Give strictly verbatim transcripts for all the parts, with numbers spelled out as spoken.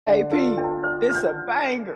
A P, this a banger.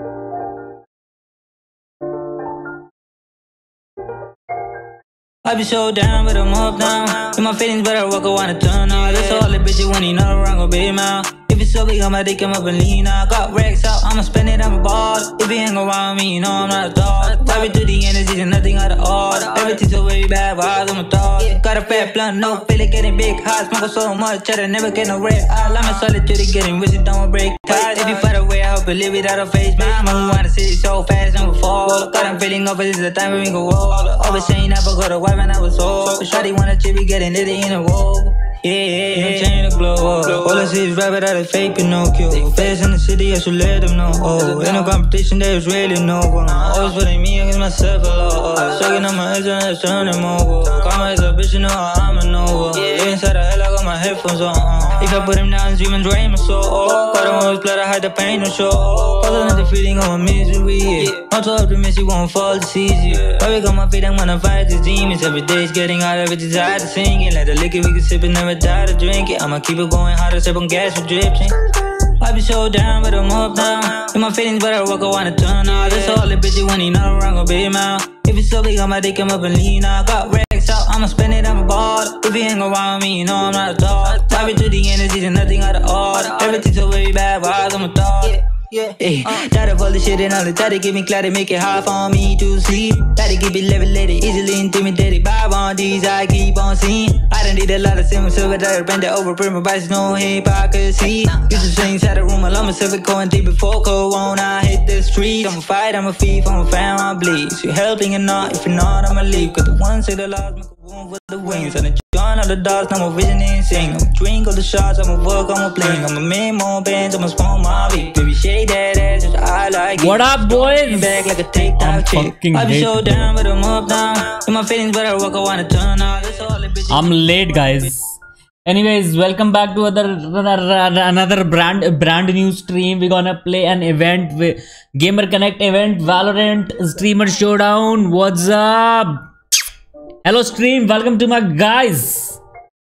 I be so down, but I'm up now. In my feelings, but I walk, I wanna turn out. That's all the bitches when you know wrong, go be mouth. If it's so big, I'ma dick him up and lean out. Got racks out, I'ma spend it, I'm a ball. If you hang around me, you know I'm not a dog. Dive into the energies and nothing out of order. Everything's so very bad, vibes, I'm a dog. Got a fat blunt, no feel it getting big hot. Smoke so much, cheddar, never get no red eye. I'm a solitude, getting rich, don't break ties. If you fight away, I hope you live without a face. Man, I wanna see it so fast, I'm a fall. Got I'm feeling over, this is the time when we go roll. Always saying I forgot a wife and I was old. Shawty wanna chip, we getting it in a roll. Yeah, yeah, yeah, change the glow up. All I see is rabbit out of fake Pinocchio. Face in the city, I should let them know. Oh, ain't no competition, there's really no one. Always putting me against myself a lot. Sucking on my edge and I turn them over. Call my exhibition, you know I'm a Nova. Yeah, inside the hell, I got my headphones on. If I put him down, dreaming, drain my soul. Caught him with blood, I hide the pain, no show. Cause I'm the feeling of my misery. Yeah. I'm so optimistic, you won't fall, it's easy. Why we got my feet, I'm gonna fight these demons. Every day it's getting harder, every desire to sing it. Let the liquor we can sip it, never die to drink it. I'ma keep it going harder, step on gas for drifting. I be so down, but I'm up now. In my feelings, but I walk, I wanna turn out. That's all the bitches when you know wrong, go be mouth. If it's so big, I'ma dick him up and lean out. Got racks out, I'ma spend it, I'm a ball. If you hang around me, you know I'm not a dog. Dive into the energies and nothing out of order. Everything's so very bad, vibes, I'm a dog. Yeah, hey, try to the shit and all the try to give me clarity, make it hard for me to sleep. Try to keep it levelated, easily intimidated by on these I keep on seeing. I done did a lot of similar silver that I bend it over, print my bites, no hypocrisy. Used to swing inside the room, I love myself going deep before Corona. I hit the streets, I'ma fight, I'ma feed, I'ma fan, I'ma bleed. So you helping or not, if you're not, I'ma leave. Cause the ones say the lost make a room for the wings. And the gone all the dogs, now my vision insane. I'ma drink all the shots, I'ma work, I'ma blink. I'ma make more bands, I'ma spawn my beat. Baby, shade that ass, just I like it. What up, boys? Back like a TikTok chick. I be so down, but I'm up now. In my feelings, but I walk, I wanna turn out. That's all the bitches. I'm late, guys. Anyways, welcome back to other another brand brand new stream. We're gonna play an event with Gamer Connect event, Valorant Streamer Showdown. What's up? Hello, stream. Welcome to my guys.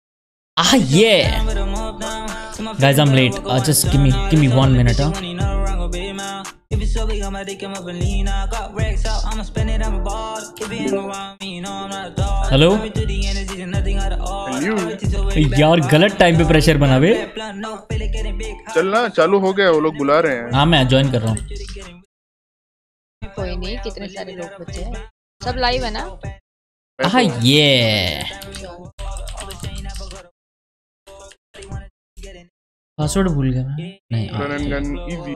Ah, yeah. Guys, I'm late. Uh, just give me give me one minute, huh? Hello यार, गलत time पे pressure बना बे। चलना चालू हो गया, वो लोग बुला रहे हैं। हाँ, मैं ज्वाइन कर रहा हूँ। कोई नहीं, कितने सारे लोग बचे हैं, सब लाइव है ना। हाँ, ये पासवर्ड भूल गया मैं। नहीं,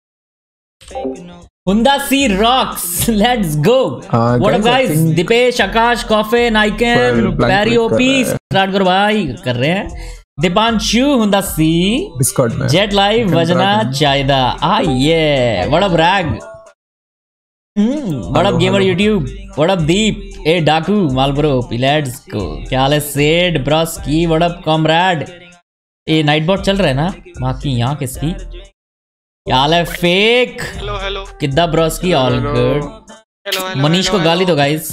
Honda C rocks. Let's go. Uh, What up, guys? Deepesh, Akash, कॉफे, नाइकन, पैरी ओपी स्टार्ट करो भाई। कर रहे हैं दीपांशु, Honda C, डिस्कॉर्ड में जेट लाइव, वजना चाइदा। आ ये व्हाट अप रैग, what up gamer YouTube, what up Deep, ए डाकू, मालब्रो, लेट्स गो। क्या हाल है सेड ब्रॉस्की, व्हाट अप कॉमरेड। ए नाइट बॉट चल रहा है ना माँ की, यहाँ किसकी क्या हाल है फेक। हेलो हेलो किद्दा ब्रोस्की, ऑल गुड। मनीष को गाली दो गाइस।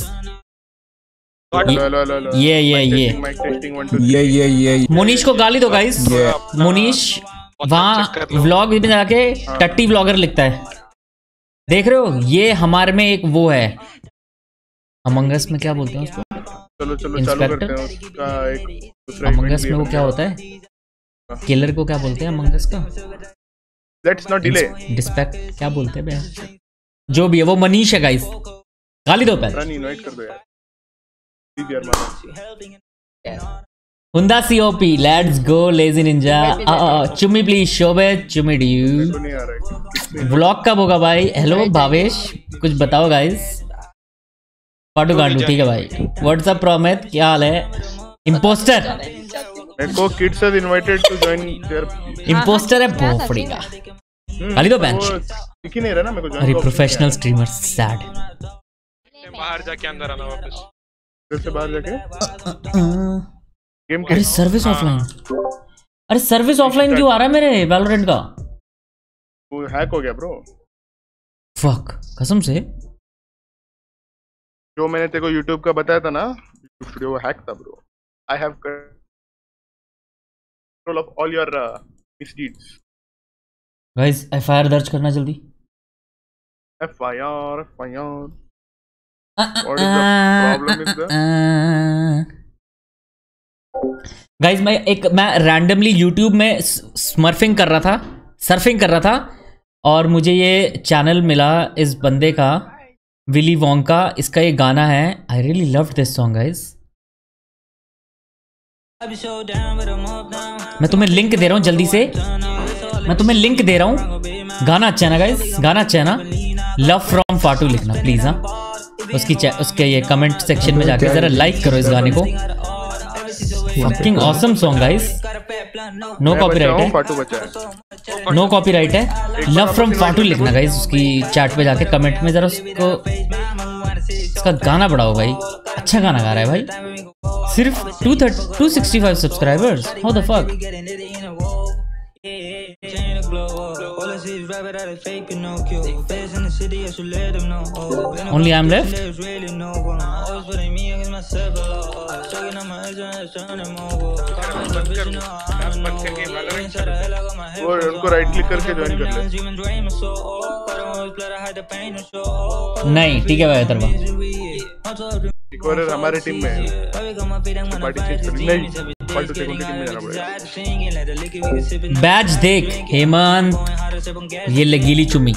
ये ये ये ये ये ये मनीष को गाली दो गाइस। मनीष वहाँ व्लॉग में जाके टट्टी व्लॉगर लिखता है, देख रहे हो। ये हमारे में एक वो है, अमंग अस में क्या बोलते हैं उसको, चलो चलो इंस्पेक्टर। अमंग अस में वो क्या होता है, किलर को क्या बोलते हैं अमंग अस का। Let's not delay. डिस्पेक्ट क्या बोलते हैं भैया, जो भी है वो मनीष है गाइस, गाली दो पहले। इनवाइट कर दो यार, प्लीज यार मानो। Honda C O P, let's go lazy ninja। चुम्मी प्लीज, शोभे चुम्मी ड्यू। तो नहीं आ रहा है, व्लॉग कब होगा भाई। हेलो भावेश, कुछ बताओ गाइस। पाटू गांडू, ठीक है भाई। व्हाट्सअप प्रोमेथ, क्या हाल है। Impostor, echo kids have invited to join there. Impostor है भोफड़ी का, गाली दो बेंच। दिख ही नहीं रहा ना मेरे को जॉइन। अरे प्रोफेशनल स्ट्रीमर सैड। बाहर जाके अंदर आना वापस। घर से बाहर जाके गेम के। अरे सर्विस ऑफलाइन, अरे सर्विस ऑफलाइन क्यों आ रहा है मेरे वैलोरेंट का। वो हैक हो गया ब्रो। फक, कसम से। जो मैंने तेरे को यूट्यूब का बताया था ना, वीडियो हैक था bro. I have control of all your uh, misdeeds. Guys F I R दर्ज करना जल्दी। F I R F I R What is the problem is the guys मैं एक मैं रैंडमली यूट्यूब में स्मर्फिंग कर रहा था, सर्फिंग कर रहा था और मुझे ये चैनल मिला इस बंदे का, विली वोंका। इसका ये गाना है, I really loved this song guys. मैं तुम्हें लिंक दे रहा हूँ जल्दी से, मैं तुम्हें लिंक दे रहा हूँ। गाना अच्छा है ना गाइस, गाना अच्छा है ना। लव फ्रॉम फाटू लिखना प्लीज। हाँ उसकी उसके ये कमेंट सेक्शन में जाके जरा लाइक करो इस गाने को। Fucking awesome song guys. No copyright है, नो कॉपीराइट है। लव फ्रॉम फाटू लिखना गाइस उसकी चैट पे जाके कमेंट में जरा उसको। इसका गाना बढ़ाओ भाई, अच्छा गाना गा रहा है भाई। सिर्फ two thirty two sixty five subscribers, how the fuck. Only I'm left. वो उनको राइट क्लिक करके ज्वाइन कर ले। नहीं ठीक है भाई तरवा। एक बार हमारे टीम में पार्टी चेंज कर नहीं, पार्टी टीम में जाना पड़ेगा। बैच देख हेमंत, ये लगीली चुम्मी।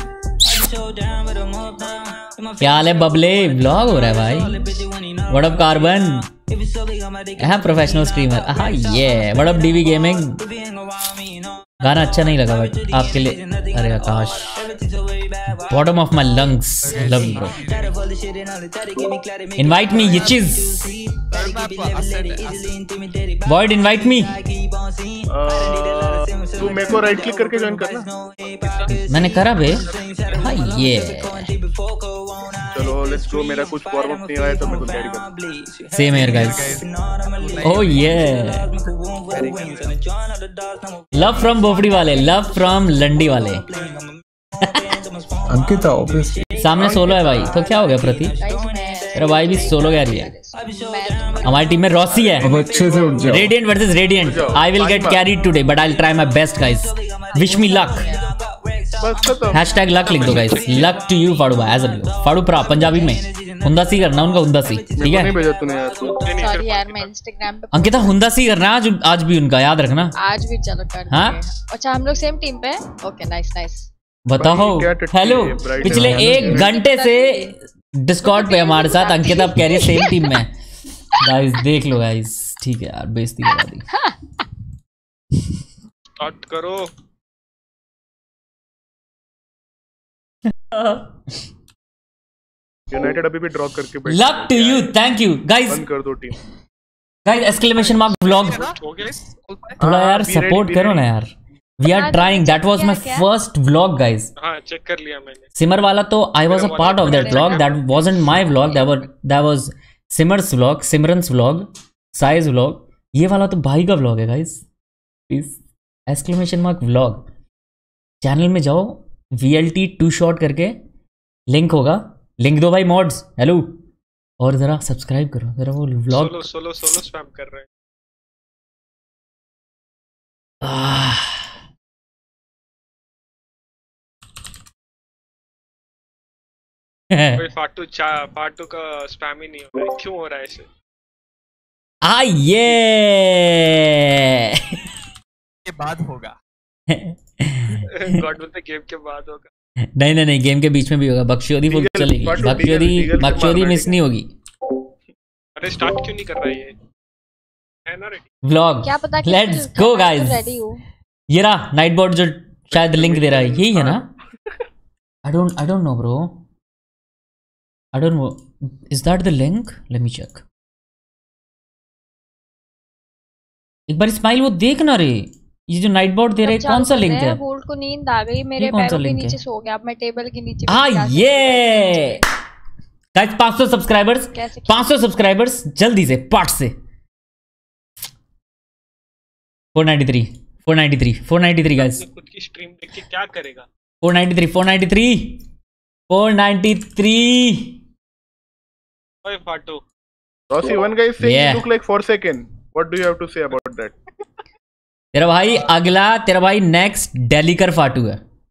क्या हाल है बबले? व्लॉग हो रहा है भाई। What up carbon? हाँ प्रोफेशनल स्ट्रीमर। हाँ ये व्हाट अप डीवी गेमिंग। गाना अच्छा नहीं लगा बट आपके लिए। अरे Akash, bottom of my lungs, love you bro. Invite me यिचिज। बॉयड इनवाइट मी। तू मेरे को राइट क्लिक करके ज्वाइन करना। मैंने करा बे। हाँ ये चलो लेट्स गो। मेरा कुछ फॉर्म अप नहीं आया तो मैं तो तैयारी कर। Same here guys. ओह ये लव फ्रॉम बोफड़ी वाले, लव फ्रॉम लंडी वाले। अंकिता ऑब्वियसली सामने सोलो है भाई, तो क्या हो गया प्रति? तेरा भाई भी सोलो कह रही है। हमारी टीम में रॉसी है। अब अच्छे से उठ जाओ। Radiant versus radiant. I will get carried today but I will try my best guys. Wish me luck. Hashtag luck लिख दो गाइस। लक टू यू फाड़ू भाई। एज अ फाड़ू प्रा पंजाबी में हुंदासी करना उनका, हुंदासी ठीक है। नहीं भेजा तूने यार। सॉरी यार मैं इंस्टाग्राम पे। अंकिता हुंदासी करना आज, आज भी उनका याद रखना। आज भी चलो कर। हाँ अच्छा हम लोग सेम टीम पे। Okay nice nice. बताओ। हेलो, पिछले एक घंटे से डिस्कॉर्ड पे हमारे साथ अंकिता अब कह रही है सेम टीम में। गाइस देख लो गाइस, ठीक है यार बेइज्जती करा दी। स्टार्ट करो। यूनाइटेड अभी भी ड्रॉ करके बैठ। Love to you, thank you guys. बंद कर दो team guys. Exclamation mark vlog. थोड़ा यार सपोर्ट करो ना यार। We are trying. That was my first vlog, guys. हाँ चेक कर लिया मैंने। सिमर वाला तो I was a part of that vlog. That wasn't my vlog. That was that was Simar's vlog, Simran's vlog, Sai's vlog. ये वाला तो भाई का vlog है, guys. Please exclamation mark vlog. Channel में जाओ, V L T two shot करके link होगा। लिंक दो भाई मॉड्स। हेलो, और जरा सब्सक्राइब करो जरा। वो vlog solo solo solo spam कर रहे हैं। पार्ट टू पार्ट टू का स्पैम ही नहीं हो रहा है, क्यों हो रहा है ऐसे? आ ये के बाद होगा। गॉड बोलते गेम के बाद होगा। नहीं नहीं नहीं, गेम के बीच में भी होगा। बख्शियोदी फुल चलेगी। बख्शियोदी बख्शियोदी मिस नहीं होगी। अरे स्टार्ट क्यों नहीं कर रहा है ये? है ना रेडी व्लॉग? क्या पता। Let's go guys. ये रहा नाइट बोर्ड जो शायद लिंक दे रहा है, यही है ना? I don't I don't know bro. I don't know. Is that the link? Let me check. एक बार स्माइल वो देख ना रे, ये जो नाइट बोर्ड दे रहे हैं कौन सा लिंक है? बोल्ट को नींद आ गई, मेरे पैरों के नीचे सो गया। अब मैं टेबल के नीचे। हाँ ये गाइस पाँच सौ सब्सक्राइबर्स, पाँच सौ सब्सक्राइबर्स जल्दी से पार्ट से। Four ninety three, four ninety three, four ninety three guys. खुद की स्ट्रीम देख के क्या करेगा? Four ninety three, four ninety three, four ninety three. ओए फाटू। Rossi, one guy is saying Yeah. you look like Forsaken. What do you have to say about that? तेरा भाई अगला, तेरा भाई नेक्स्ट डेलीकर फाटू है।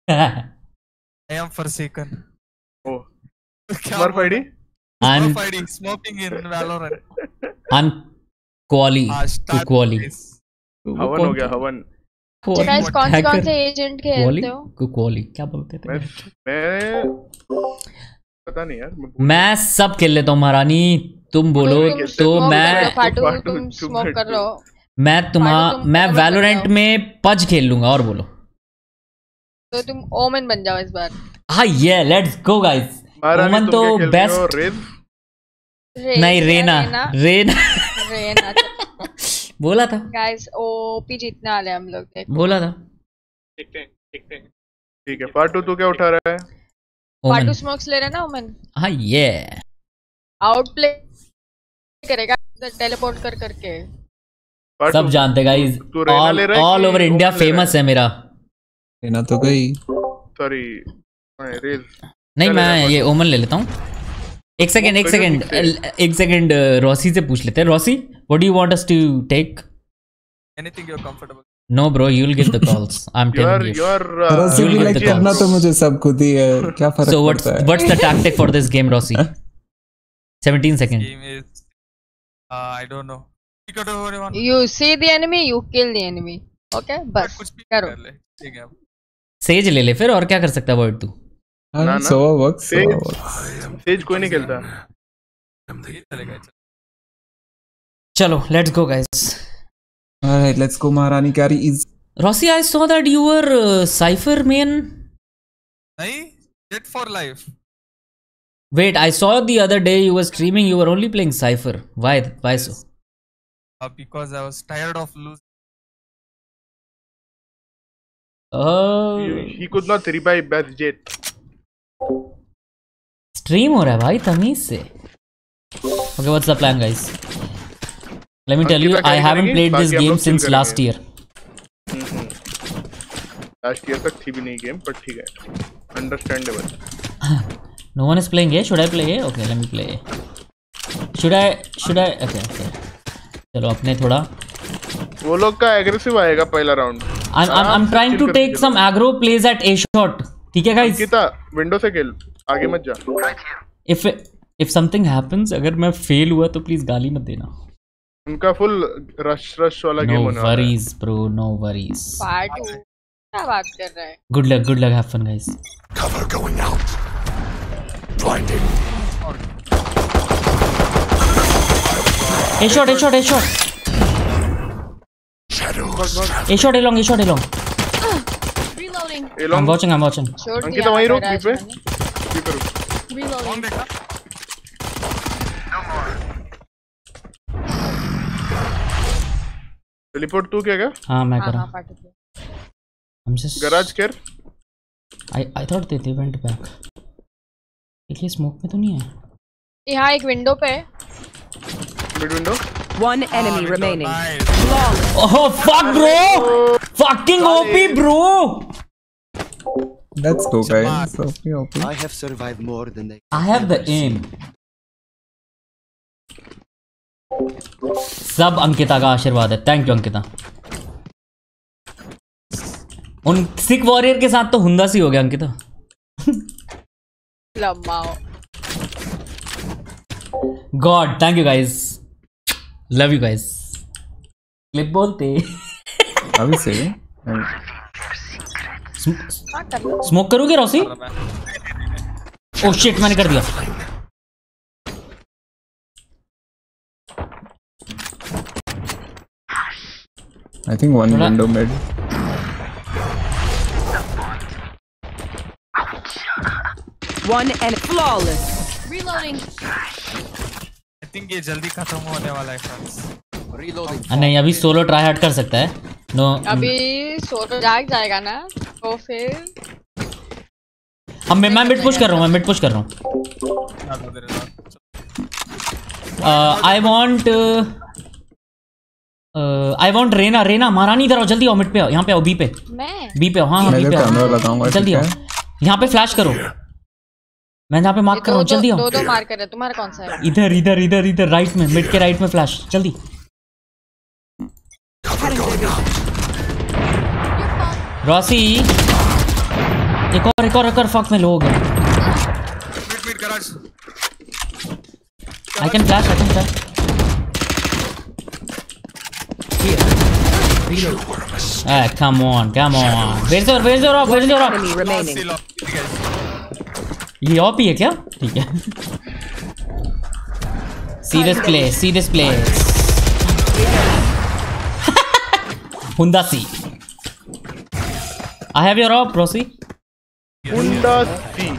I am forsaken. Oh. Smurf I D? Smurf I D. Smoking in Valorant. Unquali. To quali. हवन हो गया हवन. गाइस कौन से कौन से एजेंट खेलते हो? क्वाली क्या बोलते थे? मैं मैं पता नहीं यार. मैं सब खेल लेता हूँ महारानी. तुम बोलो तो मैं फाटू तुम स्मोक कर रहे हो. मैं तुम्हारा मैं वैलोरेंट में पज खेल लूंगा. और बोलो तो तुम ओमन बन जाओ इस बार. हाँ ये लेट्स गो गाइस. ओमन तो बेस्ट. नहीं रेना रेना रेना बोला था गाइस. ओपी जीतने वाले हम लोग. बोला था. देखते हैं देखते हैं. ठीक है फाटू तू क्या उठा रहा है? फाटू स्मोक्स ले रहा है ना ओमन. हाँ ये आउटप्ले करेगा टेलीपोर्ट कर करके. सब जानते guys. All all over India famous है मेरा. लेना तो गई. सॉरी रेज. नहीं मैं ये ओमन ले लेता हूँ. एक सेकंड एक सेकंड एक सेकंड रॉसी से पूछ लेते हैं. Rossi what do you want us to take? Anything you're comfortable. No bro, you'll get the calls. I'm telling you. Rossi भी लाइक करना तो मुझे सब खुद ही है. क्या फर्क So what's पड़ता है? what's the tactic for this game, Rossi? seventeen seconds. Game is. Uh, I don't know. Pick out everyone. You see the enemy, you kill the enemy. Okay, बस कुछ भी करो. कर ले. ठीक है. सेज ले ले फिर. और क्या कर सकता है वर्ड तू? हाँ सोवा वर्क्स. सेज कोई नहीं खेलता. ये चलेगा. चलो let's go guys. Alright, let's go. Maharani carry is. Rossi, I saw that you were uh, Cypher main. नहीं. Dead for life. Wait, I saw the other day you were streaming. You were only playing Cypher. Why? Why so? Uh, because I was tired of losing. Oh. He, he could not revive best jet. Stream हो रहा है भाई तमीज से. Okay, what's the plan, guys? Let me tell you, I haven't played this game since last year. Last year तक थी भी नहीं गेम पर ठीक है. Understandable. No one is playing A. Should I play A? Okay, let me play A. Should I? Should I? Okay, okay. चलो अपने थोड़ा. वो लोग का aggressive आएगा पहला round. I'm I'm I'm trying to take some aggro plays at A shot. ठीक है guys? कितना विंडो से खेल. आगे मत जा. If if something happens, अगर मैं fail हुआ तो please गाली मत देना. उनका full rush rush वाला गेम होने वाला है. No worries, bro. No worries. फाटू क्या बात कर रहा है? Good luck, good luck. Have fun, guys. Cover going out. Blinding. A shot, A shot, A shot. Shadows. A shot, A long, A shot, A long. Reloading. I'm watching, I'm watching. Ankita वहीं रुक B पे. B पे रुक. Reloading. देखा. Teleport तू क्या क्या? हाँ मैं कर हाँ रहा फाटू. I'm just. Garage care. I I thought they they went back. देखिए स्मोक में तो नहीं है. यहाँ एक विंडो पे. Mid window. One enemy remaining. Nice. Oh fuck bro! Fucking O P bro! Let's go guys. Okay, okay. I have survived more than they. I have the aim. सब अंकिता का आशीर्वाद है. Thank you Ankita. उन sick warrior के साथ तो हुंदा सी हो गया अंकिता. लम्बाओ. God thank you guys. Love you guys. Clip बोलते अभी से स्मोक करोगे रॉसी? ओह शिट मैंने कर दिया. I think one window mid. One and flawless. Reloading. I think ये जल्दी खत्म होने वाला है फ्रेंड्स. Reloading. नहीं अभी सोलो ट्राई हार्ड कर सकता है. नो अभी सोलो जाग जाएगा ना तो फिर. अब मैं मैं मिड पुश कर रहा हूँ. मैं मिड पुश कर रहा हूँ. I want I want Reyna. Reyna महारानी इधर आओ. जल्दी आओ. मिड पे आओ. यहाँ पे आओ. बी पे. मैं बी पे आओ. हाँ हाँ बी पे कैमरा आओ. लगाऊंगा. जल्दी आओ. यहाँ पे फ्लैश करो. मैं यहाँ पे मार्क कर रहा हूँ. जल्दी आओ. दो दो मार कर रहे. तुम्हारा कौन सा है? इधर इधर इधर इधर राइट में. मिड के राइट में फ्लैश. जल्दी. Cover going out. रॉसी एक और एक और एक और फक में लो हो गया। Mid mid garage. I can flash, I can flash. Ah, come on, come on. Where's your, where's your off, where's your off? Enemy remaining. Still off. ये ऑफ ही है क्या? ठीक है। Serious play, serious play. Honda C. I have your off, Prosi. Honda C.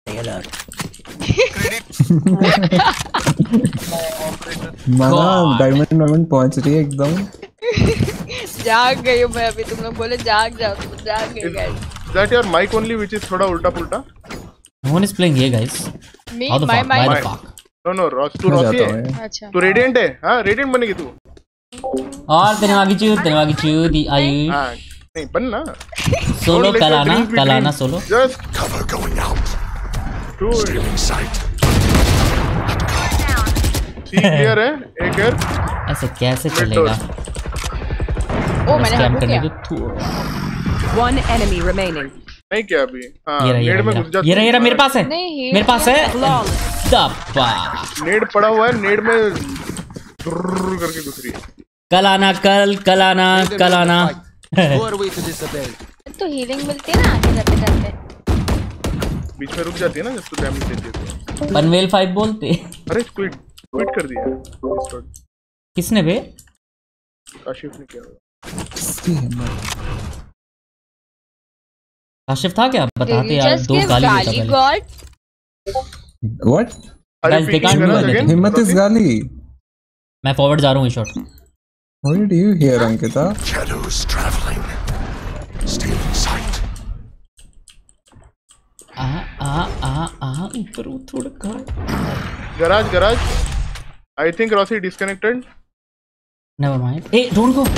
माना diamond diamond पहुंच रही है एकदम। जाग गई हूँ मैं अभी, तुम लोग बोले जाग जाओ, तुम जाग गए guys. Is that your mic only which is थोड़ा उल्टा पुल्टा? No one is playing here, guys. Me, How the my fuck? Why my. the fuck? No no, Ross तू मैं Rossi जाता है? हूँ। अच्छा. तू Radiant है? हाँ Radiant बनेगी तू? और तेरे वागी चू, तेरे वागी चू, दी आयु। हाँ नहीं बन ना। सोलो Don't let your कलाना, dreams be कलाना dreams. Solo. Just Cover going out. do it. Stealing sight. C clear है? एक है? ऐसे कैसे Mid चलेगा? ओ मैंने स्कैम हक करने किया. को थू- One enemy remaining. नहीं क्या अभी? हाँ ये रहा, ये नेड में रहा, घुस जा। ये रहा, ये रहा, मेरे पास है। नहीं, मेरे पास है। Flawless. दब्बा। नेड पड़ा हुआ है, नेड में दुर्र करके घुस रही है। कल आना, कल कल आना, कल आना। Who are we to disobey? तो हीलिंग मिलती है ना आगे जाते जाते. बीच में रुक जाती है ना जब तू डैमेज देती है तो। पनवेल फाइव बोलते। अरे क्विट क्विट कर दिया Discord. किसने बे? काशिफ ने किया होगा। इसकी हिम्मत। काशिफ था क्या? बताते Did you यार, just दो give गाली देता गाली पहले। God? What? अरे Guys, they picking can't do garage anything. again? हिम्मत इस गाली। मैं फॉरवर्ड जा रहा हूँ इस shot. What did you hear, Ankita? Shadows traveling. Stealing sight. आ आ आ आ ऊपर थोड़ा कहाँ? Garage garage I think Rossi disconnected. Never mind. Hey, don't go.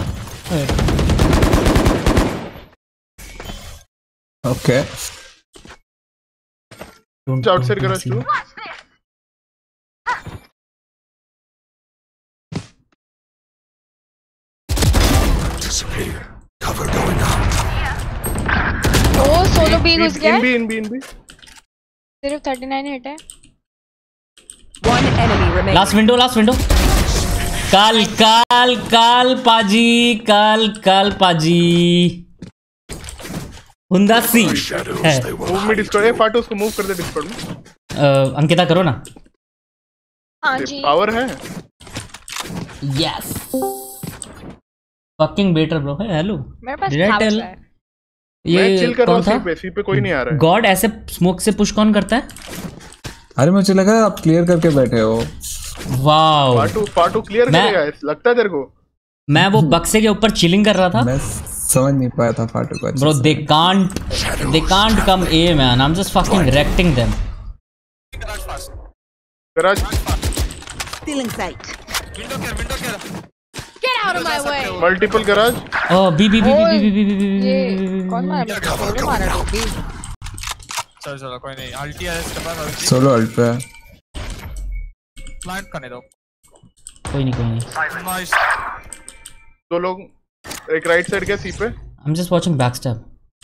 Okay. Don't, outside don't garage see. Two. Disappear. Cover going out. Oh solo B घुस गया in है. B in B in B. सिर्फ thirty-nine hit है. One enemy remaining. Last window, last window. कल कल कल पाजी, कल कल पाजी। हुंदा सी है। मूव में डिस्कॉर्ड है. फाटो उसको मूव कर दे डिस्कॉर्ड में. अ, अंकिता करो ना। हाँ जी. पावर है. यस। फकिंग बेटर ब्रो है। हेलो। मेरे पास Did I powers tell- है. मैं ये चिल कर रहा कौन हूँ. था? सी पे सी पे कोई नहीं आ रहा है. गॉड ऐसे स्मोक से पुश कौन करता है? अरे मुझे लगा आप क्लियर करके बैठे हो। वाओ। फाटो फाटो क्लियर मैं- करेगा लगता है तेरे को. मैं वो बक्से के ऊपर चिलिंग कर रहा था। मैं समझ नहीं पाया था फाटू को। Bro, they can't, they can't come A, man. I'm just fucking wrecking them. Garage fast. Garage Stealing sight. Window care, window care. Get out of my way. Multiple garage. Oh, B, B, B, B, ओए, B, B, B, B, B, ये B, कौन मारा मेरे को? Solo मारा टोपी. चलो चलो कोई नहीं. अल्टी है इसके पास अभी. सोलो अल्ट पे। प्लांट करने दो. कोई नहीं, कोई नहीं. नाइस. दो लोग. एक राइट साइड गया सी पे. I'm just watching backstab.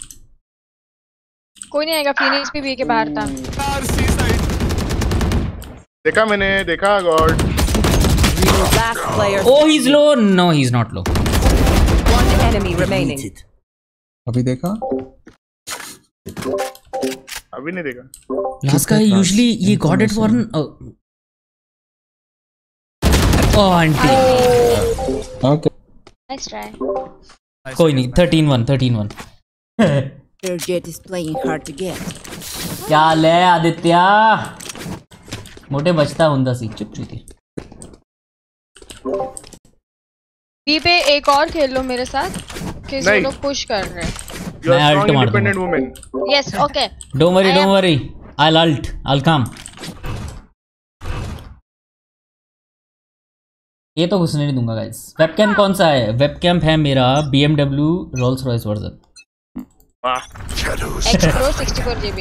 कोई नहीं आएगा. फिनिक्स भी बी के बाहर था. यार सी साइड. देखा मैंने देखा god. Last player. Oh, he's low. No, he's not low. One enemy remaining. अभी देखा? अभी नहीं देखा. Last guy usually ये got it for an. Oh, oh auntie. Okay. Nice try. कोई नहीं. thirteen one, thirteen one. Their jet is playing hard to get. क्या ले आदित्य? मोटे बचता हुंदा सी. चुप चुप. बी पे एक और खेल लो मेरे साथ. कि नहीं. लोग पुश कर रहे हैं. यू आर मैं ult स्ट्रांग मार इंडिपेंडेंट दूंगा. Women. Yes. Okay. Don't worry, I don't am- worry. I'll ult. I'll come. ये तो घुसने नहीं दूंगा गाइस. वेबकैम कौन सा है? वेबकैम है मेरा B M W Rolls Royce version. वाह. Shadows X Pro sixty-four G B.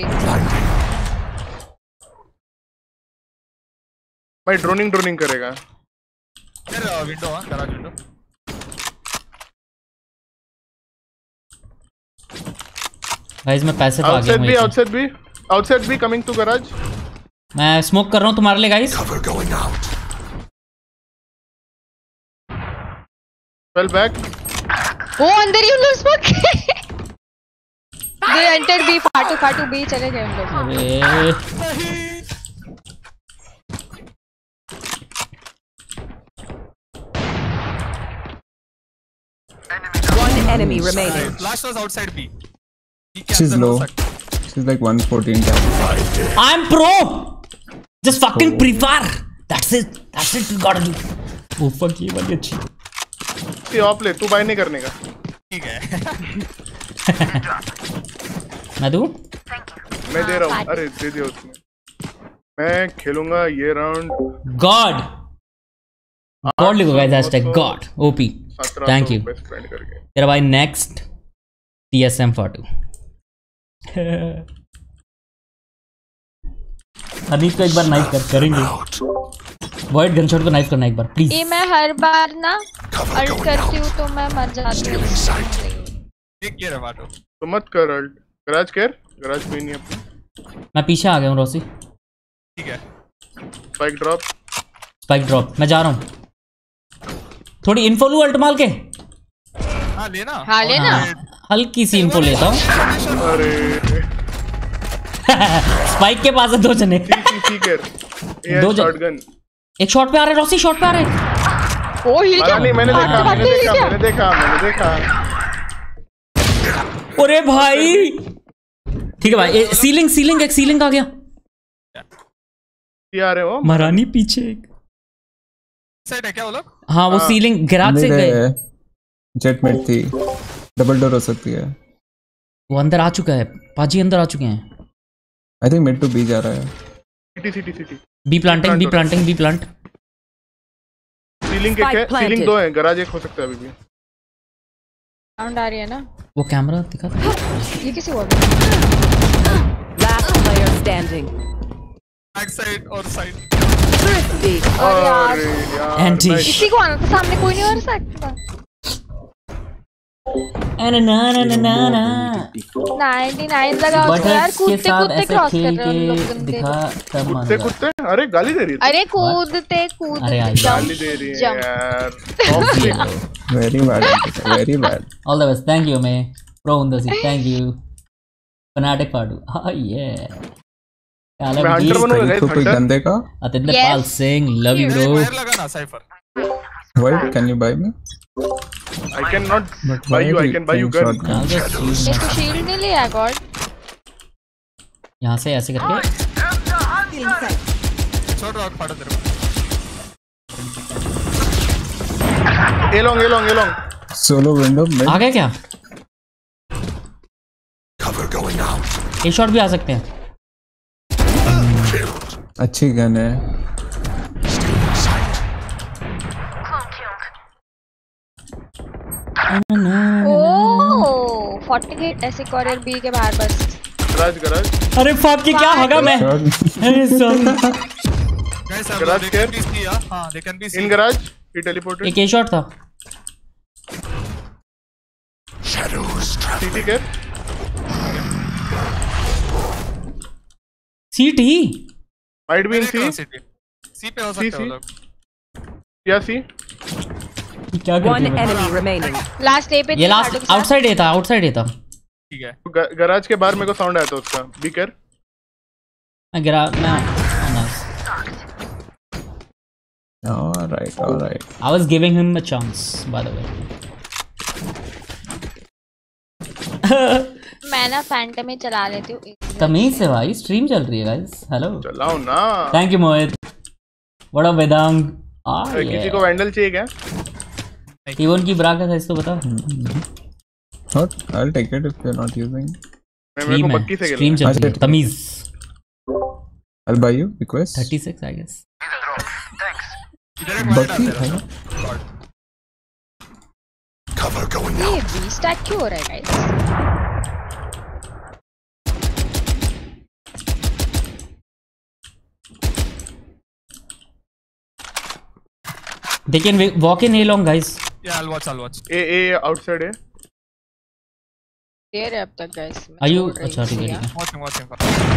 भाई ड्रोनिंग ड्रोनिंग करेगा. यार विंडो हां गराज विंडो. गाइस मैं पैसे तो आ गया आउटसाइड हूं बी एक। Outside B outside B coming to garage. मैं स्मोक कर रहा हूं तुम्हारे लिए guys. Cover going out. Well back. वो अंदर ही उन लोग स्मोक दे एंटर बी फाटू फाटू बी चले गए उन लोग। अरे One enemy remaining. Last was outside B. B के She's अंदर हो low. सकता है। She's like one fourteen damage. I am pro just fucking pre fire that's it that's it you got to do. Oh fuck ये वाली अच्छी। सी of ले, तू बाय नहीं करने का। ठीक है। मैं दूं? मैं दे रहा हूँ। अरे दे दिया उसने। मैं खेलूंगा ये राउंड। गॉड गॉड लिखो guys hashtag god OP. Thank you spend करके। तेरा भाई नेक्स्ट टीएसएम फोर्टी। अनीत को एक बार नाइफ कर करेंगे। वॉइड गनशॉट को नाइफ करना एक बार प्लीज। ये मैं हर बार ना अल्ट करती हूँ तो मैं मर जाती हूँ। एक गिर है वाटो। तो मत कर अल्ट। गराज केयर गराज कोई नहीं अपना। मैं पीछे आ गया हूँ रोसी। ठीक है। Spike drop. स्पाइक ड्रॉप मैं जा रहा हूँ। थोड़ी इन्फो लूँ अल्ट मार के। हाँ लेना। हाँ लेना। हल्की सी इन्फो लेता हूँ। अरे स्पाइक के पास है दो जने। C C C care. ये दो जन- शॉटगन। एक शॉट पे आ रहे रोसी शॉट पे आ रहे। ओ हिल मारा क्या? नहीं, मैंने देखा हाँ, मैंने हिल देखा क्या? मैंने देखा मैंने देखा। अरे भाई ठीक है भाई सीलिंग सीलिंग एक सीलिंग आ गया। ये आ रहे हो महारानी पीछे एक। साइड है क्या वो लोग? हाँ वो सीलिंग गिराज से गए। जेट मेट थी डबल डोर हो सकती है। वो अंदर आ चुका है पाजी अंदर आ चुके हैं। I think mid to B जा रहा है। City city city. B planting B planting B plant. Ceiling के Spike क्या planted. सीलिंग दो है, गराज एक हो सकता है अभी भी। साउंड आ रही है ना? वो कैमरा दिखा था। ये किसी हुआ? Last player standing. Back side और साइड। Thrifty. और यार अरे यार एंटी मैं- इसी को आना था सामने कोई नहीं और सकता। ना ना ना ना ना ना निन्यानवे लगाओ तो यार बटर्स के कूदते साथ कूदते ऐसे क्रॉस कर खेल रहे हो उन लोग के गंदे। दिखा तब कुत्ते मारूंगा। कुत्ते अरे गाली दे रही है। अरे कूदते कूदते अरे यार, गाली दे रही है jump. यार। Very bad very bad. All the best thank you मैं प्रो उंदसी थैंक यू फनाटिक फाडू हां ये मैं हंटर बनूंगा गाइस तो कोई हंटर। गन देगा। Atinder Yes. Pal Singh love you bro. Wire लगा ना Cypher. Wait, can you buy me? I cannot But buy why you. are I can buy you playing gun. shotgun? I'll just use ये तो shield नहीं लिया God. यहाँ से ऐसे करके छोड़ रहा फाड़ो तेरे को। A long, A long, A long. Solo window mid. आ गया क्या? Cover going out. एक शॉट भी आ सकते हैं। Killed. अच्छी गन है। Stay in sight. ओह चालीस ऐसे कॉरियर बी के बाहर बस। Garage garage. अरे फक के क्या होगा मैं? Shot. अरे सॉरी। गाइस अब Garage दे care? कैन बी सी हां दे can B C. In garage. He teleported. एक ए शॉट था। Shadows traveling. City care. सीटी Might be in C. City C पे हो C, सकते C. हो लोग। या C. क्या One करती है? enemy remaining. लास्ट ए पे ये लास्ट आउटसाइड ए था आउटसाइड ए था। ठीक है। ग- गराज के बाहर मेरे को साउंड आया था उसका। Be care. मैं गिरा मैं nice. All right, all right. I was giving him a chance by the way. मैं ना फैंटम में चला लेती हूँ। तमीज से भाई स्ट्रीम चल रही है गाइस। हेलो चलाओ ना। Thank you Mohit what up Vedang आ अरे किसी को वैंडल चाहिए क्या? इवन की ब्रा का साइज तो बता। Not, I'll take it if you're not using. मैं मेरे स्ट्रीम को है पक्की से स्ट्रीम खेलना चल रही है तमीज I'll buy you. Request. Thirty six I guess. इधर एक वायर Bucky, आता है। hello? Cover going ये out. बी स्टैक क्यों हो रहा है guys? They can walk in A long guys. Yeah, I'll watch, I'll watch. A A outside है. क्लियर है अब तक गाइस। आयु अच्छा ठीक है ठीक है। Watching, watching.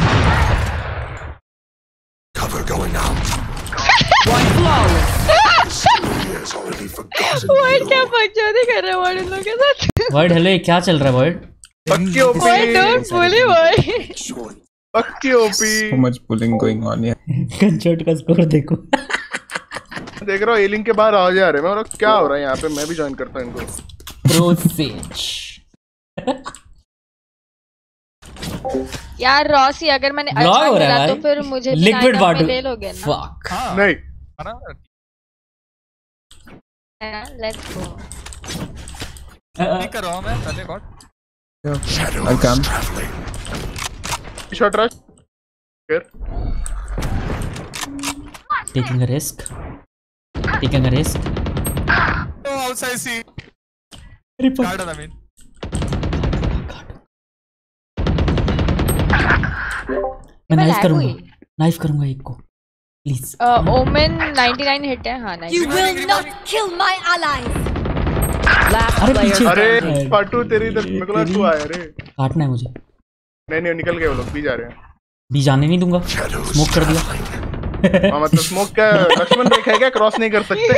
Cover going out. One flawless. Has already forgotten word you. क्या बकचोदी कर रहे हो वर्ड इन लोगों के साथ? वर्ड हेलो क्या चल रहा है वर्ड? पक्की OP word don't bully word. पक्की OP So much bullying going on here. Gunshot का स्कोर देखो। देख रहा हूँ एलिंग के बाहर आ जा रहे हैं। मैं बोला क्या हो रहा है यहाँ पे, मैं भी ज्वाइन करता हूँ इनको। प्रोसेज यार रॉसी अगर मैंने Vlog अच्छा हो रहा है मिला तो भाई। फिर मुझे भी लिक्विड lineup में वाटर ले लोगे ना? फक हाँ, नहीं बराबर। Let's go. नहीं कर रहा हूँ मैं पहले god. I'll come. Traveling. Shot rush फिर taking a risk taking a risk Oh, outside C. Guard I mean. मैं नाइफ lag करूंगा हुई। नाइफ करूंगा एक को प्लीज। ओमेन निन्यानवे हिट है। हाँ nice. You will not kill my allies. Last अरे player. पीछे अरे standing। पाटू तेरी इधर मेरे को लगा तू आया रे। काटना है मुझे। नहीं नहीं निकल गए वो लोग भी जा रहे हैं। भी जाने नहीं दूंगा स्मोक कर दिया। हाँ मतलब स्मोक क्या लक्ष्मण रेखा है क्या, क्रॉस नहीं कर सकते?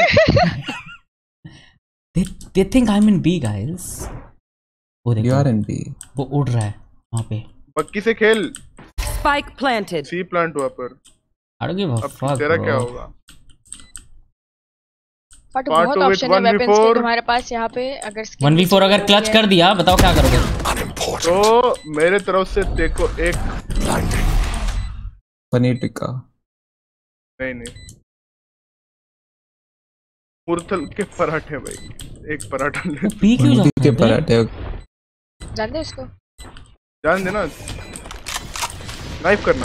they they think I'm in B guys। वो You देखो are in B. वो उड़ रहा है वहाँ पे। पक्की से खेल। Spike planted. सी प्लांट हुआ पर I don't give a अब fuck तेरा क्या bro। होगा? बट Part बहुत two with ऑप्शन है one v वेपन्स four। के तुम्हारे पास यहाँ पे। अगर skin वन वी फोर अगर क्लच कर दिया बताओ क्या करोगे? Unimportant. तो मेरे तरफ से देखो एक Blinding. पनीर टिक्का. नहीं नहीं मुरथल के पराठे भाई, एक पराठा ले। पी क्यों पनीर जाता के है? पराठे. जान दे उसको। जान देना, नाइफ करना।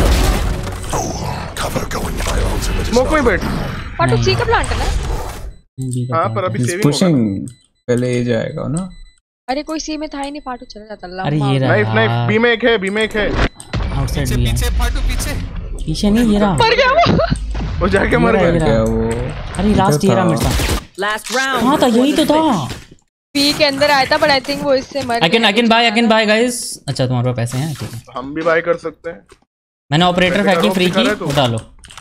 Cover going. My ultimate is smoke में not. बैठ। पाटू सी का प्लांट है ना? B का हाँ plan पर अभी He's सेविंग होगा। pushing. पहले ये जाएगा ना. अरे कोई सी में था ही नहीं, पाटू चला जाता। अरे लंबा ये रहा नाइफ नाइफ यार। बी में एक है, बी में एक है। आउटसाइड पीछे भी है। पीछे फाटू पीछे। पीछे नहीं ये रहा। मर गया वो। वो जाके मर ये गया। रहा। क्या वो? अरे लास्ट इधर ये रहा था। मेरे साथ। Last round. हाँ था यही तो था। पी के अंदर आया था, बट आई थिंक वो इससे मर I can I can buy I can buy guys. अच्छा तुम्हारे पास पैसे हैं ठीक है। हम भी बाय कर सकते हैं। मैंने ऑपरेटर पैसे फैक्ट्री का फ्री रोक दिखा की रहा है तू? उठा लो।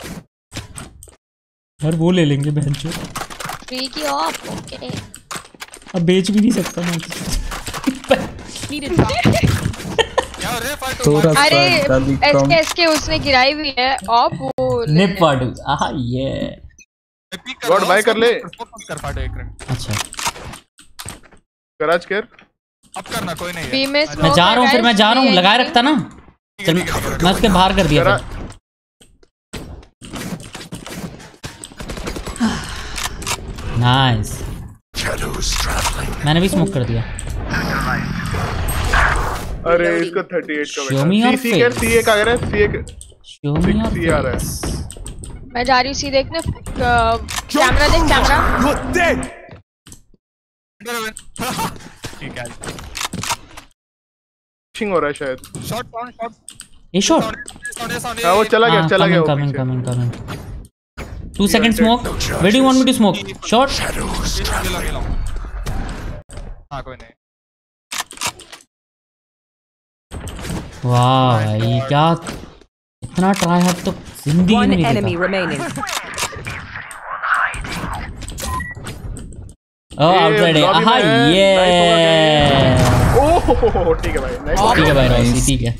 यार वो ले लेंगे बहनचोद। फ्री की ऑफ। ओके अब बेच भी नहीं सकता मैं। क्या हो रहा है फाटू? थोड़ा सा अरे दादी एस कम. के एस के उसने गिराई हुई है ऑफ वो ले निप ले। पाडू आहा ये मैं pick कर गॉड रहा हूँ, बाय कर ले। stop मत कर फाटू एक मिनट। अच्छा कराज कर। अब करना कोई नहीं है। बी में मैं जा रहा हूँ फिर मैं जा रहा हूँ लगाए रखता ना। चल मैं मैं उसके बाहर कर दिया करा फिर। Nice Shadows traveling. मैंने भी स्मोक कर दिया। अरे इसको अड़तीस का Show me your बेटा। सी सी कर face. सी एक आ रहा है, सी एक। शो मी योर सी आ रहा है। फेस। मैं जा रही हूँ सी देखने। कैमरा देख कैमरा। ठीक है। फिशिंग हो रहा है शायद। Shot on shot. ये शॉट साउंड साउंड हाँ वो चला गया, चला गया वो कमिंग पीछे। Coming coming two second smoke where do you want me to smoke shot Shadows ये traveling. लो हाँ कोई नहीं। वाह भाई क्या इतना ट्राई हार्ड तो जिंदगी में One नहीं enemy देखा। remaining. ओह आउटसाइड है lobby आहा में है, ये ओह ठीक है भाई, नाइस। ठीक है भाई रॉसी ठीक है।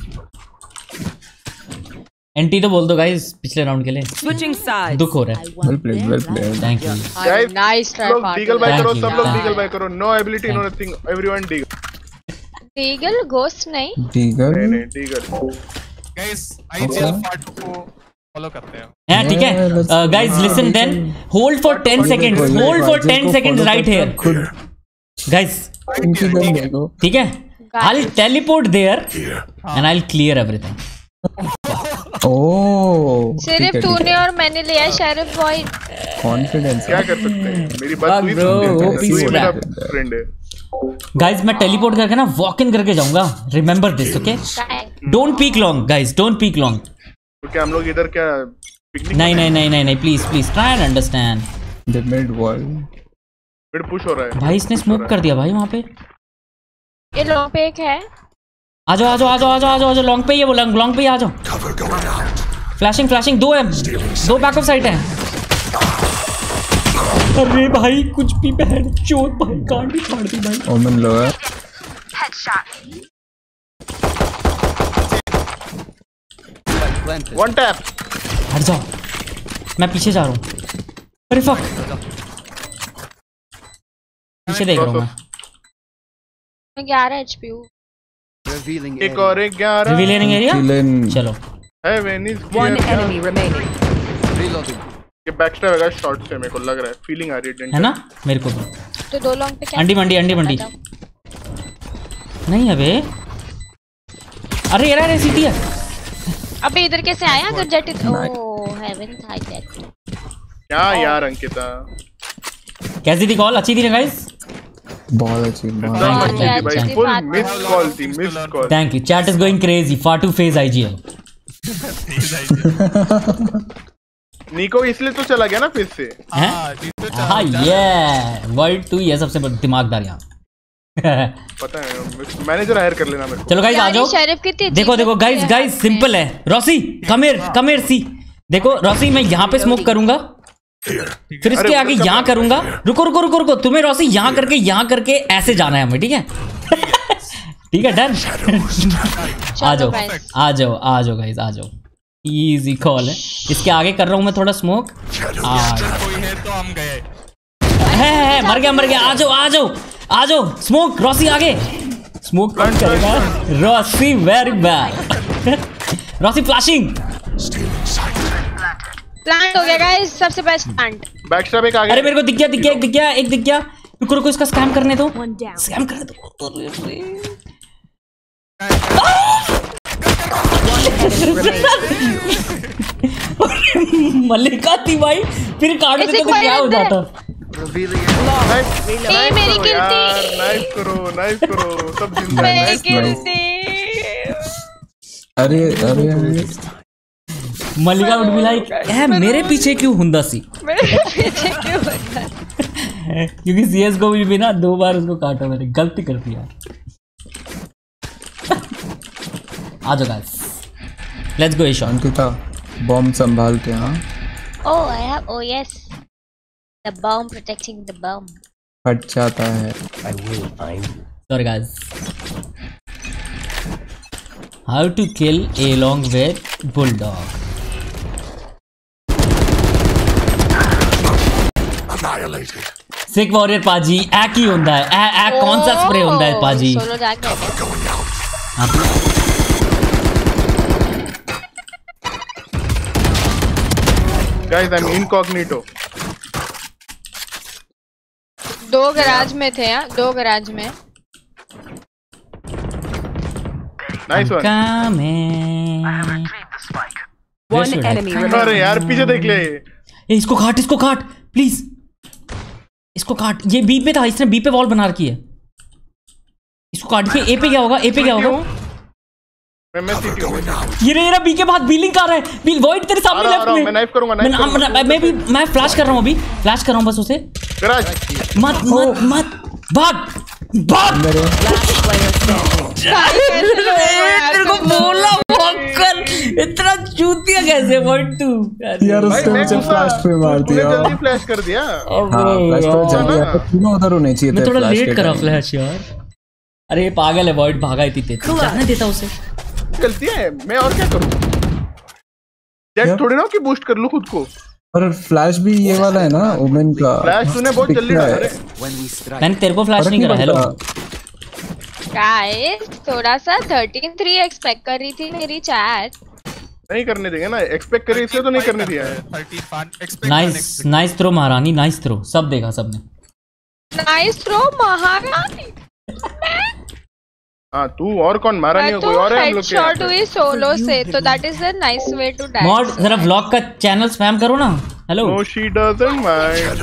एंटी तो बोल दो गाइस पिछले राउंड के लिए। Switching sides. दुख हो रहा है। Well played, well played. Thank you. Guys, nice try लोग डीगल बाय Thank करो, you, सब लोग thank डीगल you. बाय करो। No ability no nothing, everyone Deagle. Eagle ghost नहीं। Deagle. नहीं नहीं डीगल। गाइस आईजीएल फाटू को फॉलो करते हैं। हाँ ठीक है Yeah, let's- guys listen then hold for ten seconds hold for ten seconds right here खुद गाइस इनकी दम देखो. ठीक है I will teleport there Here. And I will clear everything. Oh. सिर्फ तूने और मैंने लिया है शेरिफ बॉय। Confidence. क्या कर सकते हैं? मेरी बात Fuck हुई bro, सुन O P तू ही मेरा strap. फ्रेंड है। गाइस मैं टेलीपोर्ट करके ना वॉक इन करके जाऊंगा remember this okay don't peek long guys don't peek long. तो क्या हम लोग इधर क्या पिकनिक नहीं नहीं नहीं नहीं नहीं please please try and understand. The mid wall. फिर पुश हो रहा है? भाई इसने स्मोक कर दिया भाई वहां पे। ये लॉन्ग पे एक है। आ जाओ आ जाओ आ जाओ आ जाओ आ जाओ लॉन्ग पे ही है वो लॉन्ग पे ही आ जाओ। फ्लैशिंग फ्लैशिंग दो है, दो बैकअप साइड है। अरे भाई कुछ भी बहन चोट भाई कांड ही फाड़ दी भाई। ओमन लो है। One tap. हट जाओ मैं पीछे जा रहा हूँ। अरे फक पीछे देख रहा हूँ मैं। ग्यारह एचपी हूँ। एक और एक ग्यारह। रिवीलिंग एरिया चलो। Heaven is One here. enemy remaining. ये बैकस्टैब है शॉट से मेरे को लग रहा है, फीलिंग आ रही है है ना मेरे को भी। तो दो लॉन्ग पे क्या? अंडी मंडी अंडी मंडी नहीं अबे। अरे यार ये सीटी है। अबे इधर कैसे आया अगर जेट ओह हेवन था जेट। क्या यार अंकिता कैसी थी कॉल? अच्छी थी ना गाइस? बहुत अच्छी बहुत भाई फुल मिस कॉल थी miss call. Thank you chat is going crazy फाटू फेज आईजीएल। निको इसलिए तो चला गया ना फिर से। हाँ ये वर्ल्ड टू ये सबसे बड़ा दिमागदार यहाँ। पता है मैनेजर हायर कर लेना मेरे को। चलो गाइस आ जाओ। देखो देखो गाइस गाइस सिंपल है। Rossi come here come here C. देखो रॉसी मैं यहाँ पे स्मोक करूंगा फिर इसके आगे यहाँ करूंगा। रुको रुको रुको रुको तुम्हें रॉसी यहाँ करके यहाँ करके ऐसे जाना है हमें ठीक है। ठीक है डन। आ जाओ आ जाओ आ जाओ गाइस आ जाओ इजी कॉल है। इसके आगे कर रहा हूँ मैं थोड़ा स्मोक। कोई है तो हम गए। है है मर गया मर गया। आ जाओ आ जाओ आ जाओ स्मोक रॉसी आगे स्मोक कौन करेगा? Rossi very bad. Rossi flashing plant हो गया गाइस सबसे बेस्ट प्लांट। बैकस्टैब एक आगे। अरे मेरे को दिख गया दिख गया एक दिख गया एक दिख गया। रुको रुको इसका स्कैम करने दो स्कैम करने दो। मल्लिका थी भाई फिर काट देते तो क्या हो जाता। ए मेरी गिनती नाइस करो नाइस करो सब जिंदा है। मेरी गिनती। अरे अरे अरे मल्लिका वुड बी लाइक है मेरे पीछे क्यों हुंदा सी। मेरे पीछे क्यों हुंदा? क्योंकि सीएस को भी ना दो बार उसको काटा मैंने गलती कर दिया। आ जाओ guys let's go Ishaan. Ankita bomb संभाल के। हाँ oh I have oh yes the bomb protecting the bomb. फट जाता है। Sorry guys how to kill a long with bulldog. Sick warrior पाजी ए की हुंदा है ए ए कौन सा स्प्रे हुंदा है पाजी? सोलो जाके गाइस आई एम इनकॉग्निटो। दो गैराज में थे यार दो गैराज में। Nice one. One enemy remaining. अरे यार पीछे देख ले। ए इसको काट इसको काट प्लीज इसको काट। ये बी पे था इसने बी पे वॉल बना रखी है। इसको काट के ए पे क्या होगा? ए पे क्या होगा? मैं मैं सीटी हूं। ये रे ये बी के बाद बीलिंग कर रहा है। बील वॉइड तेरे सामने लेफ्ट में। मैं नाइफ करूंगा नाइफ करूंगा। मैं मैं भी मैं फ्लैश कर रहा हूं अभी फ्लैश कर रहा हूं बस उसे। गराज मत मत मत भाग भाग। तेरे को बोला भाग कर। इतना चूतिया कैसे वर्ड तू यार उसने मुझे फ्लैश पे मार दिया। जल्दी फ्लैश कर दिया। हां फ्लैश पे जल्दी आता तीनों उधर होने चाहिए थे। मैं थोड़ा लेट करा फ्लैश यार। अरे ये पागल है वर्ड भागा इतनी तेज जाने देता उसे। गलती है मैं और क्या करूं? जेट थोड़ी ना कि बूस्ट कर लूं खुद को। और फ्लैश भी ये वाला है ना ओमेन का। फ्लैश तूने बहुत जल्दी डाला। अरे मैंने तेरे को फ्लैश नहीं करा। हेलो गाइस थोड़ा सा थर्टीन थ्री एक्सपेक्ट कर रही थी मेरी चैट। नहीं करने देंगे ना एक्सपेक्ट करी इसलिए तो नहीं करने दिया है। नाइस नाइस थ्रो महारानी नाइस थ्रो सब देखा सबने। नाइस थ्रो महारानी। हाँ तू और कौन मारा नहीं हो कोई और है हम लोग के। हेडशॉट हुई सोलो से तो that is a nice way to die. Mod जरा व्लॉग का चैनल स्पैम करो ना। Hello no she doesn't mind.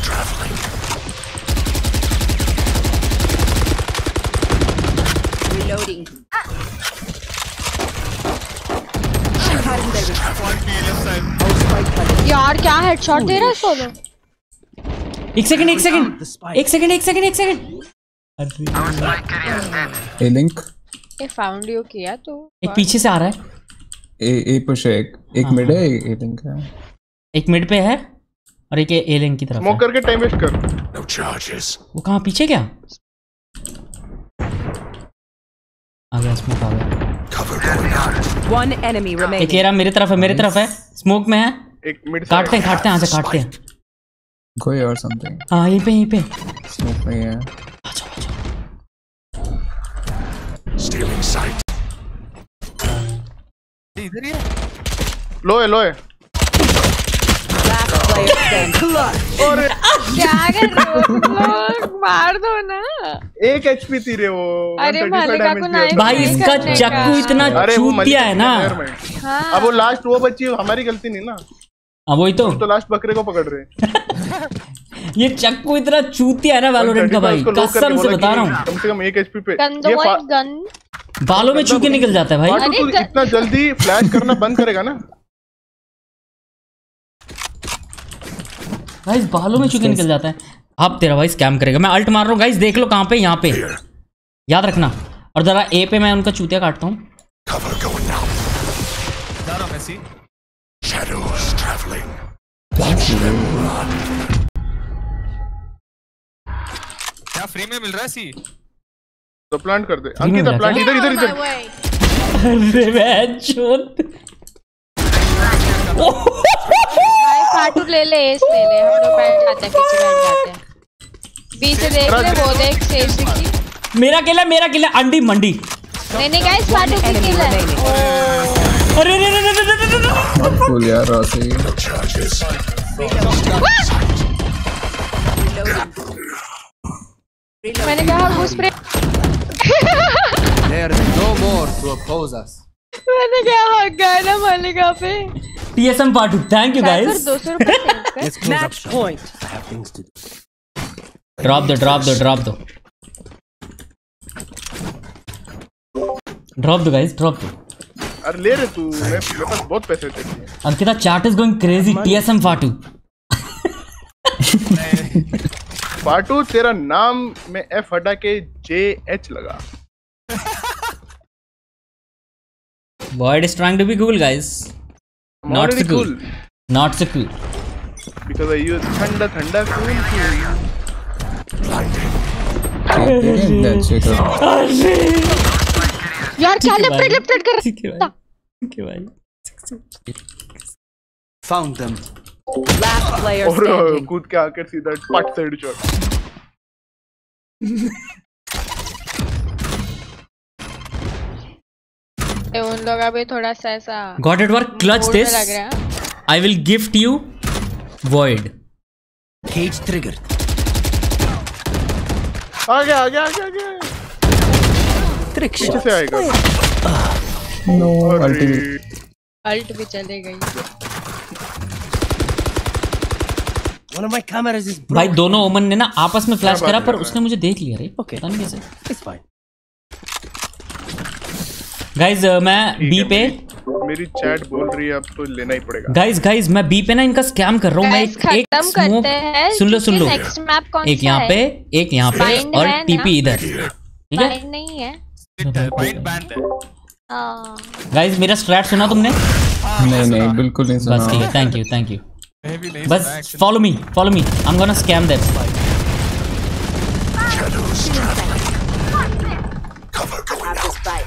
Reloading. यार क्या हेडशॉट दे रहा है सोलो। एक सेकंड एक सेकंड एक सेकंड एक सेकंड एक सेकंड ए लिंक ये फाउंड यू किया तो एक पीछे से आ रहा है। ए ए पुश है, एक एक मिड है, ए लिंक है, एक मिड पे है और एक ए लिंक की तरफ स्मोक है। करके टाइम वेस्ट कर। No charges. वो कहाँ पीछे क्या आ गया? स्मोक आ गया। Cover going out. One enemy एक remaining. कह रहा मेरी तरफ है, मेरी तरफ है, स्मोक में है। एक मिड काटते हैं काटते हैं, यहाँ से काटते हैं। कोई और समथिंग हाँ यहीं पे यहीं पे। स्मोक में है। अच्छा अच्छा Stealing sight. इधर ही है। लो है लो है। Last player standing. क्या कर रहे हो तुम लोग? मार दो ना। एक एचपी थी रे वो। अरे one thirty-five मालिका को damage नाइफ दिया। भाई इसका करने चाकू का। इतना अरे वो चूतिया है ना। हाँ अब वो लास्ट वो बच्ची हमारी गलती नहीं ना। हाँ वही तो। हम तो लास्ट बकरे को पकड़ रहे। ये चाकू इतना चूतिया है ना वैलोरेंट का भाई, उसको lock करके कसम से बोला बता कि रहा हूँ। कम से कम एक एचपी पे। गन दो ये भाई, फा- गन। बालों में छू के निकल जाता है भाई। फाटू तू अरे ग- इतना जल्दी फ्लैश करना बंद करेगा ना। गाइस बालों में छू के निकल जाता है। अब तेरा भाई स्कैम करेगा। मैं अल्ट मार रहा हूँ गाइस, देख लो कहाँ पे, यहाँ पे याद रखना। और जरा ए पे मैं उनका चूतिया काटता हूँ। Cover going out. जा रहा हूँ मैसी। Shadows traveling. Watch them run. क्या फ्री में मिल रहा है सी? तो प्लांट कर दे। में अंकिता मिला प्लांट क्या? इधर इधर इधर। अरे बहनचोद। भाई फाटू ले ले, एस ले ले, हम लोग बैठ जाते हैं, पीछे बैठ जाते हैं। बी से देख ले, वो देख सेज दिखी। मेरा किला मेरा किला अंडी मंडी। नहीं नहीं गाइस, फाटू की किल है। अरे अरे अरे अरे अरे अरे अरे। फुल यार रॉसी। No charges. मैंने कहा वो spray. There is no more to oppose us. मैंने कहा हक गया ना मालिका पे। TSM part thank you guys. दो सौ रुपए सेव कर। Let's close up Match shop. point. I have things to do. Drop दो ड्रॉप दो ड्रॉप दो ड्रॉप दो गाइस, ड्रॉप दो। अरे ले रे तू, मैं मेरे पास बहुत पैसे थे। Ankita chat is going crazy. TSM Fatu. Fatu तेरा नाम में एफ हटा के जे एच लगा। Void is trying to be cool guys. I'm Not already so cool. cool Not so cool. because I use ठंडा ठंडा cool cool. यार क्या लेफ्ट लेफ्ट कर ठीक है भाई, ठीक है भाई। Found them. Last player और standing. कूद के आकर सीधा पट से हेडशॉट। उन लोग अभी थोड़ा सा ऐसा Got it work. Clutch mood में this. लग रहा है। I will gift you Void. Cage triggered. आ गया आ गया आ गया आ गया। Trick पीछे shot. से आएगा। नो अरे, अल्टीमेट। अल्ट भी चले गई। One of my cameras is भाई broken. दोनों ओमन ने ना आपस में फ्लैश क्या करा बात पर कर उसने मुझे देख लिया रे। Okay. पता नहीं कैसे। It's fine. गाइज मैं ठीक बी है, पे मेरी- मेरी चैट बोल रही है अब तो लेना ही पड़ेगा। गाइज गाइज मैं बी पे ना इनका स्कैम कर रहा हूँ। मैं Guys, एक एक खत्म स्मोक करते हैं। सुन लो सुन लो। नेक्स्ट मैप कौन एक सा यहाँ है? पे एक यहाँ पे Bind और है ना? टीपी इधर। ठीक है Bind नहीं है। बाइट बैंड है। हाँ। गाइज मेरा स्ट्रैट सुना तुमने? नहीं नहीं बिल्कुल नहीं सुना। बस ठीक है, थैंक यू थैंक यू। मैं भी नहीं बस सुना actually। Follow me follow me I am gonna scam them. Shadows traveling. Cover going Have out. this fight.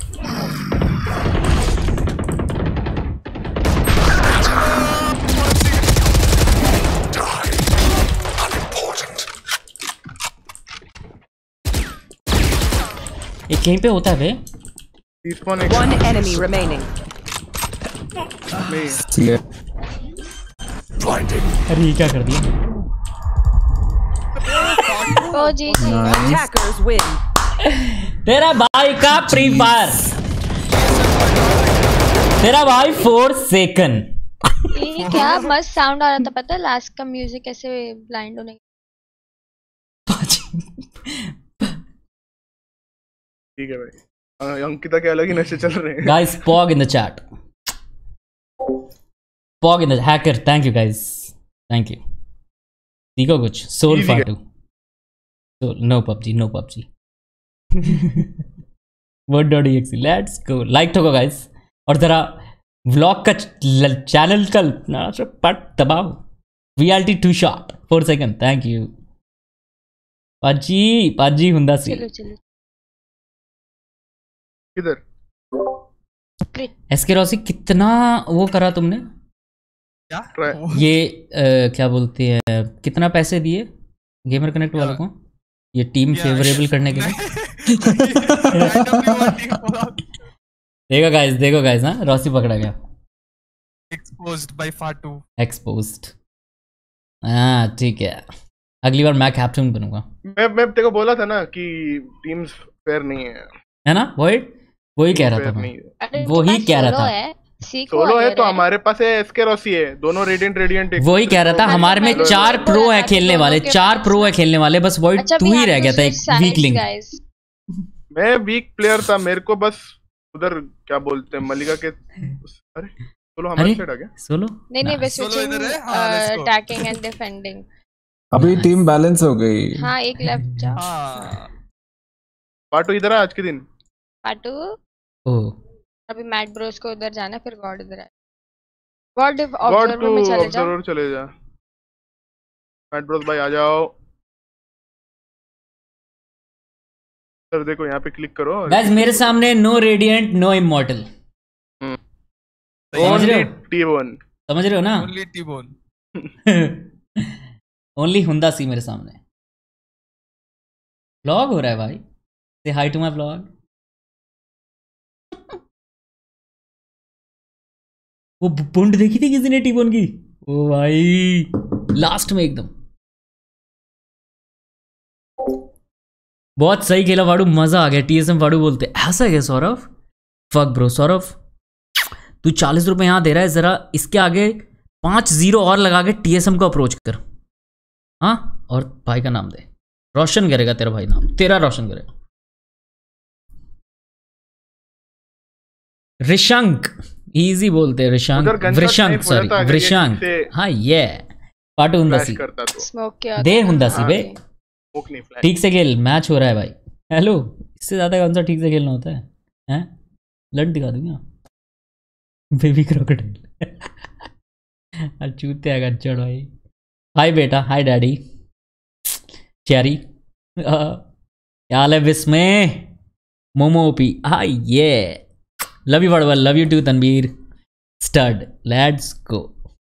Die. Unimportant. एक कहीं पे होता है बे। Respawn एक One enemy remaining. नहीं। Clear. Blinding. अरे ये क्या कर दिया? ओ जी जी। Attackers win. तेरा भाई का फ्री फायर, तेरा भाई फोर सेकंड। ये क्या मस्त साउंड आ रहा था, पता है लास्ट का म्यूजिक ऐसे ब्लाइंड होने। ठीक है भाई। अ, अंकिता के अलग ही नशे चल रहे हैं। Guys pog in the chat, pog in the hacker. Thank you guys, thank you. सीखो कुछ सोल Easy Fatu, So no P U B G, no P U B G. Word dot exe. Let's go. Like ठोको guys. और जरा vlog का channel का ना से पट दबाओ. Reality too short. Four second. Thank you. पाजी पाजी हुंदा सी. चलो चलो किधर एसके रॉसी कितना वो करा तुमने? क्या ये आ, क्या बोलते हैं, कितना पैसे दिए गेमर कनेक्ट वालों को ये टीम फेवरेबल करने के लिए? देखो गाइस, देखो गाइस, हाँ रॉसी पकड़ा गया. Exposed by Fatu. एक्सपोज्ड. हाँ ठीक है, अगली बार मैं कैप्टन बनूंगा. मैं मैं तेरे को बोला था ना कि टीम्स फेयर नहीं है, है ना? वही वही कह रहा था मैं, वही कह रहा था. सोलो है तो हमारे पास है एसके रॉसी है, दोनों रेडिएंट रेडिएंट. वही कह रहा था, हमारे में चार प्रो है खेलने वाले, चार प्रो है खेलने वाले, बस वही तू ही रह गया था एक वीक लिंक. मैं वीक प्लेयर था, मेरे को बस उधर क्या बोलते हैं मलिका के. अरे सोलो हमारे साइड आ गया. सोलो नहीं नहीं, बस स्विचिंग अटैकिंग एंड डिफेंडिंग. अभी टीम बैलेंस हो गई. हाँ एक लेफ्ट जा. पाटू इधर आ आज के दिन. पाटू ओ अभी मैट ब्रोस को उधर जाना, फिर गॉड इधर है. गॉड गॉड ऑब्जर्वर में चले जा. ऑब्जर्वर चले जा. मैट ब्रोस भाई आ जाओ. सर देखो यहाँ पे क्लिक करो गाइस, मेरे सामने नो रेडिएंट नो इमॉर्टल. समझ रहे हो? टी-बोन समझ रहे हो ना? Only T-bone. ओनली हुंदा सी मेरे सामने. व्लॉग हो रहा है भाई. से हाई टू माय व्लॉग. वो पुंड देखी थी किसी ने टी-बोन की? ओ भाई लास्ट में एकदम बहुत सही खेला वाडू, मजा आ गया. टीएसएम वाडू बोलते ऐसा है सौरभ? फक ब्रो सौरभ, तू चालीस रुपए यहाँ दे रहा है, जरा इसके आगे पांच जीरो और लगा के टीएसएम को अप्रोच कर. हाँ, और भाई का नाम दे, रोशन करेगा तेरा भाई, नाम तेरा रोशन करेगा. ऋषंक इजी बोलते हैं, ऋषंक वृषंक सॉरी वृषंक. हाँ ये पाटू हुंदासी दे हुंदासी बे. ठीक से खेल, मैच हो रहा है भाई. हेलो, इससे ज्यादा कौन सा ठीक से खेलना होता है? हैं लट दिखा दूंगा बेबी क्रोकोडाइल. अचूते है गच्चड़ भाई. हाय बेटा, हाय डैडी चेरी. क्या हाल है विस्मय मोमो ओपी? हाय ये लव यू वड़वल, love you too Tanveer stud. Let's go.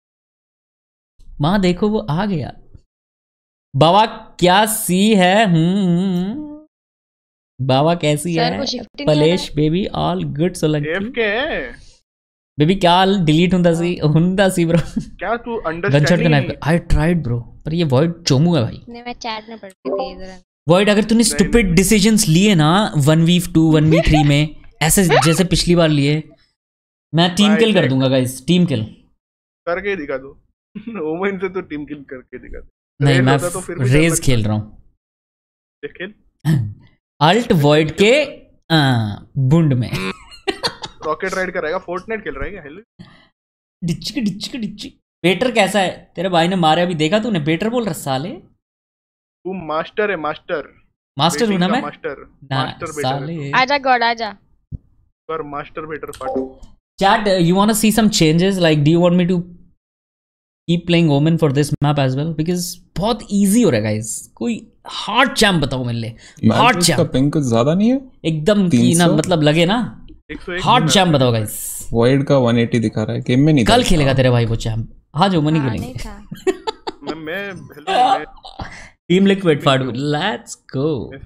माँ देखो वो आ गया. बाबा क्या सी है? हम्म बाबा कैसी है? Palesh baby all good. Solanki baby क्या हाल? डिलीट हुंदा सी हुंदा सी ब्रो. क्या तू अंडरस्टैंडिंग? आई ट्राइड ब्रो, पर ये वॉइड चोमू है भाई. नहीं मैं चैट में पढ़ रही थी इधर. वॉइड अगर तूने स्टूपिड डिसीजंस लिए ना one v two one v three में ऐसे जैसे पिछली बार लिए, मैं टीम किल कर दूंगा गाइस. टीम किल करके दिखा दो. ओमन से तो टीम किल करके दिखा दो. नहीं मैं तो रेज खेल रहा हूँ. खेल अल्ट वॉइड के आ, बुंड में. रॉकेट राइड करेगा. फोर्टनाइट खेल रहा है क्या? हेलो डिच्ची डिच्ची डिच्ची. बेटर कैसा है? तेरे भाई ने मारे अभी, देखा तूने? बेटर बोल रहा साले. तू मास्टर है, मास्टर मास्टर हूं ना मैं. मास्टर मास्टर साले. आजा गॉड आजा. पर मास्टर बेटर पाटू. Chat you want to see some changes? Like do you want me to keep playing Omen for this map as well? Because बहुत इजी हो रहा है गाइस. कोई हार्ड चैम्प बताओ मेरे लिए. हार्ड चैम्प का पिंग कुछ ज्यादा नहीं है एकदम की ना, मतलब लगे ना. हार्ड चैम्प बताओ गाइस. वॉइड का वन एटी दिखा रहा है, गेम में नहीं. कल खेलेगा तेरे भाई वो चैम्प. हाँ जो मनी खेलेंगे. मैं मैं हेलो टीम लिक्विड फाड़ू. Let's go.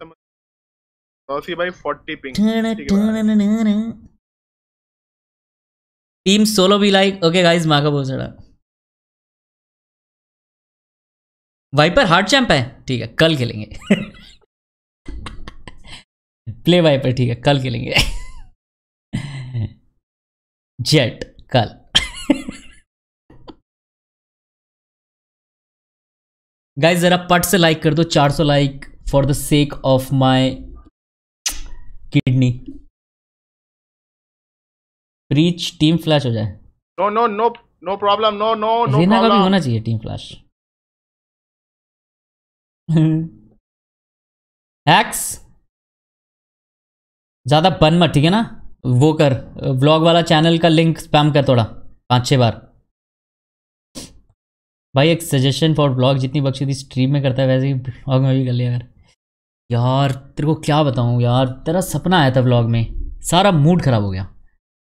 रॉसी भाई चालीस पिंग. टीम सोलो भी लाइक. ओके गाइस, माँ का बहुत सारा वाइपर हार्ड चैंप है. ठीक है कल खेलेंगे. Play viper. ठीक है कल खेलेंगे. जेट कल. गाइस जरा पट से लाइक कर दो. चार सौ like for the sake of my kidney. Breach team flash हो जाए. No no no no problem. No no no Reyna का भी होना चाहिए टीम फ्लैश. हैक्स ज्यादा बन मत, ठीक है ना? वो कर, व्लॉग वाला चैनल का लिंक स्पैम कर थोड़ा, पांच छह बार। भाई एक सजेशन फॉर ब्लॉग, जितनी बख्शी स्ट्रीम में करता है वैसे ही ब्लॉग में भी कर लिया यार। यार तेरे को क्या बताऊं यार, तेरा सपना आया था ब्लॉग में, सारा मूड खराब हो गया।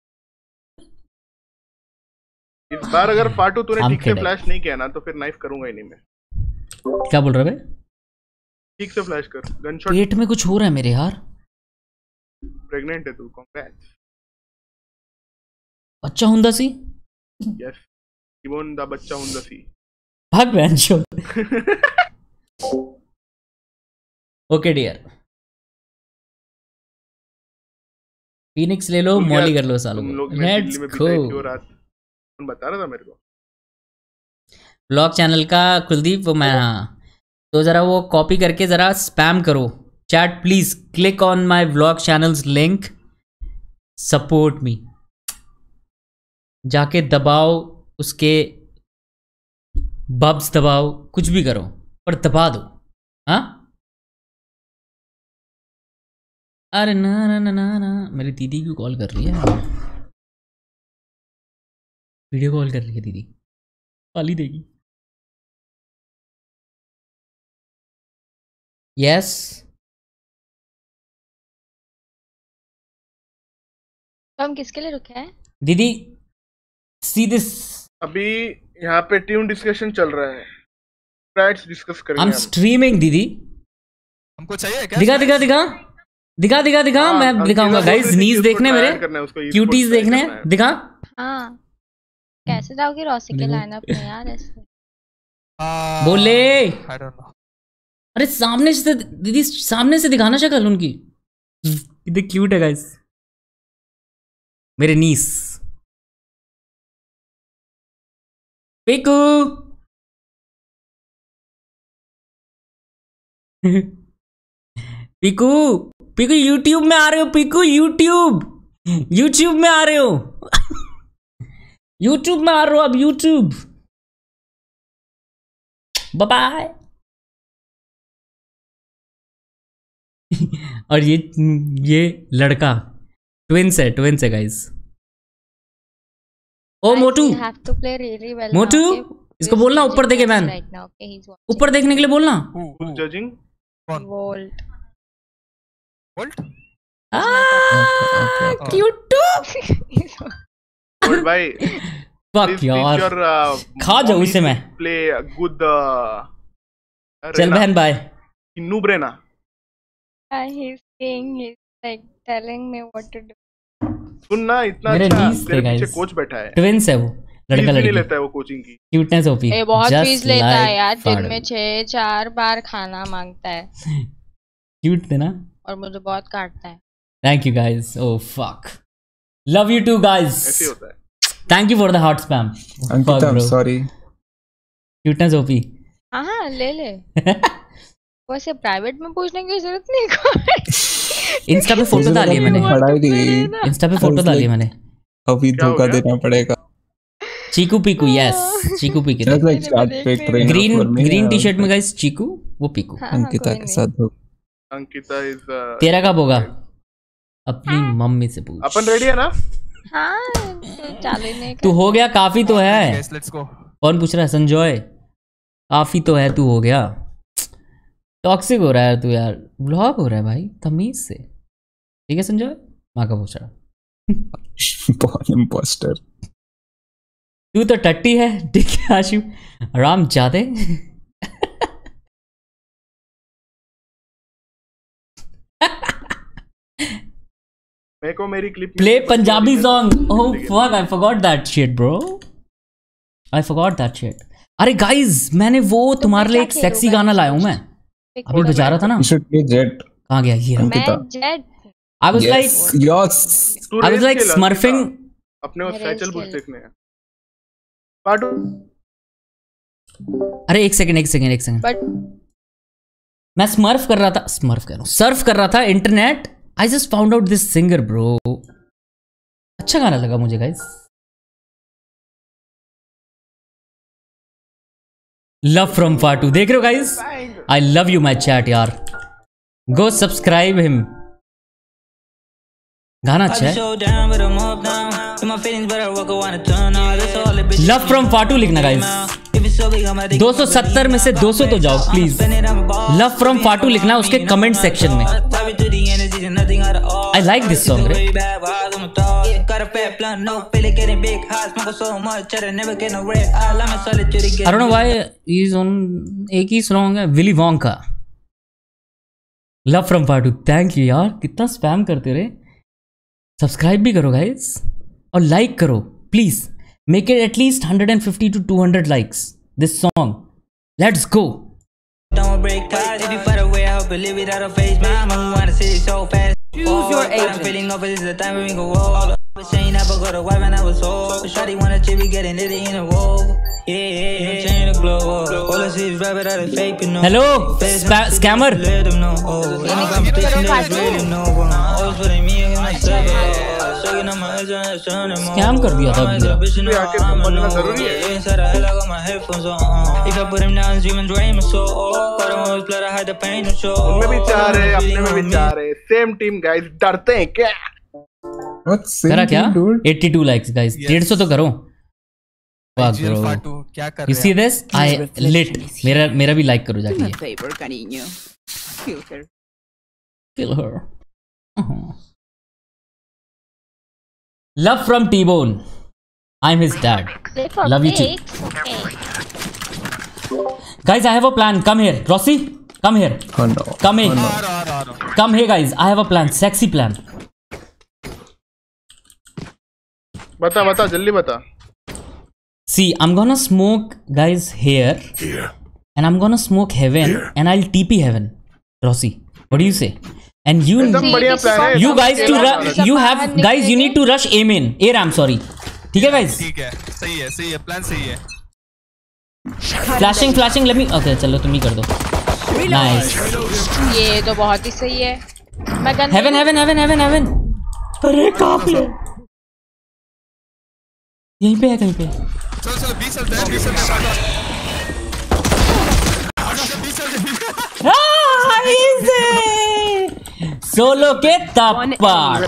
इस बार अगर फाटू तूने ठीक से kidding. फ्लैश नहीं किया ना तो फिर नाइफ करूंगा ही नहीं मैं। क्या बोल रहा है बे? ठीक से फ्लैश कर, गनशॉट। पेट में कुछ हो रहा है मेरे यार। प्रेग्नेंट है तू, कांग्रेट्स। बच्चा हुंदा सी? यस, इवन द बच्चा हुंदा सी। भाग बहन चो। ओके डियर, फीनिक्स ले लो, मॉली कर लो सालों को। Let's go. बता रहा था मेरे को ब्लॉग चैनल का कुलदीप, वो मैं, हाँ तो जरा वो कॉपी करके जरा स्पैम करो chat please. Click on my vlog channels link, support me. जाके दबाओ उसके, बब्स दबाओ, कुछ भी करो पर दबा दो। हाँ अरे ना ना ना ना ना, मेरी दीदी क्यों कॉल कर रही है? वीडियो कॉल कर रही है दीदी, गाली देगी। यस तो हम किसके लिए रुके हैं दीदी? सी दिस, अभी यहाँ पे टीम डिस्कशन चल रहा है, स्ट्रैट्स डिस्कस करेंगे हम स्ट्रीमिंग दीदी। हमको चाहिए क्या? दिखा दिखा दिखा दिखा दिखा दिखा हाँ, मैं दिखाऊंगा गाइस, नीज देखने मेरे, क्यूटीज देखने, दिखा। हाँ कैसे जाओगी रॉसी के लाइनअप में यार ऐसे? बोले आई डोंट नो। अरे सामने से दीदी, सामने से दिखाना शक्ल उनकी, कितने क्यूट है गाइस मेरे नीस। पिकू पिकू पिकू यूट्यूब में आ रहे हो? पिकू यूट्यूब यूट्यूब में आ रहे हो? यूट्यूब में आ रहे हो अब? YouTube bye bye. और ये ये लड़का ट्विंस है, ट्विंस है गाइस। ओ मोटू, मोटू इसको बोलना ऊपर देखे मैन, ऊपर देखने के लिए बोलना। Judging volt volt cute volt भाई। फक यार, खा जाओ इसे मैं। Play good. चल बहन bye. Noob Reyna. he's saying he's like telling me what to do. सुन ना, इतना मेरे अच्छा नीस तेरे थे पीछे guys। कोच बैठा है, ट्विंस है वो, लड़का लड़की नहीं लेता है वो कोचिंग की। क्यूटनेस ओपी, ए बहुत Just फीस लेता है like यार, दिन में father। छह चार बार खाना मांगता है क्यूट थे ना, और मुझे बहुत काटता है। Thank you guys. Oh fuck, love you too guys. ऐसे होता है। Thank you for the heart spam Ankita, sorry. Cuteness OP. हाँ हाँ ले ले। वैसे प्राइवेट में पूछने की जरूरत नहीं कोई। इंस्टा पे फोटो डाली है मैंने, पढ़ाई दी, इंस्टा पे फोटो डाली है मैंने। अभी धोखा देना पड़ेगा। Chiku Piku, yes Chiku Piku. Just like chat pic trainer green for me, green uh, T shirt में गाइस, चीकू वो पीकू। अंकिता के साथ धोखा। अंकिता इज तेरा कब होगा? अपनी मम्मी से पूछ। अपन रेडी है ना? हाँ चालू नहीं तू हो गया, काफी तो है। Let's go. कौन पूछ रहा है? संजय, काफी तो है, तू हो गया। टॉक्सिक हो रहा है तू यार, ब्लॉग हो रहा है भाई, तमीज से, ठीक है संजय? माँ का पूछ रहा। बहुत इम्पोस्टर। तू तो टट्टी है, ठीक है आशु, आराम जाते। मेरे को मेरी clip play Punjabi song. Oh fuck, I forgot that shit bro, I forgot that shit. अरे गाइस, मैंने वो तुम्हारे लिए एक सेक्सी गाना लाया हूं मैं, अभी बजा रहा था ना। You should be Jet. कहाँ गया ये? अंकिता। मैं jet. I was like, Yes. I was like smurfing. अपने वो सैचल बुश देखने हैं। पार्ट। अरे एक सेकंड एक सेकंड एक सेकंड, बट मैं स्मर्फ कर रहा था, स्मर्फ कर रहा हूँ, सर्फ कर रहा था internet. I just found out this singer bro, अच्छा गाना लगा मुझे गाइस। लव फ्रॉम फाटू, देख रहे हो guys? I love you my chat यार, Go subscribe him. गाना अच्छा है. Love from Fatu लिखना guys. दो सौ सत्तर में से दो सौ तो जाओ प्लीज. Love from Fatu लिखना उसके कमेंट सेक्शन में. I like this song. Right? I don't know why he's on एक ही song है Willy Wonka. Love from Fatu. Thank you यार. कितना स्पैम करते रहे. सब्सक्राइब भी करो गाइस और लाइक करो please. Make it at least one hundred fifty to two hundred likes this song. Let's go. Choose your agent. Hello scammer. Scam कर दिया था जरूरी है. उनमें भी चार है अपने में भी चार है. Same team guys. डरते हैं क्या? करा क्या? eighty-two likes guys. डेढ़ सौ तो करो. क्या कर You see this? I lit. मेरा मेरा भी लाइक करो जाके. Kill her. Kill her. Uh-huh. Love from T-Bone. I'm his dad. Love you too. Guys, I have a plan. Come here. Rossi, come here. Oh no. Come here. Oh, no. Come here guys. I have a plan. Sexy plan. बता बता जल्दी बता. See, I'm gonna smoke guys here. Here. And I'm gonna smoke heaven. Here. And I'll T P heaven. Rossi, what do you say? And you, एकदम बढ़िया plan है. you guys to rush. You have guys. You need to rush A main. A ram. Sorry. ठीक है guys. ठीक है. सही है. सही है. प्लान सही है. Flashing, flashing. Let me. Okay, चलो तुम ही कर दो. Nice. ये तो बहुत ही सही है. मैं gun. Heaven, heaven, heaven, heaven, heaven. अरे कहाँ पे? यहीं पे है कहीं पे. चलो चलो बीस चलते हैं. बीस चलते हैं. सोलो के तप्पड़.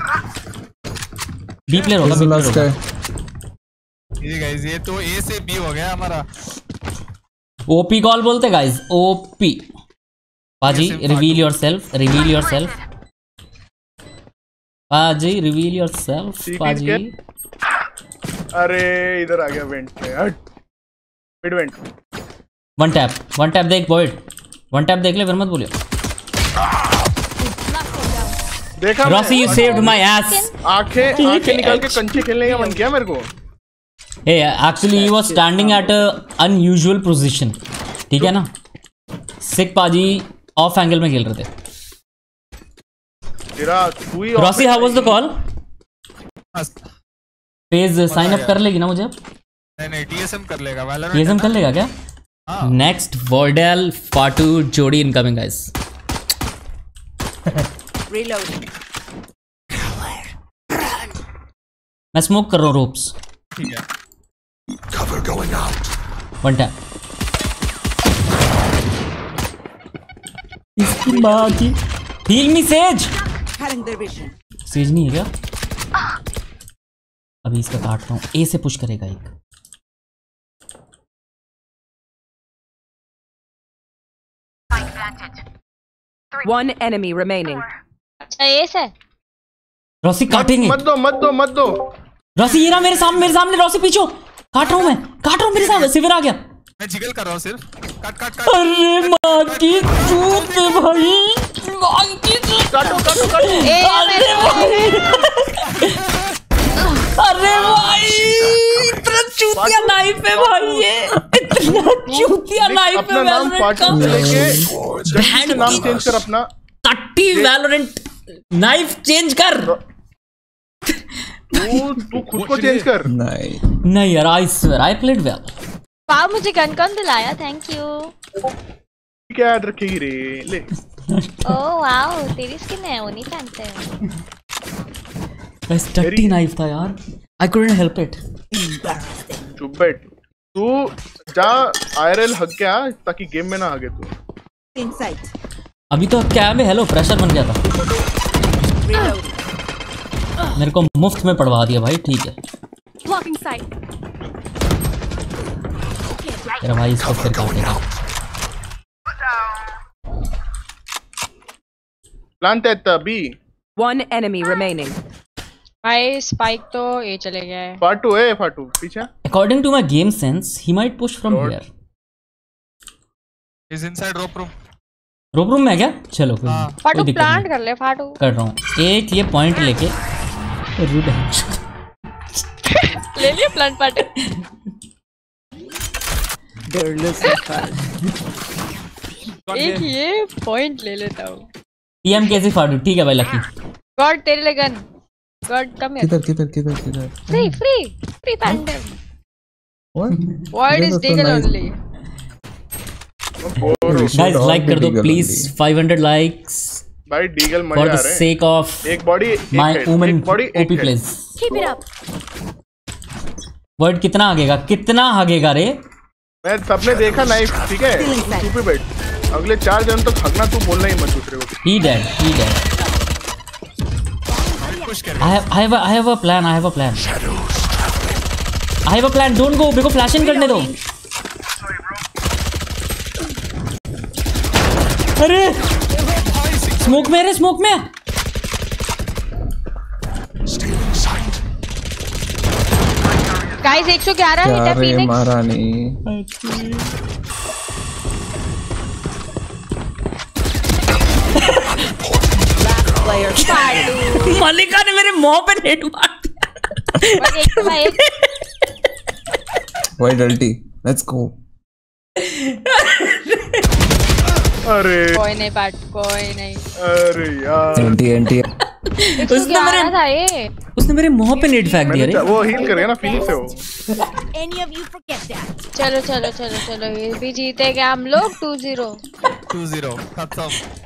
बी प्लेयर होगा. लास्ट का. ये गाइस ये तो ए से बी हो गया हमारा. ओपी कॉल बोलते गाइस. ओपी. पाजी रिवील योरसेल्फ. Reveal yourself. पाजी रिवील योरसेल्फ. पाजी. अरे इधर आ गया वेंट पे. हट. Mid vent. One tap. One tap देख बॉयड. वन टैप देख ले फिर मत बोलियो. देखा Rossi, you saved my ass. आंखें आंखें निकाल के कंचे खेलने का मन किया मेरे को. Hey, actually he was standing at a unusual position. ठीक है ना. सिक पाजी ऑफ एंगल में खेल रहे थे. तेरा हुई. Rossi, how was the call? पेज साइन अप कर लेगी ना मुझे? नहीं नहीं टीएसएम कर लेगा. वैलोरेंट टीएसएम कर लेगा क्या? नेक्स्ट वॉर्डेल फाटू जोड़ी इनकमिंग गाइस. Reloading. मैं स्मोक कर रहा हूँ रोप्स. ठीक है. Cover going out. One tap. इसकी माँ की. हील मी सेज. सेज नहीं है क्या? अभी इसका काटता हूँ. ए से पुश करेगा एक. One enemy remaining. अच्छा ये से. रॉसी काटेंगे. मत दो मत दो मत दो. रॉसी ये रहा मेरे सामने. मेरे सामने रॉसी पीछो. काट रहा हूँ मैं. काट रहा हूँ मेरे सामने. सिविर आ गया. मैं जिगल कर रहा हूँ सिर्फ. काट काट काट. अरे माँ की चूत भाई. माँ की चूत. काटो काटो काटो. अरे भाई. अरे भाई इतना चूतिया नाइफ है भाई. ये इतना चूतिया नाइफ है. अपना नाम फाटू लेके जल्दी नाम चेंज कर अपना. टट्टी वैलोरेंट नाइफ चेंज कर. तू तू खुद को चेंज कर. नहीं नहीं यार. I swear I played well. वाह मुझे गन कौन दिलाया. Thank you. क्या याद रखेगी रे. ले. ओह वाओ तेरी स्किन है. वो नहीं पहनते हैं. बस टट्टी नाइफ था यार. I couldn't help it. चुप बैठ. तू जा आईआरएल हग के आ ताकि गेम में ना हगे तू. Inside. अभी तो क्या है, हेलो प्रेशर बन गया था। मेरे को मुफ्त में पढ़वा दिया भाई, ठीक है। तेरा भाई इसको फिर काटेगा। Plant at B. One enemy remaining. भाई स्पाइक तो ये चले गया है। फाटू है, फाटू पीछे। According to my game sense, he might push from Lord. here. He's inside rope room. Rope room में है क्या? चलो कोई नहीं, फाटू कोई दिक्कत प्लांट नहीं। कर ले फाटू। कर रहा हूँ एक ये पॉइंट लेके। ले लिया प्लांट फाटू। एक ये पॉइंट ले लेता हूँ। टीएम कैसे फाड़ू? ठीक है भाई लकी। गॉड तेरे लिए गन। God come here. किधर किधर किधर किधर? फ्री फ्री फ्री पैंडम। What? Word is deagle only. Guys like कर दो please, five hundred likes. भाई डीगल मजा For आ the रहा है। sake of एक बॉडी my woman एक body O P please. Keep it up. Word कितना आगेगा? कितना आगेगा रे? मैं सबने देखा नाइफ, ठीक है? चुप ही बैठ। अगले चार जन तक हगना, तू बोलना ही मत दूसरे को। He dead, he dead. I have, I have, a, I have a plan. I have a plan. I have a plan. Don't go. मेरे को फ्लैश इन करने दो। अरे स्मोक में, अरे स्मोक में। गाइस एक सौ ग्यारह हिट है रे फिनिक्स। मारा नहीं। मलिका ने मेरे मुंह पे नेट मार दिया। एक तो एक Why Delty? Let's go. अरे कोई नहीं पाट, कोई नहीं। अरे यार एंटी एंटी उसने मेरे था ये उसने मेरे मुंह पे नेट फेंक दिया रे। वो हील करेगा ना फिनिक्स से वो। Any of you forget that. चलो चलो चलो चलो ये भी जीतेंगे हम लोग। टू जीरो टू जीरो खत्म।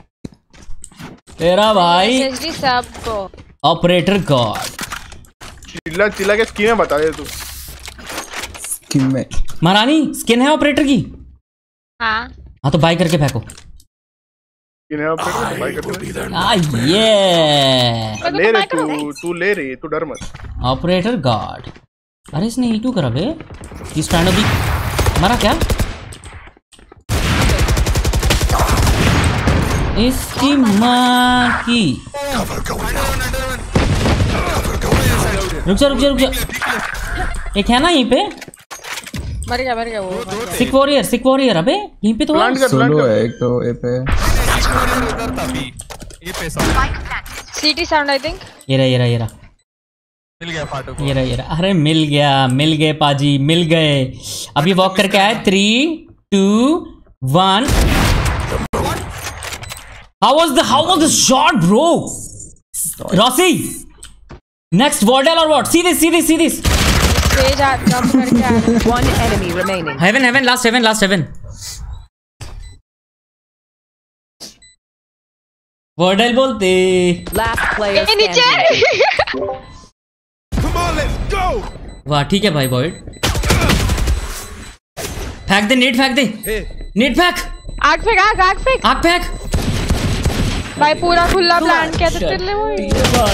तेरा भाई एसएसडी सबको। Operator god. चिल्ला चिल्ला के स्कीमें बता दे तू। स्किन में महारानी स्किन है ऑपरेटर की? हाँ हाँ तो बाय करके फेंको। स्किन है ऑपरेटर, बाय करके। आ ये ले रे तू, तू ले रे, तू डर मत। Operator god. अरे इसने ई टू करा बे। इस स्टैंड अभी मरा क्या? इसकी माँ की। रुक जा रुक जा रुक जा। एक है ना यहीं पे? मर गया मर गया वो मर गया। Sick warrior sick warrior. अबे यहीं पे तो प्लांट कर, प्लांट सोलो कर। है एक तो ए पे। उधर था बी। ये पे साउंड सीटी साउंड आई थिंक। ये रहा ये रहा ये रहा मिल गया फाटू को। ये रहा ये रहा। अरे मिल गया मिल गए पाजी मिल गए। अभी वॉक करके आए। Three two one. How was the how was the shot, bro? Rossi, next Wardell or what? See this, see this, see this. तेज आ जंप करके आ। One enemy remaining. Heaven, heaven, last heaven, last heaven. Wardell बोलते। Last player ये नीचे। Come on, let's go. वाह ठीक है भाई बॉयड। फेंक दे नेट फेंक दे। नेट फेंक। आग फेंक आग आग फेंक। आग फेंक। भाई पूरा खुला प्लान किया तो तेरे लिए वही।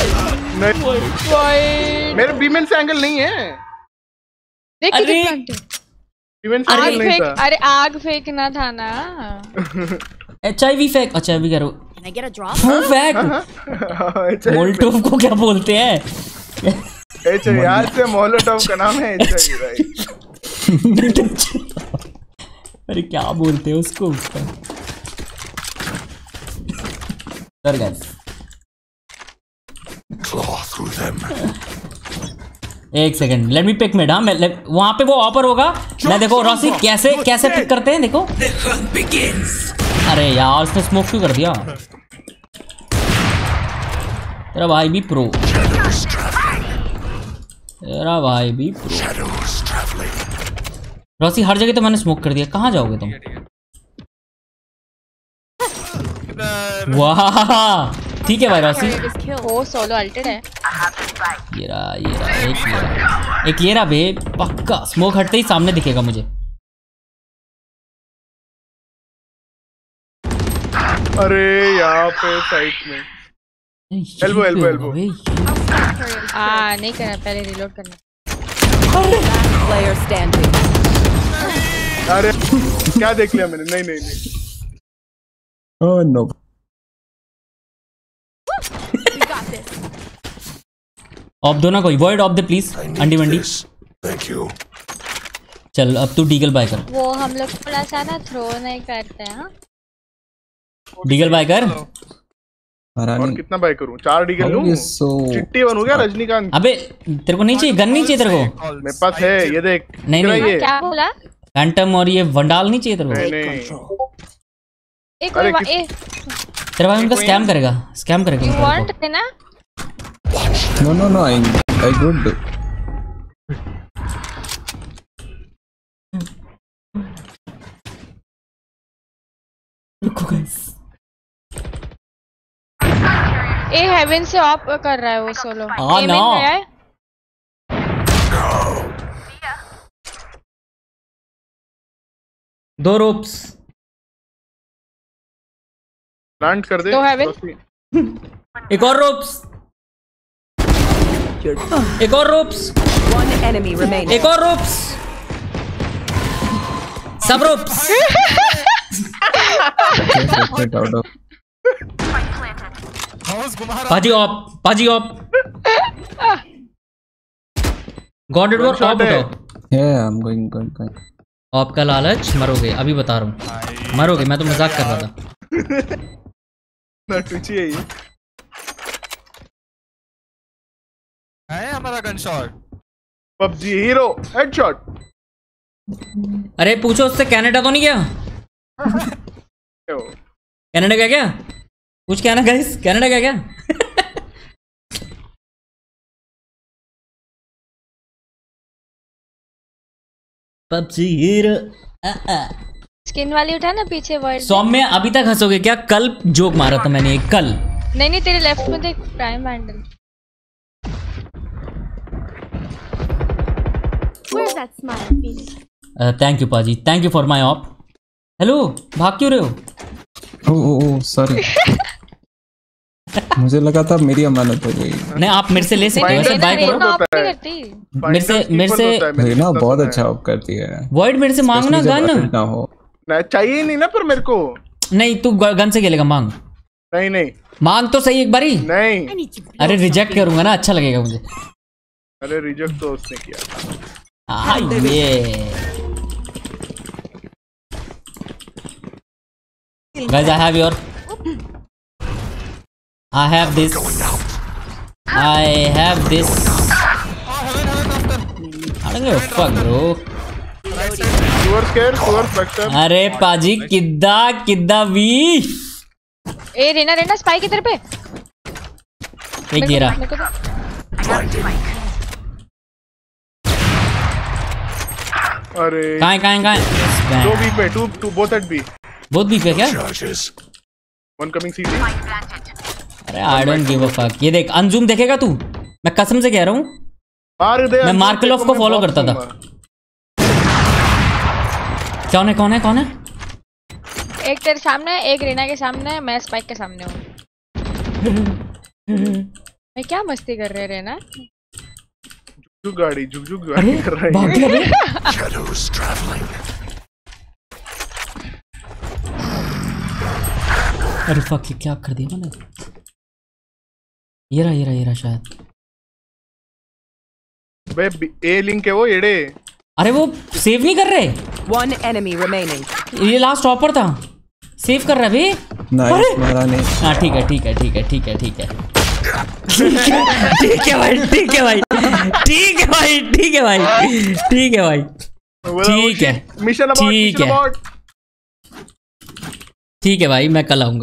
मेरे बीमेन से एंगल नहीं है। देख अरे कितने बीमेन से आग एंगल नहीं फेंक। था। अरे आग फेंकना था ना। एच आई वी फेंक। अच्छा अभी करो। Can I get a drop? वो फेंक। मोल्टोव को क्या बोलते हैं? एच यार से मोलोटोव का नाम है एच आई भाई। अरे क्या बोलते हैं उसको उसका? Sir guys Claw through them. एक second let me pick mid. हाँ वहां पे वो ऑपर होगा। मैं देखो रॉसी कैसे कैसे पिक करते हैं देखो। अरे यार उसने स्मोक क्यों कर दिया? तेरा भाई भी प्रो। तेरा भाई भी प्रो। रॉसी हर जगह तो मैंने स्मोक कर दिया। कहाँ जाओगे तुम? वाह ठीक है भाई रॉसी। वो सोलो अल्टेड है। ये रहा ये रहा एक ये रहा एक ये रहा बे। पक्का स्मोक हटते ही सामने दिखेगा मुझे। अरे यहाँ पे साइड में एल्बो एल्बो एल्बो हाँ नहीं करना, पहले रिलोड करना। Player standing. अरे क्या देख लिया मैंने? नहीं नहीं नहीं। Oh no. ऑफ दो ना कोई, वॉइड ऑफ दे प्लीज। अंडी वंडी Thank you. चल अब तू डीगल बाय कर। वो हम लोग थोड़ा सा ना थ्रो नहीं करते हैं। डीगल बाय कर। और कितना बाय करूं? चार डीगल लूं? चिट्टी बनूं क्या रजनीकांत? अबे तेरे को नहीं चाहिए, गन नहीं चाहिए तेरे को? मेरे पास है, ये देख। नहीं नहीं, क्या बोला? फैंटम और ये वंडाल नहीं चाहिए तेरे को? नहीं नहीं। एक कोई बा- ए तेरे भाई उनका स्कैम करेगा, स्कैम करेगा। You want है ना? No no no, I I good. रुको गाइस। ए हेवन से ऑफ कर रहा है वो सोलो। हाँ ना। दो रोप्स प्लांट कर दे। दो हेवन। एक और रोप्स, एक और रोप्स, One enemy remaining. एक और रोप्स, सब रोप्स। Get out of. पाजी ऑफ, पाजी off. God it war off उठाओ। Yeah, I'm going going going. Off का लालच, मरोगे अभी बता रहा हूँ, मरोगे। मैं तो मजाक कर रहा था। ना टूची है ये। है हमारा gun shot. PUBG hero headshot. अरे पूछो उससे कनाडा तो नहीं गया? कनाडा गया क्या? कुछ कहना गाइस, कनाडा गया क्या? PUBG hero. स्किन वाली उठा ना पीछे वर्ड। सौम्य अभी तक हंसोगे क्या? कल जोक मारा था मैंने एक, कल। नहीं नहीं तेरे लेफ्ट में देख, prime vandal. Where's that smile, Felix? Thank you पाजी, thank you for my op. Hello, भाग क्यों रहे हो? Oh oh oh, sorry. मुझे लगा था मेरी अमानत हो गई। नहीं आप मेरे से ले सकते हो, ऐसे बाय करो। मेरे से मेरे से रेना बहुत अच्छा ऑफ करती है। वॉइड मेरे से मांग ना गन। ना हो ना चाहिए नहीं ना, पर मेरे को नहीं, तू गन से खेलेगा, मांग। नहीं नहीं मांग तो सही एक बारी। नहीं अरे रिजेक्ट करूंगा ना, अच्छा लगेगा मुझे। अरे रिजेक्ट तो उसने किया था। ये guys, I have your I have this I have this I don't give a fuck bro. Towards scared, towards backstab. अरे पाजी किद्दा किद्दा वी। ए रेना रेना स्पाइक इधर पे। एक गिरा। अरे कहाँ कहाँ कहाँ? दो बी पे, two two both at B. Both B पे क्या? One coming CT. अरे I don't give a fuck. ये देख अनजूम देखेगा तू, मैं कसम से कह रहा हूँ। मार दे। मैं मार्केलॉफ को फॉलो करता था। कौन है कौन है कौन है? एक तेरे सामने, एक रेना के सामने, मैं स्पाइक के सामने हूँ। मैं क्या मस्ती कर रहे रेना? जुग गाड़ी जुग जुग गाड़ी कर रहा है। Shadows traveling. अरे फक, ये क्या कर दिया मैंने? ये रहा ये रहा ये रहा शायद। बे ए लिंक है वो एड़े। अरे वो सेव नहीं कर रहे। One enemy remaining. ये लास्ट ऑपर था, सेव कर रहा है बे। नाइस मारा नहीं। हाँ ठीक है ठीक है ठीक है ठीक है ठीक है ठीक है भाई ठीक है भाई ठीक है भाई ठीक है भाई ठीक है भाई ठीक है मिशन अबाउट ठीक है ठीक है भाई, मैं कल आऊंगा।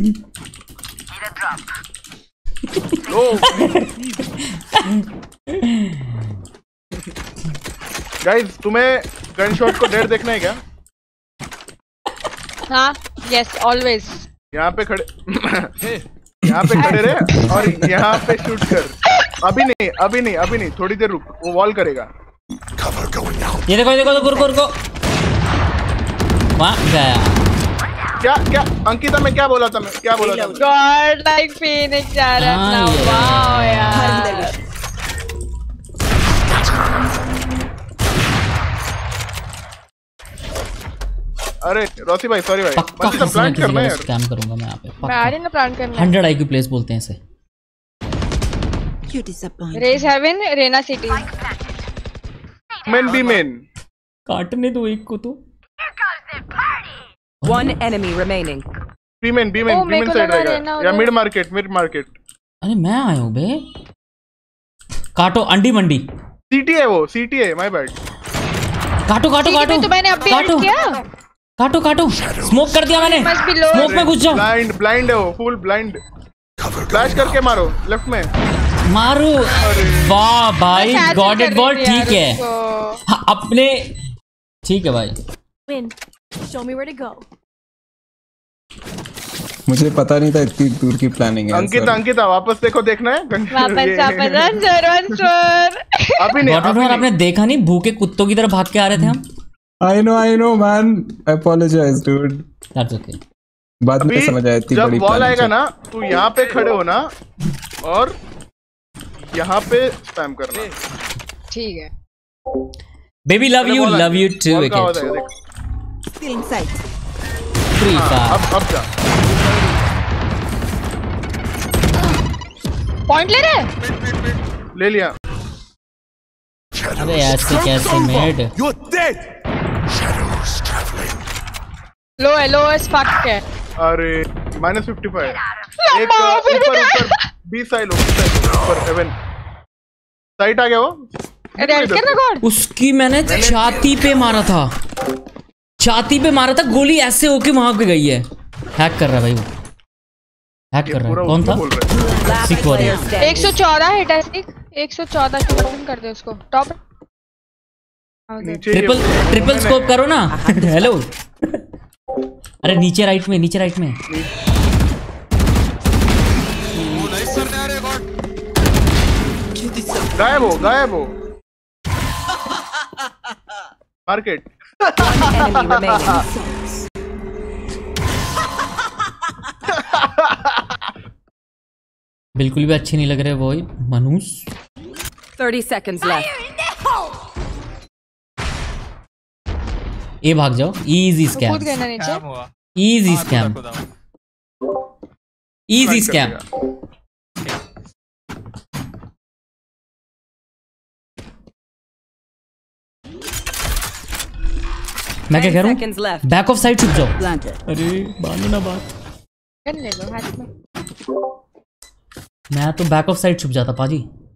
गाइस तुम्हें गन शॉट को डेढ़ देखना है क्या? हाँ यस ऑलवेज। यहाँ पे खड़े यहाँ पे खड़े रहे और यहाँ पे शूट कर। अभी नहीं अभी नहीं अभी नहीं, थोड़ी देर रुक, वो वॉल करेगा। ये देखो देखो देखो रुको रुको, वहाँ गया। क्या क्या अंकिता मैं क्या बोला था मैं क्या बोला था गॉड लाइक फीनिक्स जा रहा है अपना वाओ यार अरे रोसी भाई सॉरी भाई पक्का मतलब किसी ना प्लान किसी करना है जगह यार स्कैम करूंगा मैं यहाँ पे मैं आ रही ना प्लान करने हंड्रेड आईक्यू प्लेस बोलते हैं इसे You disappoint. रेस Haven Reyna CT main B main काटने दो एक को तो One enemy remaining. B main B oh, main B मेरे मेन को साइड लगा रहेगा रहना या उधर। मिड मार्केट मिड मार्केट अरे मैं आया हूँ बे काटो अंडी मंडी सीटी है वो सीटी है माय बैड काटो काटो ठीक है, काटो तो मैंने अभी काटो ऐड किया काटो काटो स्मोक कर दिया मैंने Must be low. स्मोक में घुस जाओ ब्लाइंड ब्लाइंड है वो फुल ब्लाइंड फ्लैश करके मारो लेफ्ट में मारो वाह भाई मैं गॉड इट catch बॉल कर रही थी ठीक यार है उसको। हाँ, अपने ठीक है भाई Win. Show me where to go. मुझे पता नहीं था इतनी दूर की प्लानिंग है अंकिता अंकिता वापस देखो देखना है वापस वापस आंसर आंसर अभी नहीं गॉड अभी इट नहीं आपने देखा नहीं भूखे कुत्तों की तरह भाग के आ रहे थे हम I know I know man I apologise dude that's okay बाद में अभी समझ आया इतनी जब बड़ी वॉल planning आएगा से। ना तू यहाँ पे खड़े हो ना और यहाँ पे स्पैम करना ठीक है baby love you wall love आएगी। यू टू वॉल का आवाज विकेट आएगा, देख। Still in sight. फ्री हाँ, फायर अब अब जा पॉइंट ले रहे ले लिया अरे ऐसे कैसे मेड You're dead. Shadows traveling. Low है लो है स्पक है अरे माइनस फिफ्टी फाइव एक ऊपर ऊपर बी साइड ऊपर सेवन साइड आ गया वो रेड करना गॉड उसकी मैंने छाती पे मारा था छाती पे मारा था गोली ऐसे होके वहां पे गई है हैक कर रहा है भाई वो हैक कर रहा है कौन था बोल रहे Last Sick warrior. player standing. एक सौ चौदह हिट है सिक एक सौ चौदह की ओपन कर दे उसको टॉप नीचे ट्रिपल ट्रिपल स्कोप करो ना हेलो अरे नीचे राइट में नीचे राइट में वो नाइस करने आ रहे गॉड गायब हो गायब हो मार्केट One enemy remaining. बिल्कुल भी अच्छे नहीं लग रहे वो मनुष Thirty seconds left. ए भाग जाओ इजी स्कैम कूद गए ना नीचे क्या हुआ इजी हाँ, स्कैम खुदा, खुदा। इजी स्कैम मैं क्या कह रहा Seconds हूँ left. बैक ऑफ साइड छुप जाओ Planted. अरे बांधो ना बात कर ले लो हाथ में मैं तो बैक ऑफ साइड छुप जाता पाजी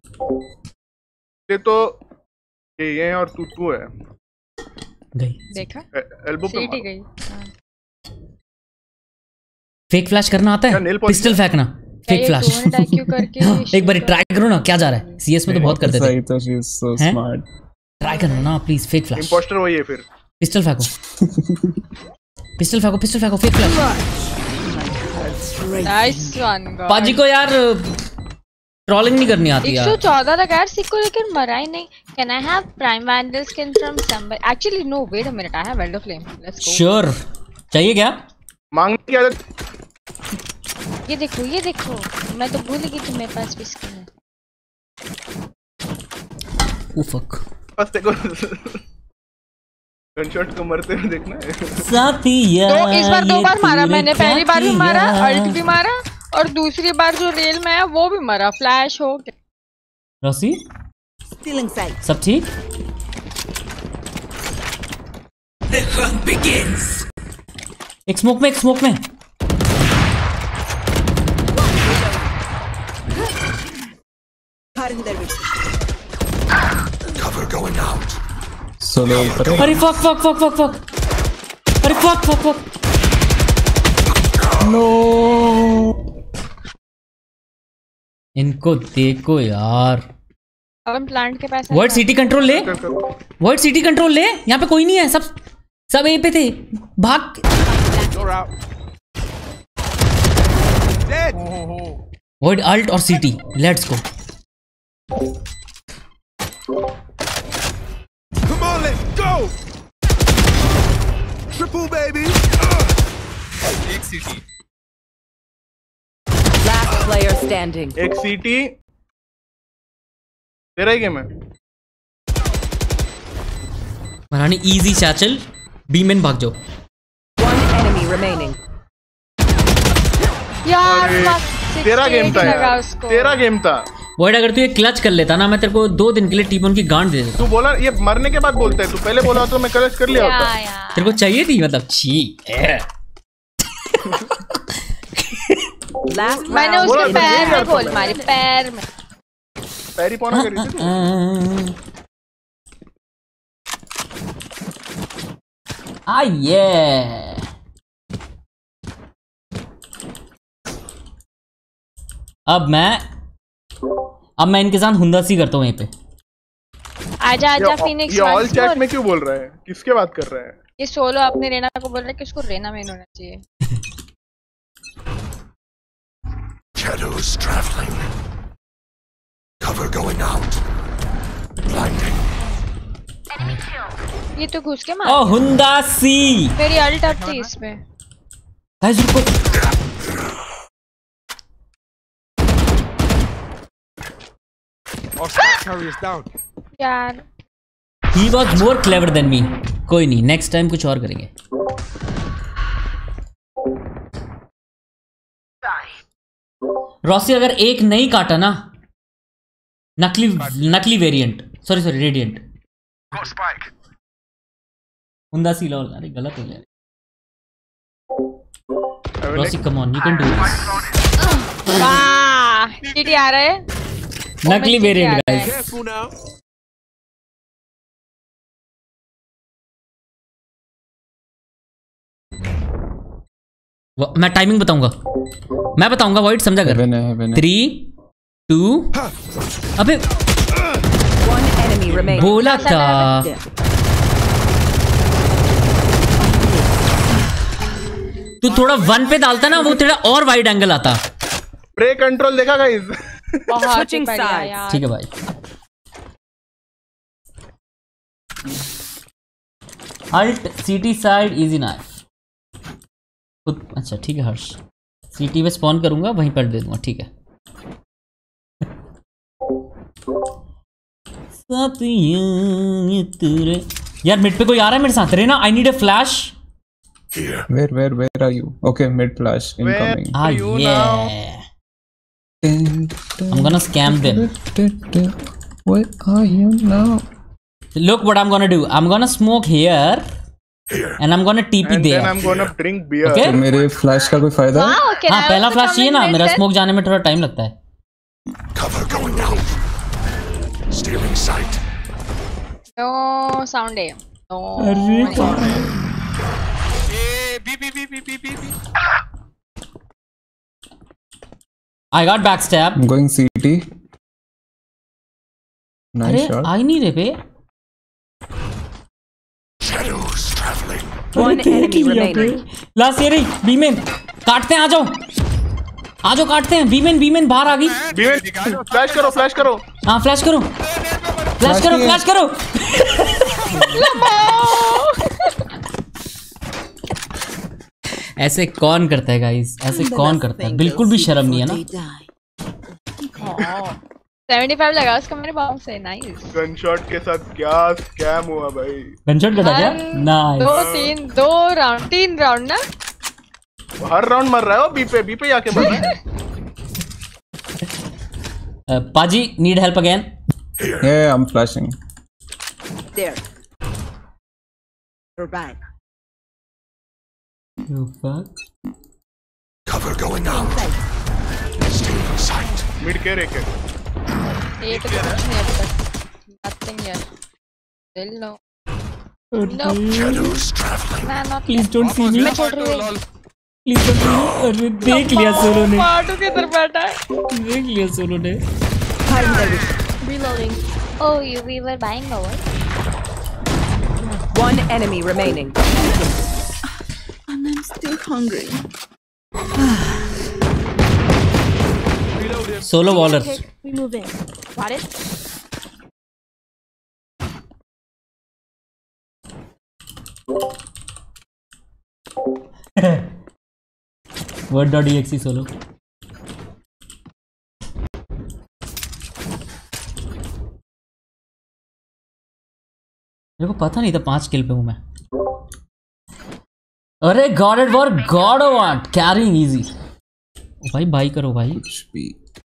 ये तो ये ये और तू तू है गई देखा एल्बो पे सीटी मारो। गई हाँ। फेक फ्लैश करना आता क्या है nail polish पिस्टल है? फेंकना फेक ये फ्लैश दो मिनट I Q करके एक बार ट्राई करो ना क्या जा रहा है सीएस में तो बहुत करते थे सही तो शी इज सो हैं? स्मार्ट ट्राई करना ना प्लीज फेक फ्लैश इम्पोस्टर वही है फिर पिस्टल फेंको पिस्टल फेंको पिस्टल फेंको fake flash nice one god पाजी को यार ट्रोलिंग नहीं करनी आती एक यार सौ चौदह तक यार सिक्को लेकर मरा ही नहीं can I have prime vandal skin from somebody actually no wait a minute I have elder flame let's go sure चाहिए क्या मांगने की आदत ये देखो ये देखो मैं तो भूल गई थी मेरे पास भी स्किन है ओ फक बस देखो गनशॉट को मरते हुए देखना है साथिया तो इस बार दो ये बार मारा तूने मैंने क्या पहली बार भी किया? मारा अल्ट भी मारा और दूसरी बार जो रेल में है वो भी मरा फ्लैश हो गया रॉसी Still in sight. सब ठीक एक स्मोक में एक स्मोक में Cutting their vision. Cover going out. Solo ऊपर है। अरे fuck fuck fuck fuck fuck अरे फक फक फक नो इनको देखो यार अब हम प्लांट के पास वर्ड सिटी कंट्रोल ले वर्ड सिटी कंट्रोल ले यहाँ पे कोई नहीं है सब सब यहीं पे थे भाग वर्ड अल्ट और CT let's go Come on, let's go. Triple baby. Uh. सीटी। Last player standing. एक सीटी तेरा ही गेम है। महारानी इजी चाचल बीमेन भाग जाओ। One enemy remaining. यार तेरा गेम था यार, तेरा गेम था। वॉइड अगर तू ये क्लच कर लेता ना मैं तेरे को दो दिन के लिए टीमोन की गांड दे देता। तू बोला ये मरने के बाद बोलता है, तू पहले बोला तो मैं क्लच कर लिया होता। तेरे को चाहिए थी मतलब छी। मैंने उसके पैर में गोल मारी, पैर में। पैर ही पौना करी थी तू। आ ये अब मैं अब मैं इनके साथ हुंदासी करता हूँ यहीं पे। आजा आजा फिनिक्स। ये ऑल चैट में क्यों बोल रहा है? किसके बात कर रहा है? ये सोलो अपने रेना को बोल रहा है कि उसको रेना में होना चाहिए। Shadows traveling. Cover going out. Blinding. ये तो घुस के मार। ओ हुंदासी। मेरी अल्ट अप थी इसमें। गाइस रुको। यार He was more clever than me. कोई नहीं, नेक्स्ट टाइम कुछ और करेंगे। रॉसी अगर एक नहीं काटा ना, नकली नकली वेरिएंट, सॉरी सॉरी रेडिएंट। हुंदासी लॉल, अरे गलत हो गया। Rossi come on, you can do this. वाह टीटी आ रहा है। नकली वेरिएंट गाइस। मैं टाइमिंग बताऊंगा, मैं बताऊंगा वॉइड समझा कर। थ्री टू अबे बोला था तू थोड़ा वन पे डालता ना, वो तेरा और वाइड एंगल आता। प्रे कंट्रोल देखा गाइस। Switching sides. ठीक है भाई। अल्ट सीटी साइड इजी नाइफ। अच्छा ठीक है हर्ष, सीटी पे स्पॉन करूंगा वहीं पर दे दूंगा, ठीक है। यार मिड पे कोई आ रहा है मेरे साथ, Reyna I need a flash. Where where where are you? Okay, mid flash incoming. Ah yeah. I'm gonna scam them. Where are you now? Look what I'm gonna do. I'm gonna smoke here. And I'm gonna T P And there. then I'm gonna drink beer. Okay? तो मेरे flash का कोई फायदा? हाँ पहला flash चाहिए ना, मेरा स्मोक जाने में थोड़ा टाइम लगता है। Cover going out. Stealing sight. No sound है। No. अरे B B B B B B. I got backstab. I'm going C T. Nice अरे shot. आई नहीं रे पे। Shadows traveling. One enemy remaining. Last ये रही बीमेन, काटते हैं, आ जाओ आ जाओ काटते हैं। बीमेन बीमेन बाहर आ गई। बीमेन फ्लैश करो फ्लैश करो। हाँ फ्लैश करो फ्लैश करो फ्लैश करो। ऐसे कौन करता है गाइस, ऐसे कौन करता है? बिल्कुल भी शर्म नहीं है ना। पचहत्तर लगा उसका मेरे बाउंस से। नाइस। गनशॉट के साथ क्या स्कैम हुआ भाई। गनशॉट कटा क्या? नाइस। दो तीन दो राउंड तीन राउंड ना, हर राउंड मर रहा है वो। बी पे बी पे आके मर रहा है। पाजी need help again. Yeah, I'm flashing. There. We're back. You fuck. Cover going out. Stealing sight. Mid के रेके। ये तो कुछ नहीं अब तक। Nothing yet. Still no. No. Shadows traveling. Nah, not Please yet. don't see me. मैं छोड़ रही हूँ। Please don't see me. अरे देख लिया सोलो ने। पार्टू किधर बैठा है? देख लिया सोलो ने। Reloading. Oh, you we were buying over. One enemy remaining. And I'm still hungry. Solo waller. Okay, we move in. Got it? Word dot एक्सी सोलो। मेरे को पता नहीं था पांच किल पे हूं मैं। अरे god it war god what carrying easy. भाई भाई करो भाई। कुछ भी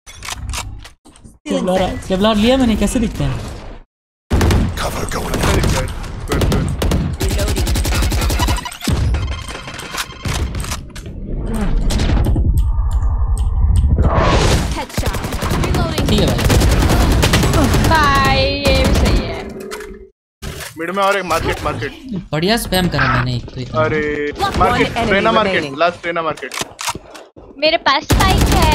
केवलार लिया मैंने, कैसे दिखते हैं? Cover going ठीक है भाई। भाई ये भी सही है। मिड में और एक मार्केट मार्केट बढ़िया स्पैम करा मैंने एक तो इतना। अरे मार्केट ट्रेना मार्केट लास्ट ट्रेना मार्केट। मेरे पास स्पाइक है।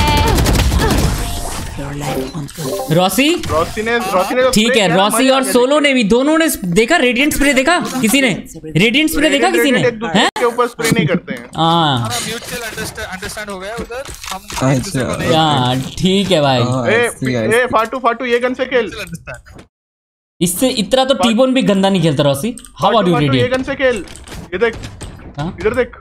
रॉसी रॉसी ने रॉसी ने ठीक है, रॉसी और सोलो ने भी दोनों ने देखा। रेडिएंट स्प्रे देखा किसी ने? रेडिएंट स्प्रे देखा किसी ने? हैं के ऊपर स्प्रे नहीं करते हैं। हां म्यूचुअल अंडरस्टैंड हो गया उधर हम। अच्छा हां ठीक है भाई। ए ए फाटू फाटू ये गन से खेल। इससे इतना तो टीबोन भी गंदा नहीं खेलता Rossi. How are you ready? ये गन से खेल। ये देख इधर देख।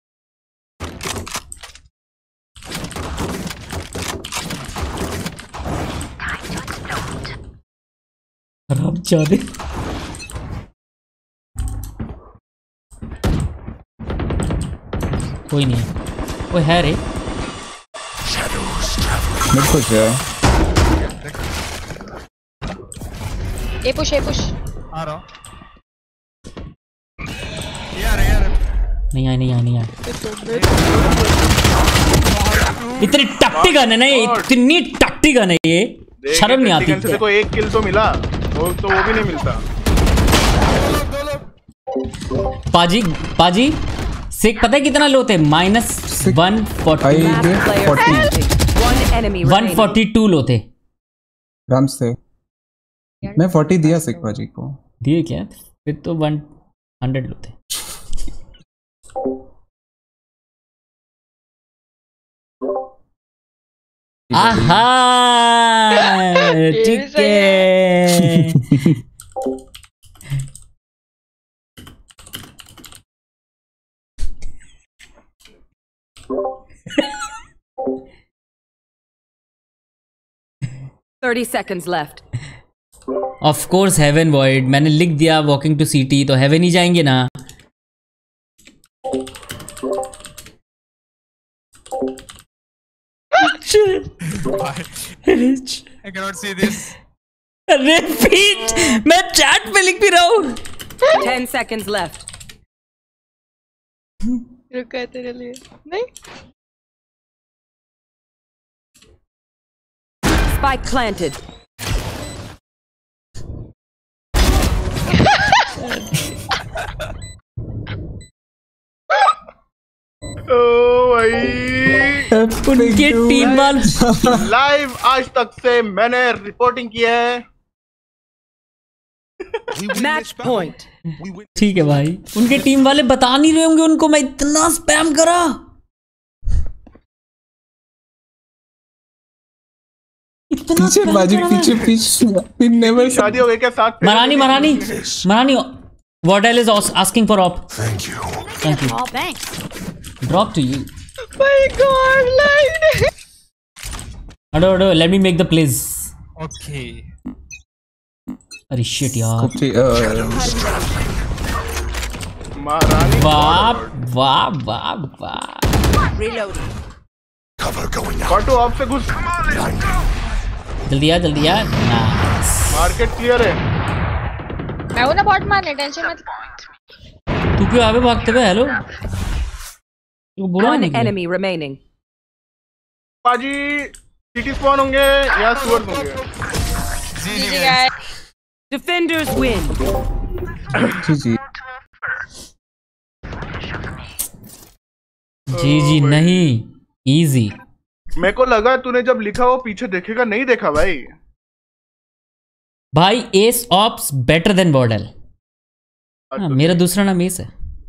रब चाहे कोई नहीं है। कोई है रे मेरे को क्या ए पुश ए पुश आ रहा हूं। यार यार नहीं आए नहीं आए नहीं आए। इतनी टट्टी गन है ना ये, इतनी टट्टी गन है ये, शर्म नहीं आती। देखो एक किल तो मिला, वो तो वो भी नहीं मिलता। पाजी पाजी सिक पता है कितना लो थे? Minus one forty one forty two low थे राम से। मैं फोर्टी दिया सिक बाजी को। दिए क्या? फिर तो वन हंड्रेड लो थे। आहा ठीक है। Thirty seconds left. Of course Haven void, मैंने लिख दिया वॉकिंग टू सिटी, तो हेवन ही जाएंगे ना। I cannot see this. Repeat. मैं चैट में लिख भी रहा हूँ। Ten seconds left. रुका है तेरे लिए नहीं। Spike planted. ओ भाई उनके टीम वाले लाइव आज तक से मैंने रिपोर्टिंग की है। Match point. ठीक है भाई, उनके टीम वाले बता नहीं रहे होंगे उनको मैं इतना स्पैम करा। पीछे बाजी पीछे पीछे नेवर। शादी हो गई क्या साथ? मरानी मरानी मरानी Wardell is asking for op. Thank you. Thank you. Oh, thanks. Drop to you. My God, like. Ado, ado, let me make the plays. Okay. अरे shit यार। महारानी। वाह वाह वाह वाह। Reloading. Cover going out. फाटू ऑफ से घुस। जल्दी आ जल्दी आ। Nice. मार्केट क्लियर है। मैं हूं ना बॉट मारने, टेंशन मत। तू क्यों आगे भागते हुए? हेलो तू बुरा One नहीं enemy remaining. पाजी सिटी स्पॉन होंगे या सुअर होंगे? G G guys. Defenders win. G G G G नहीं इजी। मेरे को लगा तूने जब लिखा वो पीछे देखेगा, नहीं देखा भाई। भाई S ops better than Wardell. हाँ, मेरा दूसरा नाम एस है।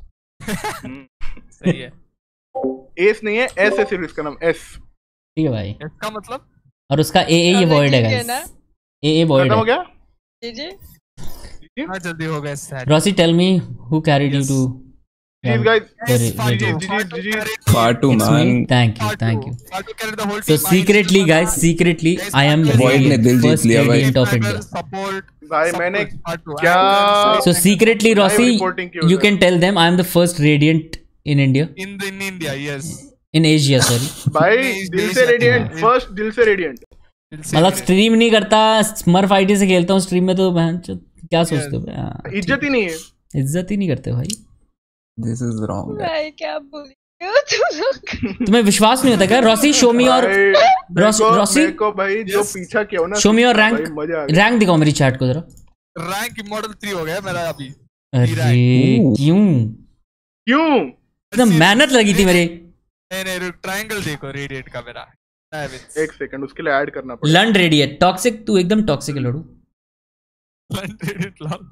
सही है। एस नहीं है, एस है सिर्फ इसका नाम एस। ठीक है भाई। इसका मतलब? और उसका ए ए ये वॉइड है गाइस। ए ए वॉइड है। हो गया? जी जी। हाँ जल्दी हो गया। Rossi tell me who carried you to These guys. Very, very G good. G G G G. Fatu, It's man. me. Thank you, thank you. Fatu carried the whole So team. secretly, guys, secretly, I am the Void ने दिल जीत first लिया भाई। radiant of India. Support. भाई मैंने Fatu. क्या So secretly, Rossi, reporting की you उधर। can tell them I am the first radiant in India, In the in India, yes. in Asia, sorry. भाई दिल से रेडिएंट, फर्स्ट दिल से रेडिएंट। मतलब स्ट्रीम नहीं करता, स्मर्फ आईडी से खेलता हूँ स्ट्रीम में, तो बहन चो, क्या सोचते हो? हाँ, इज्जत ही नहीं है। इज्जत ही नहीं करते भाई। This is wrong. भाई क्या बोली तुम लोग? तुम्हें विश्वास नहीं होता क्या? रॉसी शो मी और रॉसी मेरे को भाई जो पीछा किया हो ना, शो मी और रैंक, मजा आ गया। रैंक दिखाओ मेरी चैट को जरा। रैंक इमॉर्टल थ्री हो गया मेरा अभी। अरे क्यों क्यों इतना मेहनत लगी थी मेरी। नहीं नहीं ट्रायंगल देखो रेडिएट का मेरा। एक सेकंड उसके लिए ऐड करना पड़ेगा। लंड रेडिएट टॉक्सिक, तू एकदम टॉक्सिक है लड़ू। लंड रेडिएट लाल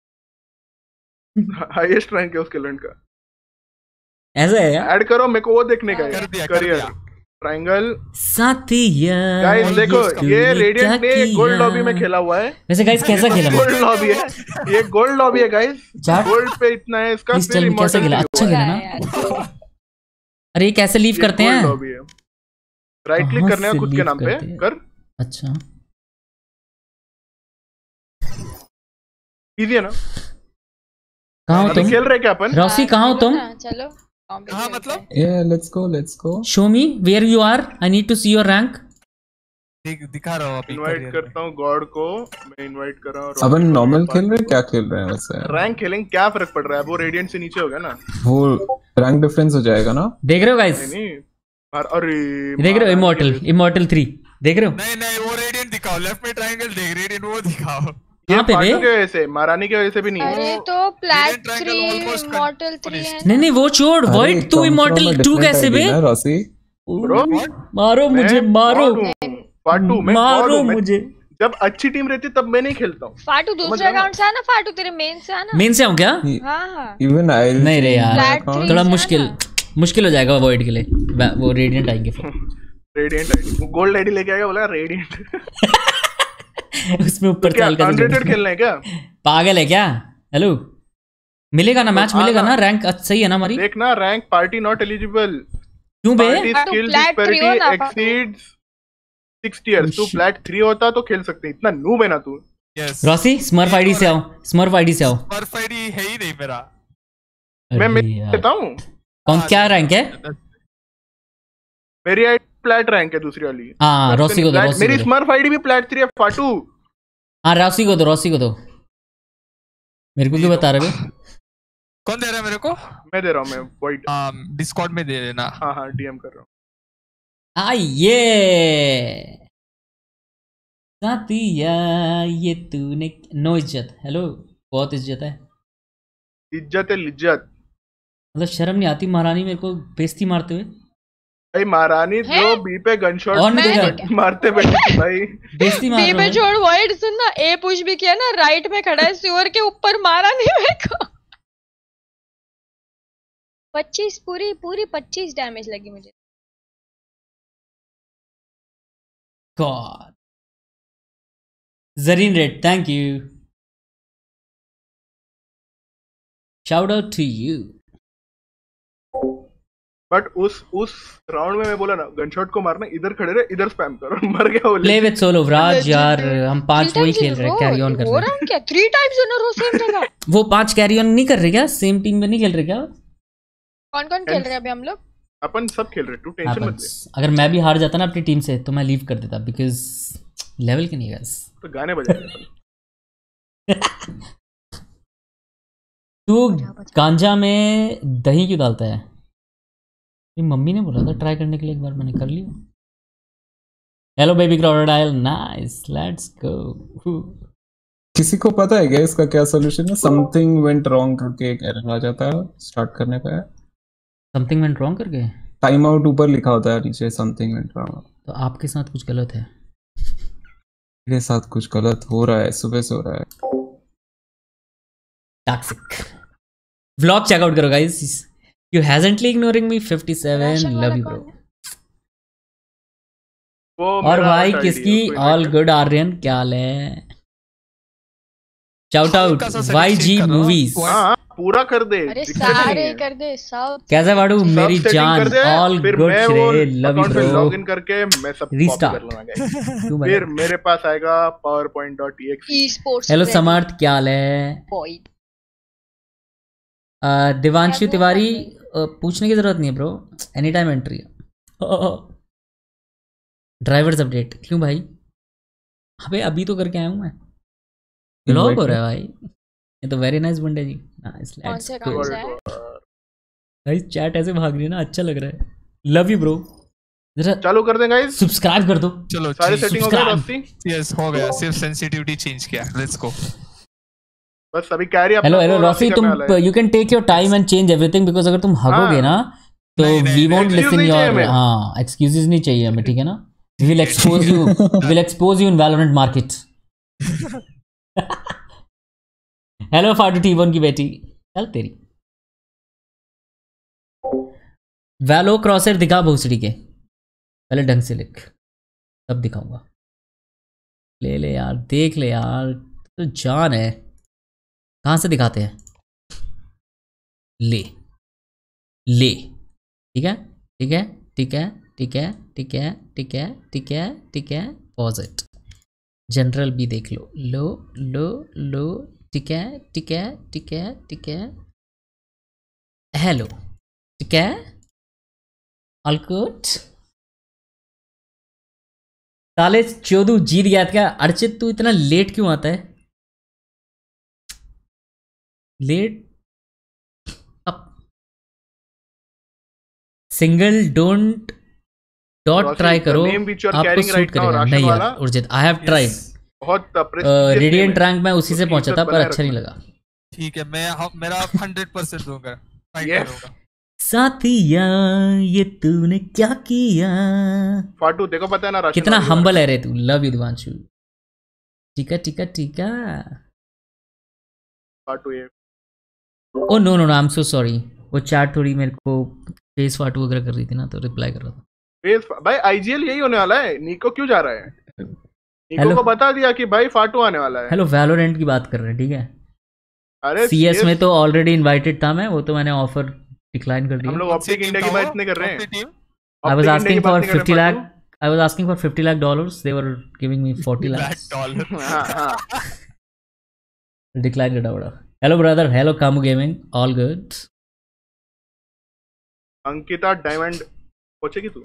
हाईएस्ट रैंक है उसके लंड का। ऐसा है यार? ऐड करो, मेरे को वो देखने का है। कर दिया, कर करियर दिया। ट्रायंगल साथिया गाइस देखो, ये रेडिएंट ने गोल्ड किया? लॉबी में खेला हुआ है। वैसे गाइस कैसा खेला मैं? गोल्ड लॉबी है ये, गोल्ड लॉबी है गाइस। चार? गोल्ड पे इतना है इसका। प्लीज टेल मी कैसा खेला? अच्छा खेला ना? अरे ये कैसे लीव करते हैं? राइट क्लिक कहाँ करने का से खुद के leave नाम पे करते हैं? कर। अच्छा इजी है ना? कहाँ हो अभी तुम? खेल रहे क्या अपन? रॉसी कहाँ हो तुम? चलो कहाँ मतलब? Yeah, let's go, let's go. Show me where you are, I need to see your rank. दिख दिखा रहा हूँ अभी। इनवाइट करता हूँ गॉड को, मैं इनवाइट कर रहा हूँ। अपन नॉर्मल खेल रहे हैं, क्या खेल रहे हैं वैसे? रैंक खेलेंगे, क्या फर्क पड़ रहा है? वो रेडिएंट से नीचे हो गया ना, वो रैंक डिफरेंस हो जाएगा ना? देख रहे हो गाइस? नहीं अरे देख रहे हो इमॉर्टल, इमॉर्टल थ्री देख रहे हो? नहीं नहीं वो रेडिएंट दिखाओ, लेफ्ट में ट्रायंगल देख, रेडिएंट वो दिखाओ। कहाँ पे बे? की वजह से, महारानी की वजह से भी नहीं है। अरे तो प्लैट थ्री इमॉर्टल थ्री है। नहीं नहीं वो छोड़, वॉइड टू इमॉर्टल टू कैसे बे? रॉसी ब्रो मारो मुझे, मारो पार्ट टू में मारो मुझे। जब अच्छी टीम रहती तब मैं नहीं खेलता हूँ। फाटू दूसरे अकाउंट से आना, फाटू तेरे मेन से आना। मेन से आऊँ क्या? हाँ हाँ इवन आई नहीं रे यार, Flat थोड़ा three मुश्किल मुश्किल हो जाएगा वॉइड के लिए। वो रेडिएंट आएंगे फिर। रेडिएंट आईडी, वो गोल्ड आईडी लेके आएगा, बोला रेडिएंट। उसमें ऊपर क्या चाल का अनरेटेड खेलना है क्या? पागल है क्या? हेलो मिलेगा ना मैच, मिलेगा ना? रैंक सही है ना हमारी? देख ना, रैंक पार्टी नॉट एलिजिबल। क्यों बे? Party skill disparity exceeds six tiers. तू फ्लैट थ्री होता तो खेल सकते। इतना नूब है ना तू। यस रॉसी स्मर्फ आईडी से आओ, स्मर्फ आईडी से आओ। स्मर्फ आईडी है ही नहीं मेरा। मैं लेता हूँ। कौन क्या रैंक है? मेरी आईडी फ्लैट रैंक है दूसरी वाली। हाँ रॉसी को दो, रॉसी मेरी को दो। स्मर्फ आईडी भी फ्लैट थ्री है फाटू। हाँ रॉसी को दो, रॉसी को दो। मेरे को क्यों बता रहे हो? कौन दे रहा है मेरे को? मैं दे रहा हूँ, मैं वाइट डिस्कॉर्ड में दे देना। हाँ हाँ डीएम कर रहा हूँ। आइए साथिया ये तूने नो इज्जत। हेलो बहुत इज्जत है। इज्जत है लिज्जत। मतलब शर्म नहीं आती महारानी मेरे को बेइज्जती मारते हुए? भाई महारानी जो बी पे गनशॉट और नहीं मारते बैठी भाई। बेइज्जती मार बी रहे पे हो। छोड़, वाइड सुन ना, ए पुश भी किया ना, राइट में खड़ा है, सीवर के ऊपर मारा नहीं मेरे को। पच्चीस पूरी पूरी पच्चीस डैमेज लगी मुझे। God. Zareen Red, thank you. Shout out to you. But उस उस राउंड में मैं बोला ना, गनशॉट को मारना, इधर खड़े रहे, इधर स्पैम करो, मर गया वो। Play with solo Vraj यार, हम पांच वही खेल रहे हैं, कैरी ऑन कर वो रहे हैं। राउंड क्या three times in a row same जगह? वो पांच कैरी ऑन नहीं कर रहे क्या? सेम टीम में नहीं खेल रहे क्या? कौन कौन खेल रहे हैं अभी हम लोग? अपन सब खेल रहे, तू टेंशन मत ले। अगर मैं भी हार जाता ना अपनी टीम से तो मैं लीव कर देता, बिकॉज लेवल के नहीं है गाइस। तो गाने बजाएंगे। तू गांजा में दही क्यों डालता है? ये मम्मी ने बोला था ट्राई करने के लिए, एक बार मैंने कर लिया। Hello baby crocodile, nice, let's go. किसी को पता है क्या इसका क्या सॉल्यूशन है? समथिंग वेंट रॉन्ग करके एक एरर आ जाता है स्टार्ट करने पे। समथिंग वेंट रॉन्ग करके टाइम आउट ऊपर लिखा होता है, नीचे समथिंग वेंट रॉन्ग। तो आपके साथ कुछ गलत है। मेरे साथ कुछ गलत हो रहा है, सुबह से हो रहा है। टॉक्सिक व्लॉग चेकआउट करो guys. You hesitantly ignoring me fifty seven, love you bro. और भाई किसकी ऑल गुड आर्यन, क्या हाल है? Shout out Y G movies. पूरा कर दे। अरे सारे कर दे सब। कैसा वाडू मेरी जान? ऑल गुड रे, लव यू ब्रो। लॉगिन करके मैं सब कॉपी कर लूंगा गाइस। फिर मेरे पास आएगा PowerPoint dot E X E. Hello Samarth, क्या हाल है? दिवांशु तिवारी, पूछने की जरूरत नहीं है ब्रो, एनी टाइम एंट्री है। ड्राइवर्स अपडेट क्यों भाई? अबे अभी तो करके आया हूँ मैं। लॉग हो रहा है भाई, ये तो वेरी नाइस बंडे जी। Nice let's go guys. Chat ऐसे भाग रही है ना, अच्छा लग रहा है। Love you bro. जरा चालू कर दें गाइस, सब्सक्राइब कर दो। चलो सारी सेटिंग हो गई रस्सी? यस हो गया, सिर्फ सेंसिटिविटी चेंज किया। Let's go. बस अभी कैरी अपना। हेलो हेलो रॉसी, तुम you can take your time and change everything, because अगर तुम हगोगे ना तो वी वोंट लिसन योर। हां, एक्सक्यूजेस नहीं चाहिए हमें, ठीक है ना? We will expose you, we will expose you in Valorant market. Hello फाटू टी वन की बेटी, चल तेरी। वैलो क्रॉसर दिखा भोसड़ी के, पहले ढंग से लिख, तब दिखाऊंगा। ले ले यार, देख ले यार, तो जान है। कहाँ से दिखाते हैं? ले ले, ठीक है ठीक है ठीक है ठीक है ठीक है ठीक है ठीक है ठीक है। पॉज इट, जनरल भी देख लो। लो लो लो, ठीक है ठीक है ठीक है ठीक है। हेलो, ठीक है, ऑल गुड। साले चोदू जीत गया क्या? अर्चित तू इतना लेट क्यों आता है? Let up single don't dot try करो, आपको सूट करेगा। नहीं यार उर्जित, आई हैव ट्राइड। बहुत रेडिएंट रैंक में उसी से पहुंचा था, पर अच्छा नहीं लगा। ठीक है, मैं मेरा हंड्रेड परसेंट दूंगा, फाइट करूंगा। साथिया ये तूने क्या किया? फाटू देखो, पता है ना कितना हम्बल है रे तू। Love you Divanshu. ठीक है ठीक है ठीक है। फाटू ये oh no no no, I am so sorry. वो चैट थोड़ी मेरे को फेस फाटू वगैरह कर रही थी ना, तो रिप्लाई कर रहा था। फेस भाई आईजीएल यही होने वाला है। निको क्यों जा रहा है? निको को बता दिया कि भाई फाटू आने वाला है। हेलो वैलोरेंट की बात कर रहे हैं, ठीक है? अरे सीएस में तो ऑलरेडी इनवाइटेड था मैं, वो तो मैंने ऑफर डिक्लाइन कर दिया। हम लोग ऑप्टिक इंडिया की बात नहीं कर रहे हैं। I was asking for fifty lakh, I was asking for fifty lakh dollars, they were giving me forty lakh dollar. हां हां, डिक्लाइन कर डाउडा। Hello brother, hello Kamu gaming, all good. Ankita diamond पहुंचेगी तू?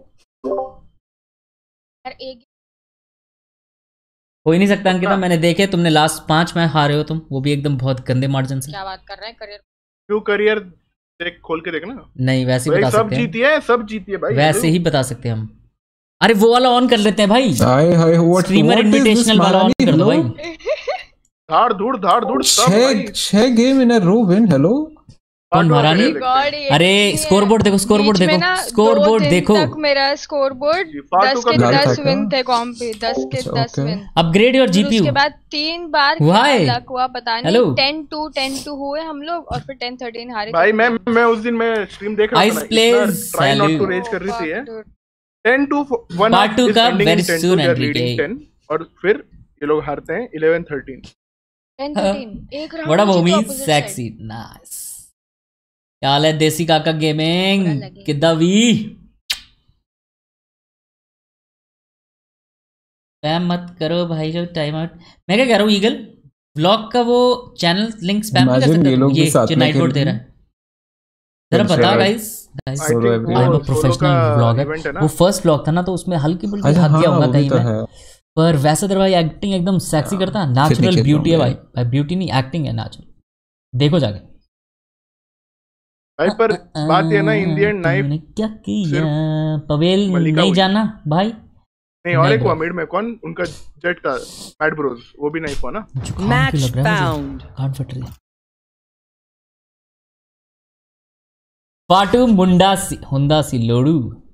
यार एक हो ही नहीं सकता अंकिता, मैंने देखे तुमने लास्ट पांच मैच हारे हो तुम, वो भी एकदम बहुत गंदे मार्जिन से। क्या बात कर रहे हैं? करियर क्यों? करियर देख, खोल के देखना। नहीं वैसे ही बता सकते हैं। सब जीती है, सब जीती है भाई, वैसे ही बता सकते हैं हम। अरे वो वाला ऑन कर लेते हैं भाई, hi hi what streamer invitational वाला ऑन कर दो भाई। धाड़ धूड़ धाड़ धूड़ सब भाई। छह game in a row win. हेलो कौन महारानी? अरे स्कोर बोर्ड देखो, स्कोर बोर्ड देखो, स्कोर बोर्ड देखो। तक मेरा स्कोर बोर्ड दस के दस विन थे कॉम पे, दस के दस विन। Upgrade your GPU. उसके बाद तीन बार लक हुआ, पता नहीं टेन टू टेन टू हुए हम लोग, और फिर टेन थर्टीन हारे भाई। मैं मैं उस दिन मैं स्ट्रीम देख रहा था, ट्राई नॉट टू रेज कर रही थी। Ten two one part two का वेरी सून एंट्री, और फिर ये लोग हारते हैं इलेवन थर्टीन। टेन थर्टीन एक राउंड। What a movie sexy nice. क्या हाल है देसी काका गेमिंग? किद्दा वी स्पैम मत करो भाई, जो टाइम आउट। मैं क्या कह रहा हूँ, ईगल व्लॉग का वो चैनल लिंक स्पैम नहीं कर सकते? ये जो नाइट बोर्ड दे रहा है, जरा बता guys. Guys I am a professional vlogger. वो फर्स्ट व्लॉग था ना, तो उसमें हल्की फुल्की हक गया होगा कहीं में, पर वैसे तो भाई एक्टिंग एकदम सेक्सी करता है। नेचुरल ब्यूटी है भाई, भाई ब्यूटी नहीं एक्टिंग है, नेचुरल। देखो जाके भाई। पर बात ये ना, इंडियन नाइफ क्या किया? पवेल नहीं जाना भाई? नहीं, और एक हुआ मिड में, कौन उनका जेट का मैड ब्रोज, वो भी नाइफ हुआ ना। Match found. कान फट रही। पाटू मुंडा सी हुंदा सी लोड़ू।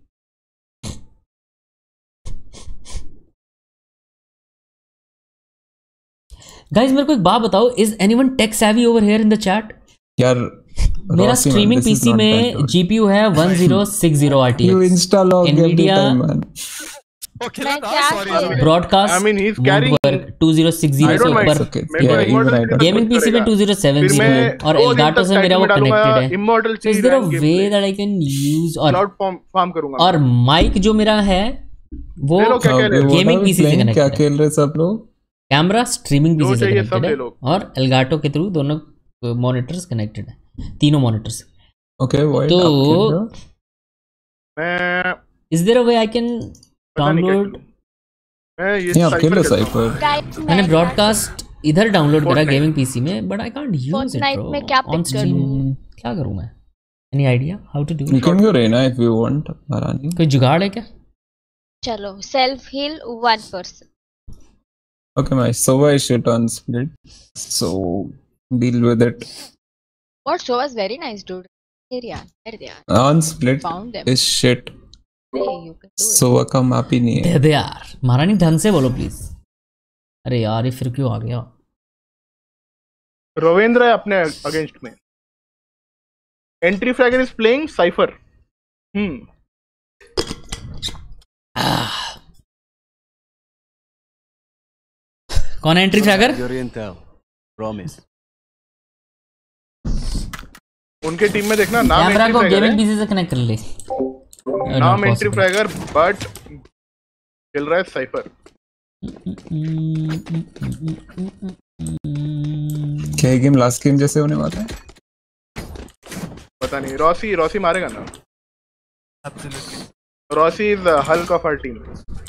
गाइस मेरे को एक बात बताओ, is anyone tech savvy over here in the chat? यार मेरा स्ट्रीमिंग पीसी में जीपीयू है one zero six zero RTX. You install all Nvidia time, man. ओ खेला मैं था क्या सॉरी खेल- sorry broadcast I mean, he's carrying- two zero six zero I से don't mind. ऊपर Okay, मेरे को yeah, Immortal even I don't. Gaming PC में टू ज़ीरो सेवन फिर ज़ीरो मैं है और दो दिन एल्गाटो तक से मेरा वो टाइटल में डालूंगा, कनेक्टेड है। Immortal So is there a way that I can use और क्लाउड फॉर्म फार्म करूंगा। और माइक जो मेरा है वो ले लो, क्या क्या ले लो? गेमिंग पीसी से क्या कनेक्टेड है। खेल रहे सब लोग? कैमरा स्ट्रीमिंग जो पीसी से चाहिए सब कनेक्टेड ले है लो। और एल्गाटो के थ्रू दोनों मॉनिटर्स कनेक्टेड है, तीनों मॉनिटर्स। Okay, why तो आप खेल रहे हो? मैं is there a way I can पता नहीं क्या डाउनलोड? खेलूं। मैं ये नहीं, आप खेल रहे साइफर साइफर। Guys, मैंने मैं ब्रॉडकास्ट इधर डाउनलोड करा Fortnite। गेमिंग पीसी में, but I can't use it Fortnite bro में क्या ऑन pick स्ट्रीम। करूं? क्या करूं मैं? Any idea how to do? You can go Reina if you want, Harani. कोई जुगाड़ है क्या? चलो self heal one person. Okay, my Sova is shit on split, so deal with it. What show was very nice, dude. Here they are. Here they are. On split Found them. is shit. Hey, you can do it. Sova का map ही नहीं है। दे दे यार, महारानी ढंग से बोलो please. अरे यार ये फिर क्यों आ गया? रविंद्र है अपने अगेंस्ट में। Entry fragger is playing Cypher. हम्म कौन है entry fragger? Your intel. Promise. उनके टीम में देखना नाम कैमरा एंट्री को फ्रैगर गेमिंग है। पीसी से कनेक्ट कर ले। नाम एंट्री फ्रैगर बट खेल रहा है साइफर। क्या ये गेम लास्ट गेम जैसे होने वाला है? पता नहीं। रॉसी रॉसी मारेगा ना। Rossi is Hulk of our team.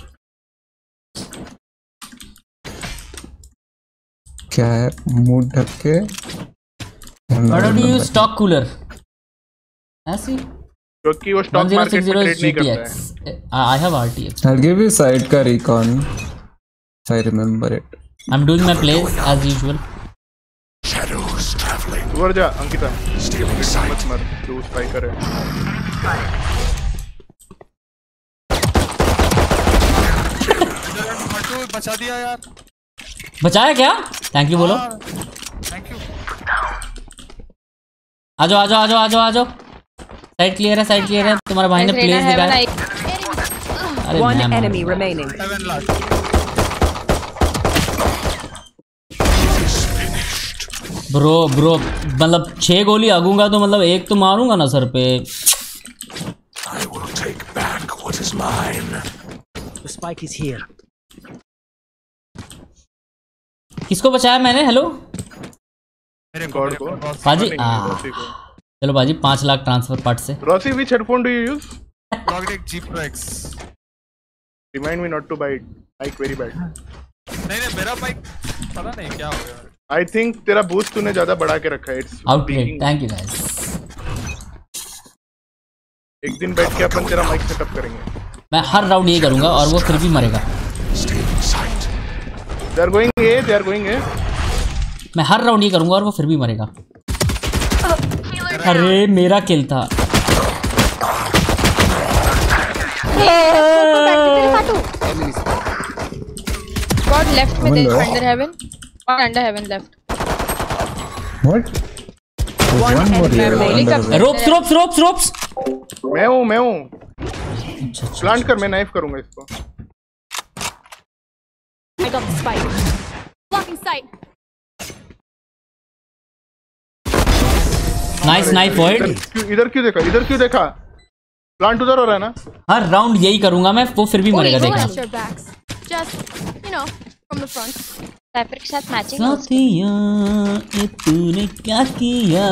क्या है मूड ढक के? Why don't you use stock cooler? ऐसी क्योंकि वो स्टॉक मार्केट में ट्रेड नहीं करता है। I have R T X. I'll give you side का recon if I remember it. I'm doing my plays as usual. Shadows traveling. उधर जा अंकिता। Stealing sight. मत मर, तू स्ट्राइकर है। मटू बचा दिया यार। बचाया क्या? थैंक यू बोलो। Thank you. आ जाओ आ जाओ आ जाओ आ जाओ आ जाओ। साइड क्लियर है, साइड क्लियर है। तुम्हारे भाई ने Guys, प्लेस Reina दिखाया। Heaven, I- अरे One मैं enemy मार- remaining. Heaven last. Bro bro मतलब छह गोली आगूंगा तो मतलब एक तो मारूंगा ना सर पे। I will take back what is mine. The spike is here. किसको बचाया मैंने? हेलो मेरे गॉड को। बाजी। नहीं, आ, रॉसी को। चलो बाजी पाँच लाख ट्रांसफर पार्ट से। Rossi which headphone do you use? Logitech G Pro X. Remind me not to buy it. Mic very bad. नहीं नहीं मेरा माइक पता नहीं क्या हो गया। I think तेरा बूस्ट तूने ज्यादा बढ़ा के रखा है। It's outlet peaking. Thank you guys. एक दिन बैठ के अपन तेरा माइक सेटअप करेंगे। मैं हर राउंड ये करूंगा और वो फिर भी मरेगा। Stealing sight. They are going A. They are going A. मैं हर राउंड ये करूंगा और वो फिर भी मरेगा। अरे मेरा किल था। God left में Hello. there under heaven. One under heaven left. What? There's One one more enemy here remaining. under the- ropes ropes ropes ropes. मैं हूँ मैं हूँ। प्लांट कर, मैं नाइफ करूंगा इसको। I got the spike. Blocking sight. Nice knife void. क्यों- इधर क्यों देखा? इधर क्यों देखा? प्लांट उधर हो रहा है ना? हर राउंड यही करूंगा मैं, वो फिर भी मरेगा। Don't देखना watch your backs. Just, you know, from the front. Cypher के साथ मैचिंग। साथिया ये तूने क्या किया?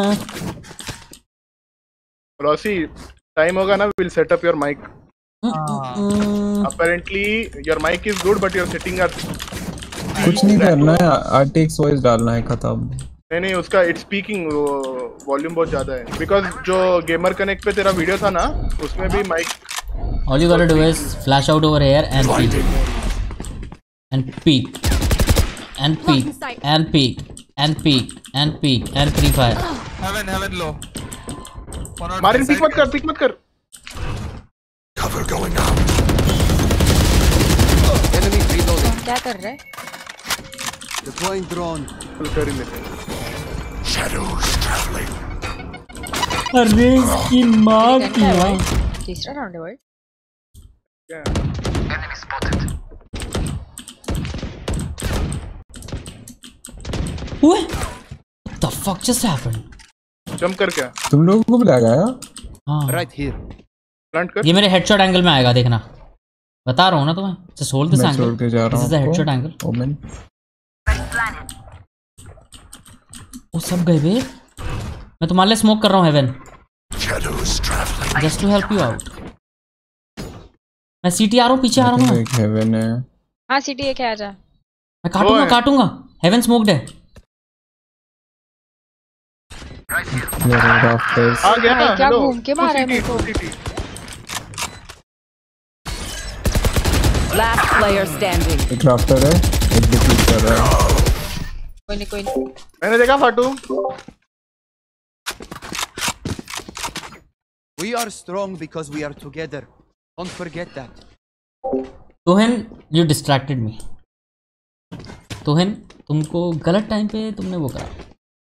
रॉसी टाइम होगा ना, we'll set up your mic. Apparently your mic is good but your setting are कुछ नहीं करना है, R T X वॉइस डालना है, खत्म। नहीं नहीं उसका इट्स स्पीकिंग वॉल्यूम बहुत ज्यादा है। बिकॉज जो गेमर कनेक्ट पे तेरा वीडियो था ना, उसमें भी mic. All you gotta do is flash out over here and peek and peek and peek and peek and peek and peek and free fire. Heaven heaven low. मारिन pick मत कर, pick मत कर। Cover going out. Enemy reloading. क्या कर रहा है? Deploying drone. कर ही लेते हैं। Shadows traveling. अरे इसकी माँ की माँ। तीसरा राउंड है भाई। क्या? What the fuck just happened? Jump कर क्या? तुम लोगों को भी लगाया? हाँ। Right here. प्लांट कर। ये मेरे हेडशॉट एंगल में आएगा देखना। बता रहा हूँ ना तुम्हें। Just hold this मैं angle. छोड़ के जा रहा This हूँ is a headshot angle. Omen. वो सब गए बे। मैं तुम्हारे लिए स्मोक कर रहा हूँ heaven. Just to help you out. मैं सीटी आ रहा हूँ पीछे आ रहा हूँ। एक हेवन है। हाँ सीटी एक है आजा। मैं काटूंगा काटूंगा। हेवन स्मोक्ड है। आ गया ना? क्या घूम के मारा है मेरे को? Last player standing. एक राफ्टर है, एक डिफीट कर रहा है। कोई नहीं कोई नहीं। मैंने देखा फाटू। We are strong because we are together. Don't forget that. तोहन, you distracted me. तोहन, तुमको गलत टाइम पे तुमने वो करा।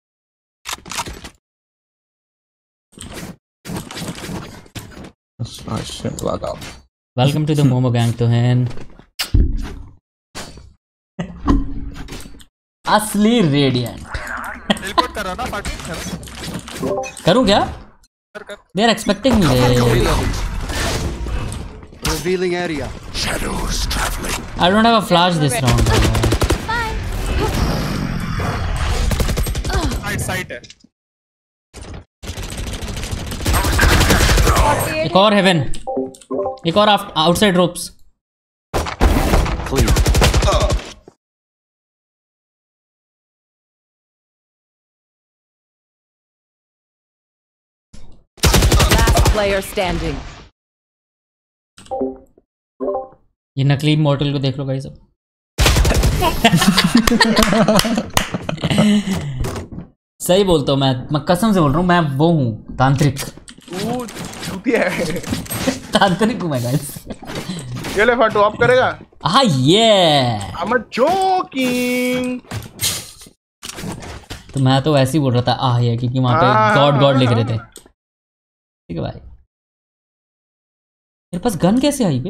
Welcome to the Momo Gang, Tohen. असली रेडियंट। टेलीपोर्ट कर रहा ना पार्टी। करूँ क्या? They are expecting me. Revealing area. Shadows traveling. I don't have a flash this round. Side side है। एक और हेवन, एक और outside ropes. Last player standing. ये नकली मॉर्टल को देख लो भाई सब। सही बोलता हूँ मैं, मैं कसम से बोल रहा हूँ, मैं वो हूँ तांत्रिक। तू चूतिया है। तांत्रिक हूँ मैं गाइस। ये ले फाटू आप करेगा? हाँ ये। I'm joking. तो मैं तो ऐसे ही बोल रहा था आह ये, क्योंकि वहाँ पे गॉड गॉड लिख रहे थे। ठीक है भाई। मेरे पास गन कैसे आई बे?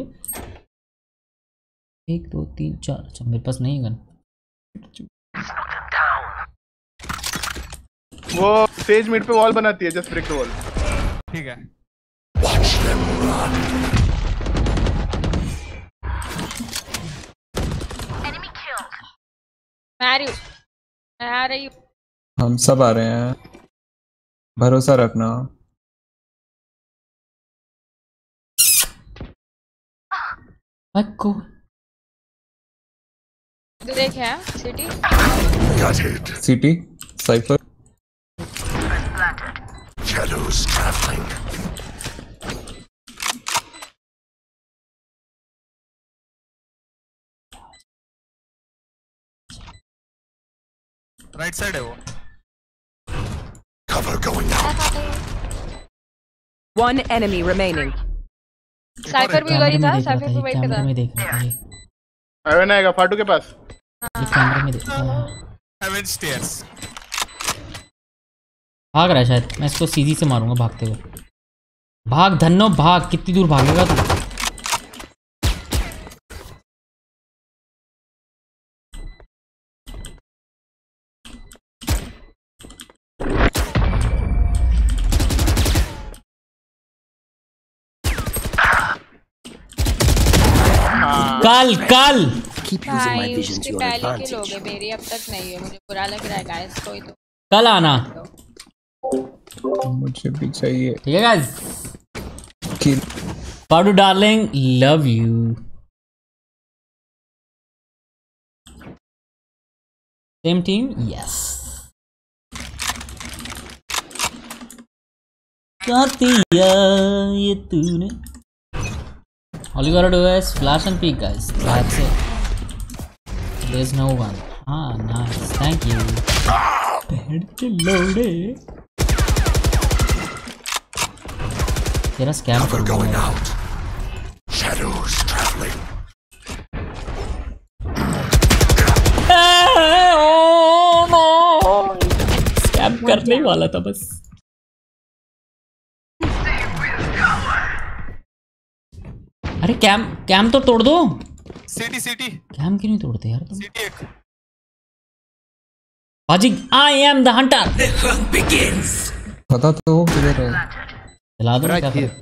एक दो तीन चार। अच्छा मेरे पास नहीं गन। वो सेज मिड पे वॉल बनाती है, जस्ट ब्रेक द वॉल। ठीक है। Watch them run. Enemy killed. मैं आ रही हूँ। मैं आ रही हूँ। हम सब आ रहे हैं, भरोसा रखना। को देख है CT. Got it. CT Cypher. Shadows traveling. Right side है वो। Cover going out. One enemy remaining. Cypher भी वही था, साइफर भी वही था। कैमरे में देख रहा था ये। हेवन आएगा फाटू के पास। ये कैमरे में देख रहा है। Heaven stairs. भाग रहा है शायद। मैं इसको सीधी से मारूंगा भागते हुए। भाग धन्नो भाग। कितनी दूर भागेगा तू? कल कल भाई उसके पहले के लोग हैं, मेरी अब तक नहीं है। मुझे बुरा लग रहा है गाइस। कोई तो कल आना। मुझे भी चाहिए। ठीक है गाइस। किल पाउडू darling love you. Same team yes. ये तूने all you gotta do is flash and peek guys. That's it. There's no one. Ah nice, thank you. तेरा स्कैम करूंगा मैं। Shadows traveling. स्कैम करने वाला था बस। अरे कैम कैम तो तोड़ दो। सिटी सिटी कैम क्यों नहीं तोड़ते यार तुम? सिटी एक बाजी आई एम द हंटर। पता तो हो किधर है। चला दो क्या करें?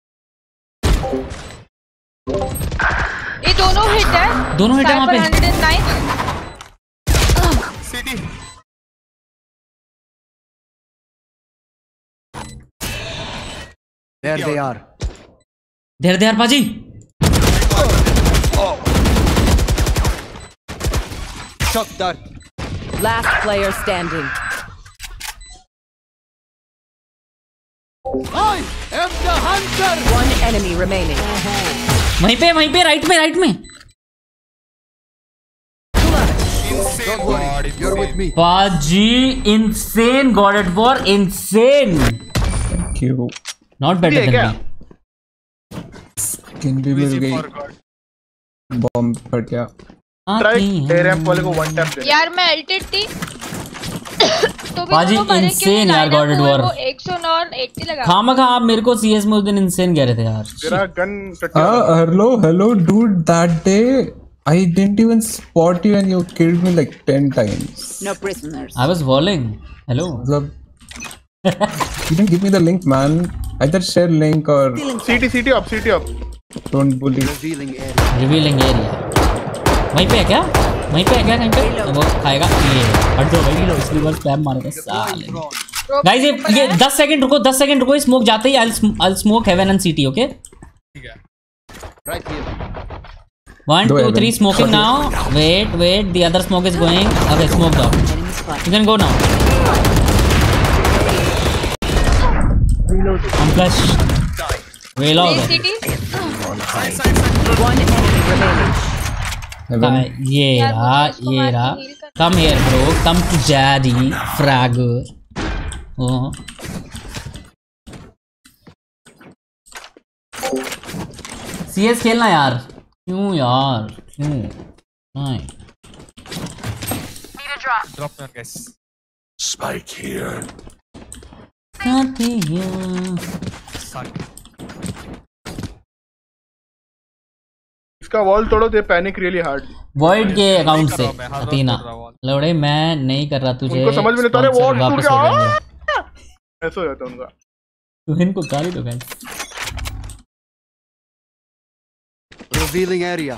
ये दोनों हिट है। दोनों हिट है वहाँ पे। one oh nine CT There they are. There there बाजी। Shot dart. Last player standing. I am the hunter. One enemy remaining. वहीं पे वहीं पे राइट में राइट में। Insane god, You're with me. बाजी insane god at war insane. Thank you. Not better than me. Skin भी मिल गई। बॉम्ब फट गया। ट्राई टेरेम वाले को वन टैप दे। यार मैं अल्टेड थी तो भी बाजी दोनों मरे क्यों insane नहीं? यार लाइनअप God at हुआ War। वो one oh nine और eighty लगा। खामखा आप मेरे को सीएस में उस दिन इंसेन कह रहे थे यार। तेरा gun Uh, hello, hello, dude. That day, I didn't even spot you, and you killed me like ten times. No prisoners. I was walling. Hello. मतलब, you didn't give me the link, man. Either share link or सीटी CT up CT up. don't bully. Revealing area. Revealing area. वहीं पे है क्या? वहीं पे है क्या कहीं पे? वो खाएगा ये। हट जाओ भाई, इसलिए बस स्पैम मारेगा साले। गाइस ये ये दस सेकंड रुको, दस सेकंड रुको। स्मोक जाते ही I'll I'll smoke heaven and city, okay? ठीक है। Right here. One, Do two, heaven. three, smoking now. Wait, wait. The other smoke is going. Okay, smoke down. You can go now. I'm flash. Reload. CT One enemy remaining. Heaven. ये यार, रहा, मुझे इसको ये मार के रहा। heal करना। Come here, bro. Come to daddy, fragger. Oh. CS खेलना यार। क्यों यार? क्यों? नहीं। Drop down guys. Spike here. इसका वॉल तोड़ो they panic really hard. Void के अकाउंट से कर रहा हूं मैं, हर अतीना रोज कर रहा हूं। लौड़े मैं नहीं कर रहा तुझे। उनको समझ में नहीं आता, अरे sponsor वॉल टूट वापस हो गया। जाएंगे। ऐसा हो जाता है उनका। तू इनको गाली दो गाइस। Revealing area.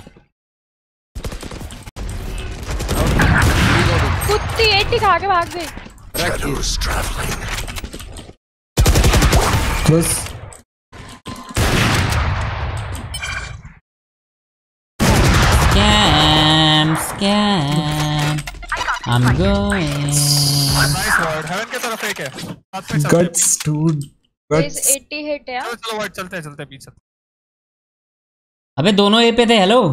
कुत्ती eighty खा के भाग गई। Shadows traveling. Close. Scam, scam. I'm going. Nice word. Heaven की तरफ एक है। साथ में चलते हैं। Guts, dude. Guys, Guts. eighty hit है। चलो चलो वाइट चलते हैं चलते हैं पीछे। अबे दोनों ए पे थे। हेलो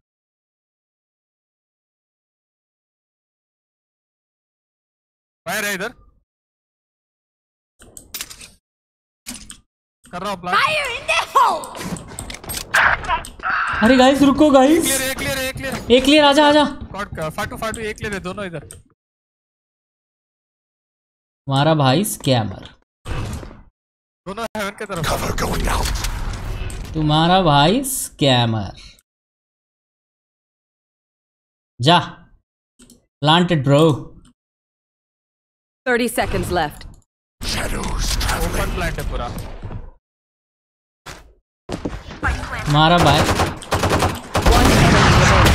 फायर है इधर। कर रहा हूं प्लान। अरे गाइस रुको गाइस। क्लियर है क्लियर है क्लियर है। एक क्लियर आजा आजा। कॉट का फाटू फाटू एक क्लियर है दोनों इधर। तुम्हारा भाई स्कैमर। दोनों हेवन की तरफ। Cover going out. तुम्हारा भाई स्कैमर। जा planted bro. Thirty seconds left. Shadows traveling. Open plant है पूरा। तुम्हारा भाई One enemy remaining.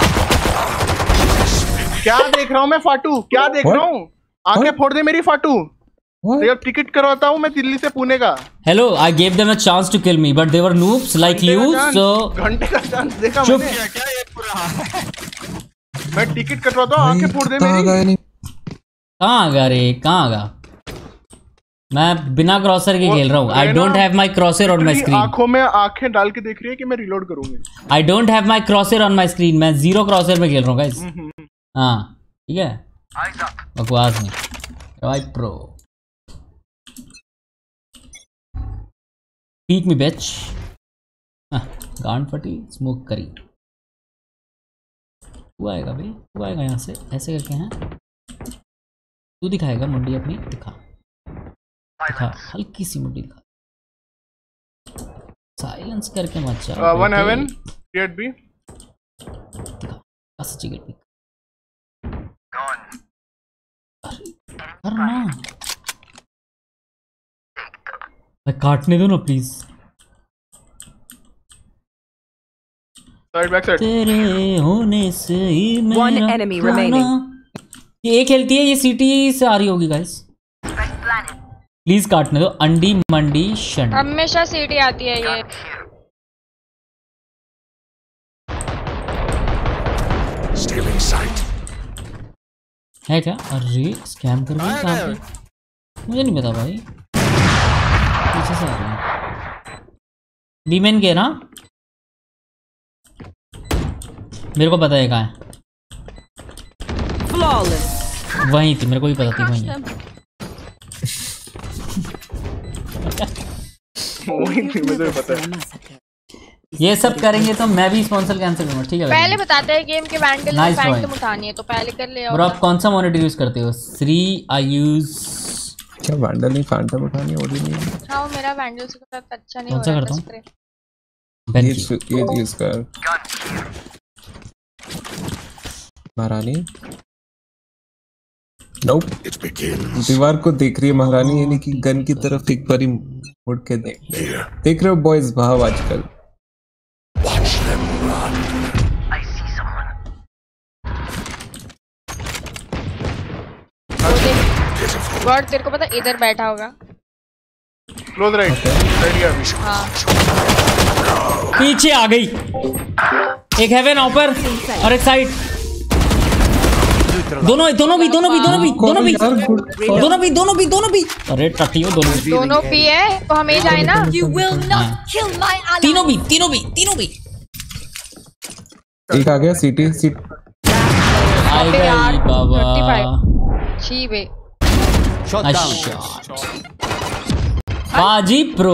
क्या देख रहा हूँ मैं फाटू? क्या देख What? रहा हूँ? आंखें फोड़ दे मेरी फाटू। What? जब टिकट करवाता हूँ मैं दिल्ली से पुणे का। Hello I gave them a chance to kill me but they were noobs like you so घंटे का चांस देखा चुप। मैंने। क्या क्या ये पूरा। मैं टिकट कटवाता हूँ आंखें फोड़ दे कहाँ गए मेरी। नहीं? कहाँ गया रे कहाँ गया? मैं बिना क्रॉसर के वो खेल रहा हूँ। आई रहना, don't have my crosshair on my तेरी स्क्रीन। आंखों में आंखें डाल के देख रही है कि मैं रिलोड करूंगी। I don't have my crosshair on my screen. मैं जीरो क्रॉसर में खेल रहा हूँ गाइस। हाँ ठीक है बकवास नहीं भाई प्रो। पीक मी बेच। गांड फटी स्मोक करी। तू आएगा भाई तू आएगा यहाँ से ऐसे करके हैं। तू दिखाएगा मुंडी अपनी दिखा दिखा हल्की सी मुंडी दिखा। साइलेंस करके मत जाओ। वन हेवन एट बी सच्ची गेट करना मैं काटने दो ना प्लीज। साइड बैक साइड तेरे होने से ही मेरा One enemy remaining. ये खेलती है, ये सिटी से आ रही होगी गाइस, प्लीज काटने दो। अंडी मंडी शंड हमेशा सीटी आती है ये। Stealing sight. है क्या? अरे स्कैम कर रहे हैं कहाँ पे? मुझे नहीं पता भाई, पीछे से आ रहे हैं। बीमेन के ना, मेरे को पता है कहाँ है। Flawless. वहीं थी, मेरे को भी पता थी वहीं है। वहीं थी, मुझे पता है। ये सब करेंगे तो मैं भी स्पॉन्सर कैंसिल करूंगा, ठीक है? पहले बताते हैं गेम के वैंडल Nice फैंटम उठानी है तो पहले कर ले। और आप कौन सा मॉनिटर यूज करते हो? श्री आई यूज क्या वैंडल नहीं फैंटम उठानी है? ओडी नहीं। हां मेरा वैंडल से थोड़ा अच्छा नहीं हो कौन सा रहा करता है। हूं? ये ये यूज कर महारानी। नोप दीवार को देख रही है महारानी, यानी कि गन की तरफ एक बारी मुड़ के देख देख रहे हो बॉयज भाव आजकल। गॉड तेरे को पता इधर बैठा होगा। क्लोज राइट आइडिया भी। हां पीछे आ गई, एक हेवन ऊपर और एक साइड। दोनों दोनों भी दोनों भी दोनों भी दोनों भी दोनों भी दोनों भी दोनों भी अरे टटियो दोनों भी दोनों भी है तो हमें जाए ना। You will not kill my ally. तीनों भी तीनों भी तीनों भी एक आ गया सिटी सीट आई गई बाबा। छी बे अच्छा बाजी प्रो।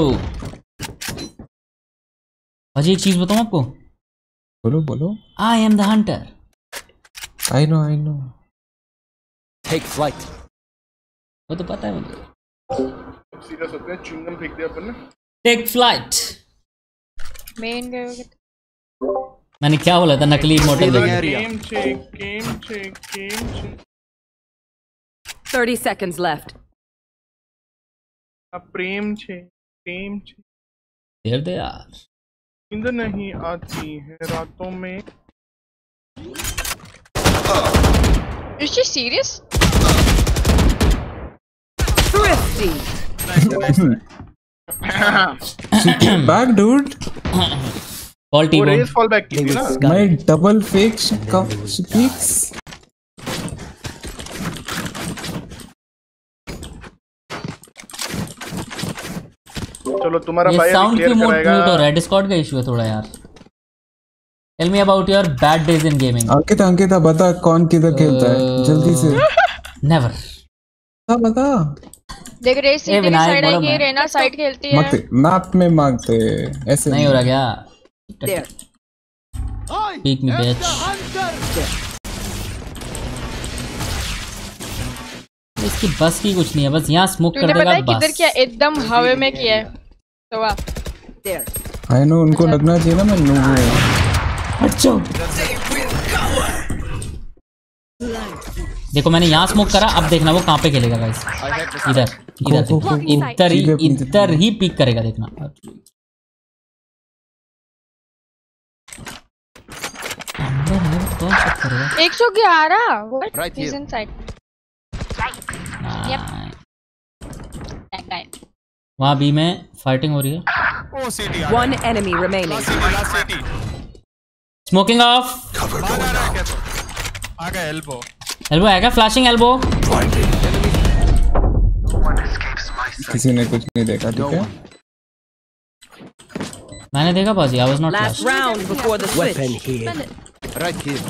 बाजी एक चीज बताऊं आपको? बोलो बोलो। I am the hunter. I know I know. Take flight. वो तो पता है मुझे। सीरियस होते हैं, च्युइंगम फेंक दिया अपन ने। Take flight. मेन गए मैंने क्या बोला था? नकली immortal game check game check game check. thirty seconds left. अब प्रेम छे प्रेम छे। देर दे यार, नींद नहीं आती है रातों में। Is she serious? Thrifty. Back dude. Call team. वो रेस फॉल बैक की थी ना। My double fake speaks. चलो तुम्हारा ये भाई साउंड क्लियर क्यों म्यूट कराएगा। हो रहा है? डिस्कॉर्ड का इशू है थोड़ा यार। Tell me about your bad days in gaming. Ankita Ankita बता कौन किधर खेलता है जल्दी से। Never. बता बता। देख रेस ए, सिटी की विनायक साइड है बोलो कि मैं। रेना साइड खेलती है। मांगते मैप में मांगते ऐसे नहीं हो रहा क्या? There. Peek me bitch. इसकी बस की कुछ नहीं है, बस यहाँ स्मोक कर तूने देगा पता है किधर बस। किया? एकदम हवा में किया है तो वाह। There. आई नो उनको लगना चाहिए ना मैं नूब हूँ। अच्छा देखो मैंने यहाँ स्मोक करा, अब देखना वो कहाँ पे खेलेगा गाइस। इधर इधर go, go, go. इधर ही सीधे अपनी इधर ही पिक करेगा देखना। अंदर है वो कौन पिक करेगा? एक सौ ग्यारह what Right is here. Inside. हाँ, दैट गाय। वहाँ बी में फाइटिंग हो रही है। ओ सीटी आ One enemy remaining. CT last CT smoking off. Cover आ going रहा है out. क्या तो आ गया एल्बो। एल्बो है क्या? Flashing elbow. Blinding. किसी ने कुछ नहीं देखा ठीक है। मैंने देखा बाजी, I was not Last flash. round before the switch. Weapon here. Right here.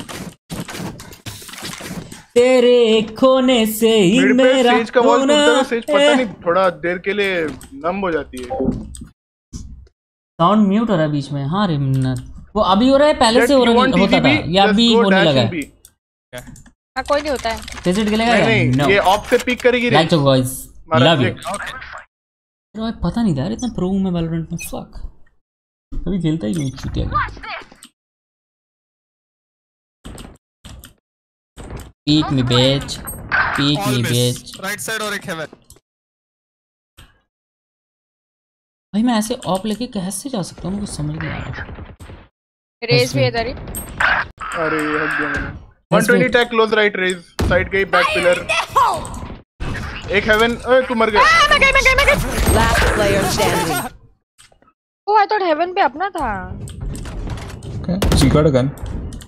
तेरे खोने से ही मिड पे मेरा सेज का वॉल होना टूटता है, सेज पता है। नहीं थोड़ा देर के लिए नम हो जाती है। साउंड म्यूट हो रहा है बीच में। हाँ रिमनत वो अभी हो रहा है, पहले से हो You रहा want होता T G B? था या Just अभी go होने dash लगा in है? B. हां कोई नहीं होता है। विजिट खेलेगा नहीं या नहीं नो? ये ऑफ से पिक करेगी रे। लाइक टू गाइस, महाराज लव यू। देख। पता नहीं था यार इतना प्रो में वैलोरेंट में। फक कभी खेलता ही नहीं चूतिया का। पीक मी बेच, पीक मी बेच। राइट साइड और एक हेवन। भाई मैं ऐसे ऑफ लेके कैसे जा सकता हूँ, कुछ समझ नहीं आ रहा। रेस भी इधर ही। अरे हट गया मैंने। one twenty tag close right Raze side गई बैक पिलर। एक हेवन। ओए तू मर गया। मैं गई मैं गई मैं गई। Last player standing. Oh I thought heaven पे अपना था। Okay, she got a gun.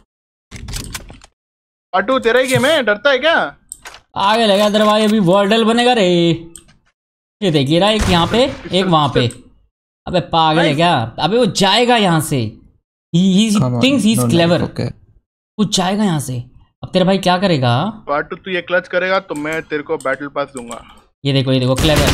अटू तेरा ही गेम है, डरता है क्या? आगे लगा तेरा भाई, अभी वॉर्डल बनेगा रे। ये देखिए रहा, एक यहाँ पे एक वहां पे। अबे पागल है क्या? अबे वो जाएगा यहाँ से। he he thinks he's clever। वो जाएगा यहाँ से। अब तेरा भाई क्या करेगा? पार्ट टू तू ये क्लच करेगा तो मैं तेरे को बैटल पास दूंगा। ये देखो ये देखो क्लेवर।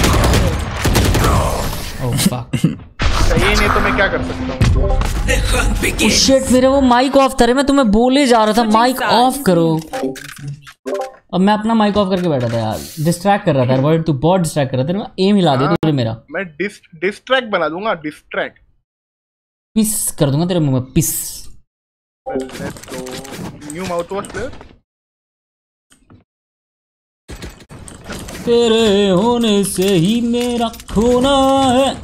Oh fuck. सही नहीं तो मैं क्या कर सकता हूँ? शिट मेरा वो माइक ऑफ था रे, मैं तुम्हें बोले जा रहा था माइक ऑफ करो। अब मैं अपना माइक ऑफ करके बैठा था यार, डिस्ट्रैक्ट कर रहा था यार। तू बहुत डिस्ट्रैक्ट कर रहा था, मैं एम हिला दिया तूने मेरा। मैं डिस डिस्ट्रैक्ट बना दूंगा, डिस्ट्रैक्ट। पिस कर दूंगा तेरे मुंह में, पिस। Let's go new mouthwash player. तेरे होने से ही मेरा खोना है।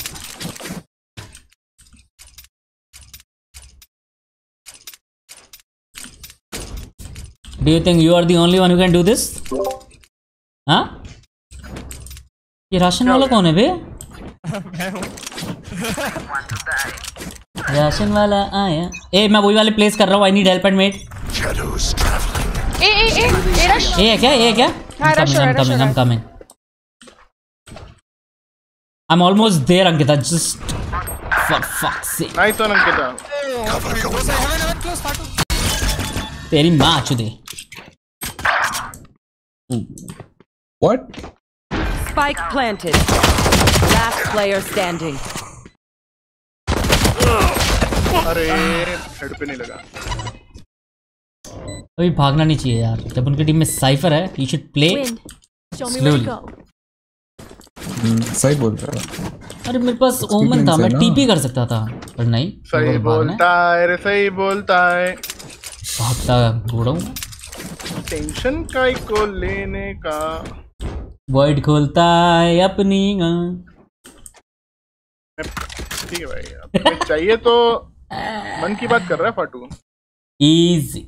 Do you think you are the only one who can do this? हाँ? ये राशन वाला कौन है बे? मैं हूँ। राशन वाला आया। ए मैं वही वाले प्लेस कर रहा हूँ। I need help and mate. A A A A rush. A है क्या? ए है क्या? हाँ rush I'm coming, I'm coming. I'm almost there Ankita, just for fuck's sake. नहीं तो अंकिता। तेरी माँ चुदे। What? Spike planted. Last player standing. अरे हेड पे नहीं लगा। अभी भागना नहीं चाहिए यार। जब उनकी टीम में साइफर है, you should play slowly. सही बोल रहा है। अरे मेरे पास ओमन था, मैं टीपी कर सकता था पर नहीं। सही बोलता है रे, सही बोलता है। भागता घोड़ा हूँ। टेंशन काय को लेने का। वर्ड खोलता है अपनी। ठीक है भाई, अब चाहिए तो मन की बात कर रहा है फाटू। इजी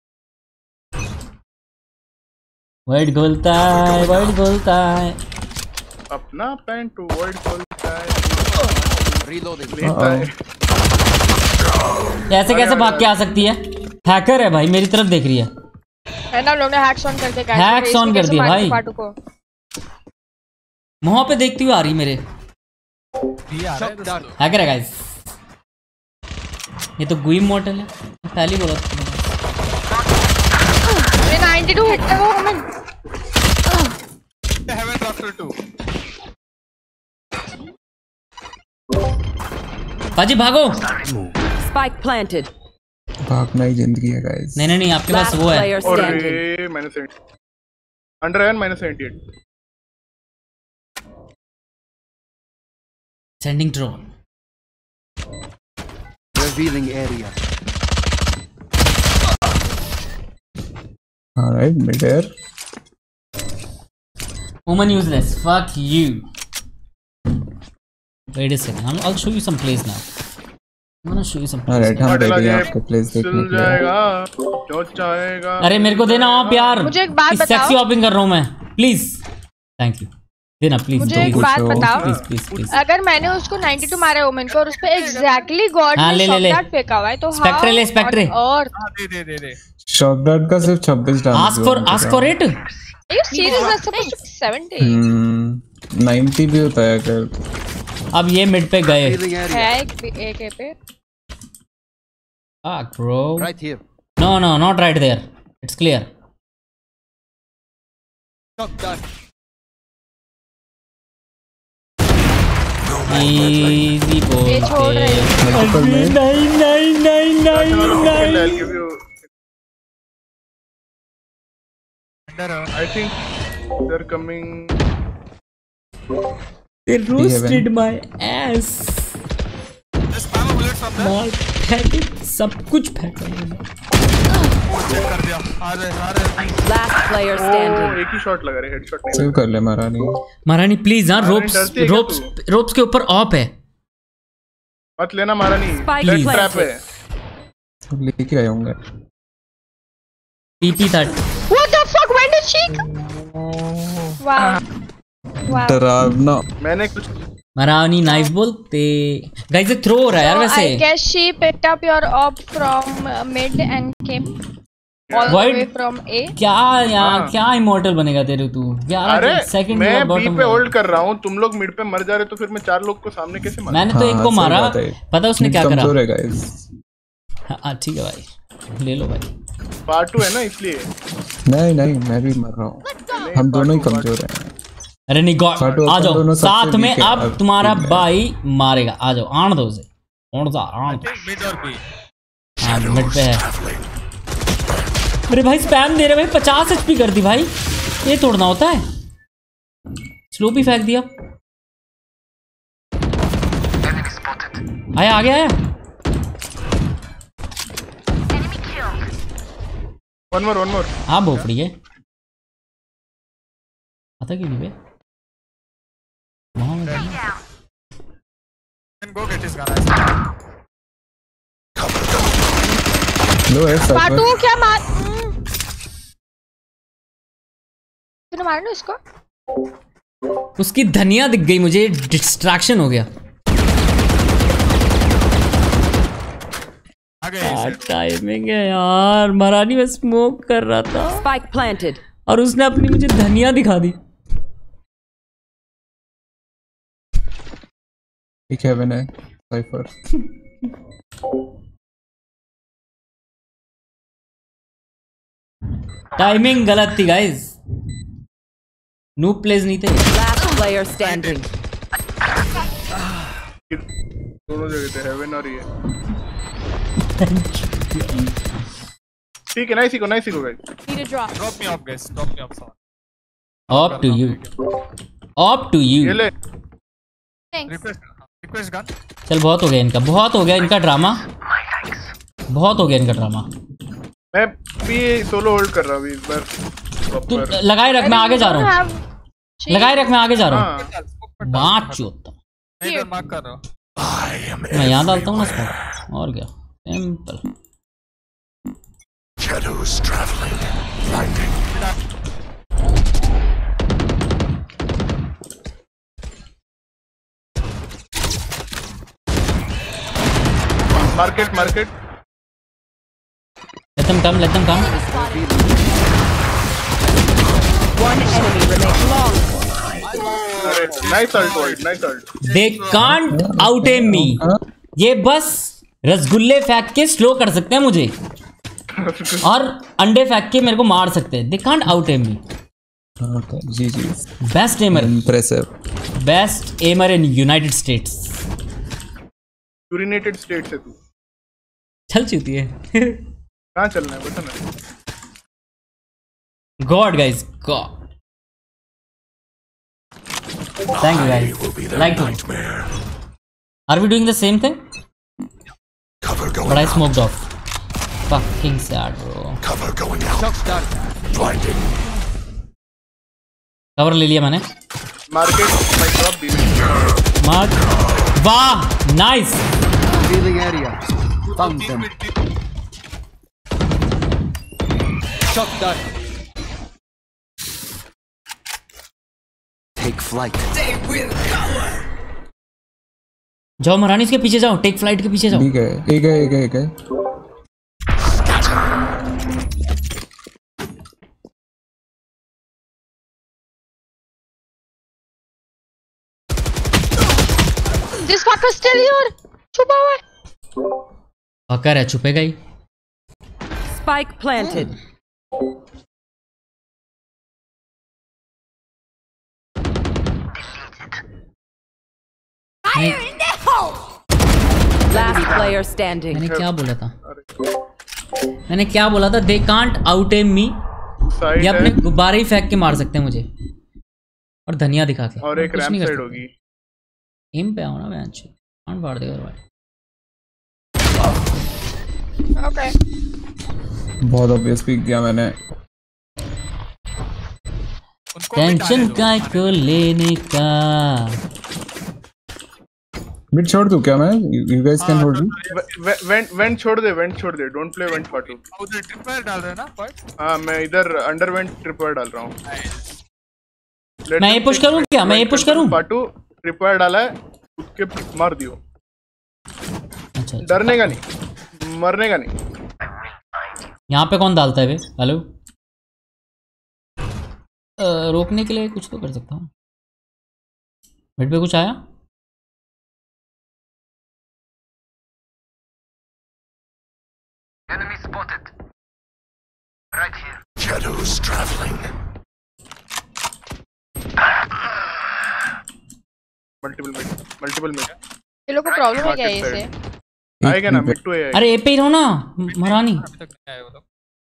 वर्ड खोलता है, वर्ड खोलता है अपना पैंट टू वर्ड खोलता है। रीलोडिंग लेता है। ऐसे कैसे भाग के आ सकती है? हैकर है भाई, मेरी तरफ देख रही है। है ना, लोग ने हैक्स ऑन कर दिया। हैक्स ऑन कर दिया भाई। वहां पे देखती हुई आ रही मेरे। हैकर है गाइस। ये तो गुई मॉडल है, पहली बोला था। ये नाइंटी टू हिट है वो वुमन। Haven doctor to. बाजी भागो। Spike planted. भागना ही जिंदगी है गाइस। नहीं नहीं नहीं, आपके पास वो है। अरे minus eight under and minus eighty eight. Sending drone. Revealing area. All right, mid air. Woman useless. Fuck you. Wait a second. I'll, I'll show you some plays now. I'm gonna show you some plays. All right, हम ready हैं आपको plays देखने के लिए। जो चाहेगा। अरे मेरे को देना आप यार। मुझे एक बात बताओ। सेक्सी ओपनिंग कर रहा हूँ मैं। प्लीज। Thank you. देना प्लीज। मुझे एक बात बताओ। Please please please. अगर मैंने उसको नाइंटी टू मारा वुमन को और उस पे एग्जैक्टली गॉड हाँ, ने ले, ले, ले। शॉट फेंका हुआ है तो स्पेक्ट्रे ले, स्पेक्ट्रे। और दे दे दे दे। शॉट डार्ट का सिर्फ छब्बीस damage. Ask for ask for it. Are you serious? That's supposed to be seventy. हम्म नाइंटी भी होता है अगर। अब ये मिड पे गए। है एक एक ए पे। Fuck bro. Right here. No no not right there. It's clear. Shot done. Easy boy. ये छोड़ रहे हैं। नहीं नहीं नहीं नहीं नहीं। I think they're coming. They roasted my ass. Just spam a bullet मार फेंक सब कुछ फेंक कर दिया। आ रहे आ रहे। Last player standing. एक ही शॉट लगा रहे, हेडशॉट नहीं। सेव कर ले महारानी। महारानी प्लीज हाँ, रोप्स रोप्स रोप्स के ऊपर ऑफ है। मत लेना महारानी, Spike ट्रैप है। लेके आया हूँ। टीपी था। What the fuck? When did she? Wow. Wow. डरावना। मैंने कुछ महारानी नाइस बोलते। गाइस एक थ्रो हो रहा है यार वैसे। I guess she picked up your op from uh, mid and came all the way from A. क्या यार क्या इमॉर्टल बनेगा तेरे तू यार। सेकंड मैं बी पे होल्ड कर रहा हूँ, तुम लोग मिड पे मर जा रहे, तो फिर मैं चार लोग को सामने कैसे मारूं? मैंने तो एक को मारा, पता उसने क्या करा। कमजोर है गाइस। हाँ ठीक है भाई, ले लो भाई। पार्ट टू है ना इसलिए। नहीं नहीं मैं भी मर रहा हूँ, हम दोनों ही कमजोर हैं। अरे नहीं गॉड आ जाओ साथ में, अब तुम्हारा भाई मारेगा। आ जाओ आन दो उसे, आन दो आन दो। मिड और बी। हाँ मिड पे है। अरे भाई स्पैम दे रहे भाई, पचास एचपी कर दी भाई, ये तोड़ना होता है। स्लो भी फेंक दिया। आया आ गया आया। One more one more. हाँ भोपड़ी है। आता क्यों नहीं बे? वहाँ go get his gun. लो है सब। पाटू क्या मार? तूने मारा ना इसको? उसकी धनिया दिख गई मुझे, डिस्ट्रैक्शन हो गया। टाइमिंग है यार, महारानी में स्मोक कर रहा था। Spike planted. और उसने अपनी मुझे धनिया दिखा दी। ठीक है मैंने साइफर। टाइमिंग गलत थी गाइस, नूब प्लेज नहीं थे। Last player standing. दोनों जगह थे, हेवन और ये। ठीक है ना, इसी को ना इसी को guys. Need a drop. Drop me off guys, drop me off. Up to you. Up to you. ये ले। Thanks. Request request gun. चल बहुत हो गया इनका, बहुत हो गया इनका ड्रामा, बहुत हो गया इनका ड्रामा। मैं भी सोलो होल्ड कर रहा हूँ इस बार। तू लगाए रख, मैं आगे जा रहा हूँ। लगाए रख, मैं आगे जा रहा हूँ। बात चोता मैं इधर मार्क कर रहा हूँ। मैं यहाँ डालता हूँ ना स्पॉट, और क्या simple. Shadows traveling, blinding. Market, market. Let them come, let them come. One enemy remains. Long. Nice ult, Void, nice ult. They can't out aim me. ये बस रसगुल्ले फेंक के स्लो कर सकते हैं मुझे, और अंडे फेंक के मेरे को मार सकते हैं। They can't out aim me. Okay, ji ji. Best aimer. Impressive. Best aimer in United States. Urinated state से तू। चल चुकी है। कहाँ चलना है बता ना। God guys, God. Thank you guys. Like it. Are we doing the same thing? Cover going But I out. smoked off. Fucking sad, bro. Cover going out. Blinding. Cover ले लिया मैंने। Market, my drop B. Mark. वाह, nice. Revealing area. Found them. Shot done. Take flight. They will cover. जाओ महारानी इसके पीछे जाओ, take flight के पीछे जाओ। ठीक है, एक है एक है एक है। This fucker still here. छुपा हुआ है। फकर है, छुपेगा ही। Spike planted. Fire in the hole. Last player standing. मैंने क्या बोला था? मैंने क्या बोला था? They can't out aim me. ये अपने गुब्बारे ही फेंक के मार सकते हैं मुझे, और धनिया दिखा के। और एक रैम्प साइड होगी। एम पे आओ ना, मैं अच्छी कांड फाड़ देगा भाई। ओके बहुत ऑब्वियस पिक दिया मैंने। टेंशन काय को लेने का। मिड छोड़ दूं क्या मैं? You guys can hold me. Vent vent छोड़ दे, वेंट छोड़ दे, डोंट प्ले वेंट फाटू। उधर ट्रिपर डाल रहे हैं ना पॉइंट? हां मैं इधर अंडर वेंट ट्रिपर डाल रहा हूं। मैं ये पुश करूं क्या? मैं ये पुश करूं? फाटू ट्रिपर डाला है, उसके मार दियो। अच्छा डरने का नहीं, मरने का नहीं। यहाँ पे कौन डालता है बे? हेलो रोकने के लिए कुछ तो कर सकता हूँ। मिड पे कुछ आया? Enemy spotted. Right here. Shadows traveling. Multiple mid, multiple mid. ये लोग को प्रॉब्लम है क्या ये से? आएगा ना मिड टू ए। अरे ए पे ही रहो ना महारानी। अभी तक नहीं आए वो लोग।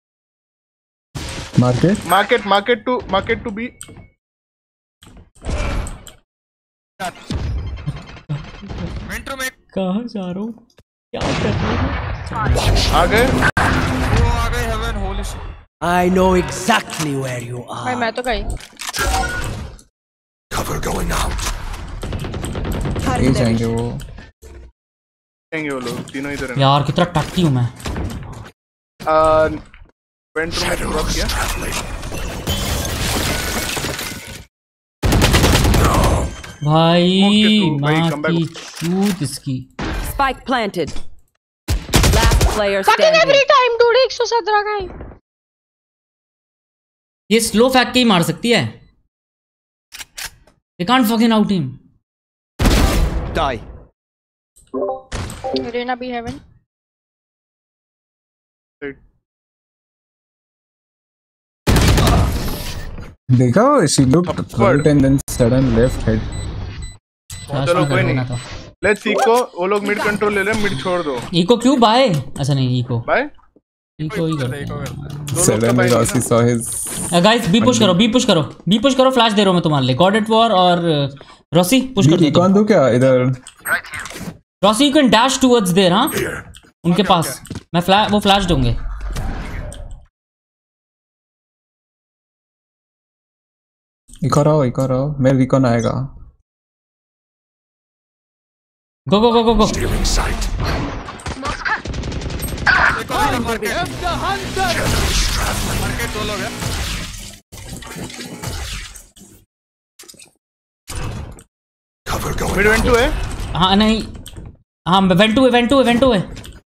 Market market market to market to B. मेंट्रो में कहाँ जा रहा हूँ? क्या कर रहा हूँ? आ गए। वो आ गए heaven holy shit. I know exactly where you are. भाई मैं तो गई। Cover going out. ये जाएंगे वो। जाएंगे वो लोग तीनों इधर हैं। यार कितना टट्टी हूँ मैं। आ वेंट रूम में ड्रॉप किया। भाई माँ की चूत इसकी। Spike planted. Last player Fucking standing. every time dude एक सौ सत्रह का है। ये स्लो फैक के ही मार सकती है। They can't fucking out him. Die. Reina be heaven. देखा she looked right and then sudden left head. चलो कोई नहीं। लेट्स इको वो लोग मिड कंट्रोल ले ले, मिड छोड़ दो। इको क्यों बाय? अच्छा नहीं इको बाय इको ही करते हैं। Suddenly Rossi saw his guys B push करो, बी पुश करो, बी पुश करो। फ्लैश दे रहा हूं मैं तुम्हारे लिए। गॉड एट वॉर और रॉसी पुश कर दो। कौन दो क्या इधर? Rossi you can dash towards there. हां उनके पास मैं फ्लैश वो फ्लैश दूंगे। एक और आओ, एक और आओ। मैं रिकॉन आएगा। Go go go go go. Stealing sight. Market दो लोग हैं। Cover going mid vent two है। हाँ नहीं हाँ वेंट टू है, वेंट टू है, वेंट टू है।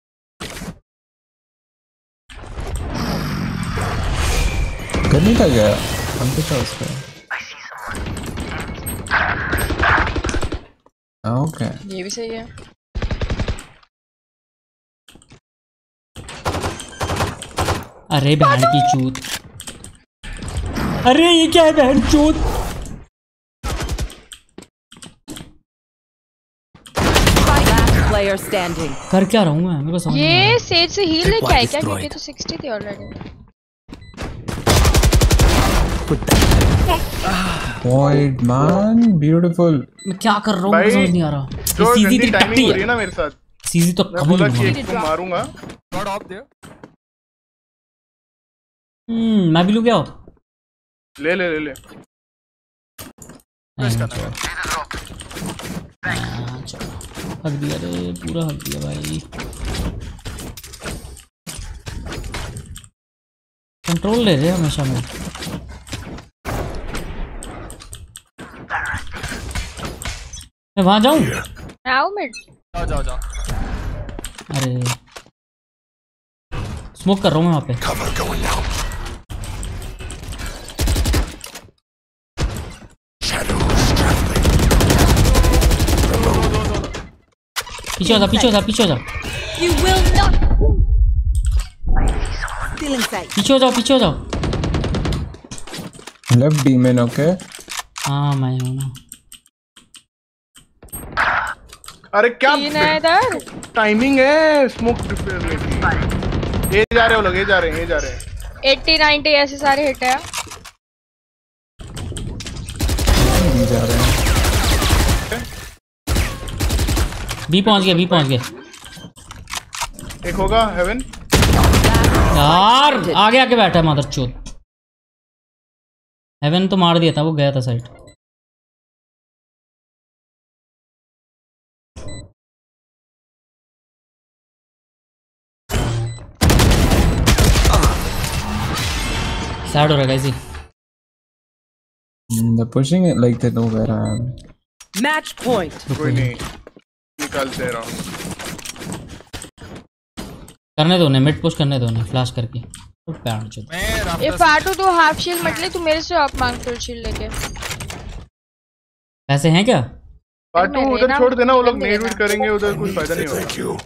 करने का गया हम तो था उसका। ओके ये भी सही है। अरे बहन की चूत। अरे ये क्या है बहन चूत? Last player standing. कर क्या रहा हूँ मैं? मेरे को समझ नहीं आ रहा। ये सेज से हील लेके आए क्या? क्योंकि तो साठ थी ऑलरेडी। Void man, beautiful. मैं क्या कर रहा हूँ मुझे समझ नहीं आ रहा। जो सीधी गंदी तो टाइमिंग टट्टी हो रही है है ना मेरे साथ। सीधी तो मैं कभी बोला नहीं कि हुआ। एक को मारूंगा। गॉड ऑफ दे। हम्म मैं भी लूँ क्या? ले ले ले ले। हक दिया रे, पूरा हक दिया भाई। कंट्रोल ले रहे हमेशा में। मैं वहां जाऊं? आओ मिड। जाओ जाओ जाओ। अरे स्मोक कर रहा हूँ मैं वहां पे। Cover going out. Shadows traveling. पीछे हो जा, पीछे हो जा, पीछे हो जा। You will not. Still inside. पीछे हो जाओ, पीछे हो जाओ। Left demon, okay? हाँ मैं हूँ ना। अरे क्या तीन है इधर। टाइमिंग है स्मोक प्रिपेयर की। ये जा रहे हो लोग, ये जा रहे हैं, ये जा रहे हैं। अस्सी नब्बे ऐसे सारे हिट है। नहीं जा रहे हैं। बी पहुंच गया, बी पहुंच गया। एक होगा हेवन। यार आगे आके बैठा है मदरचोद। हेवन तो मार दिया था, वो गया था साइड। सैड हो रहा है guys. They're pushing it like they know where I am. Match point. कोई नहीं निकालते हैं राउंड। करने दो उन्हें, मिड पुश करने दो उन्हें फ्लैश करके। तो पैर चल। ये फाटू तो हाफ शील्ड मत ले, तू मेरे से ऑफ मांग फुल शील्ड लेके। पैसे हैं क्या? फाटू उधर छोड़ देना, वो लोग नेट वेट करेंगे उधर, कुछ फायदा नहीं होगा।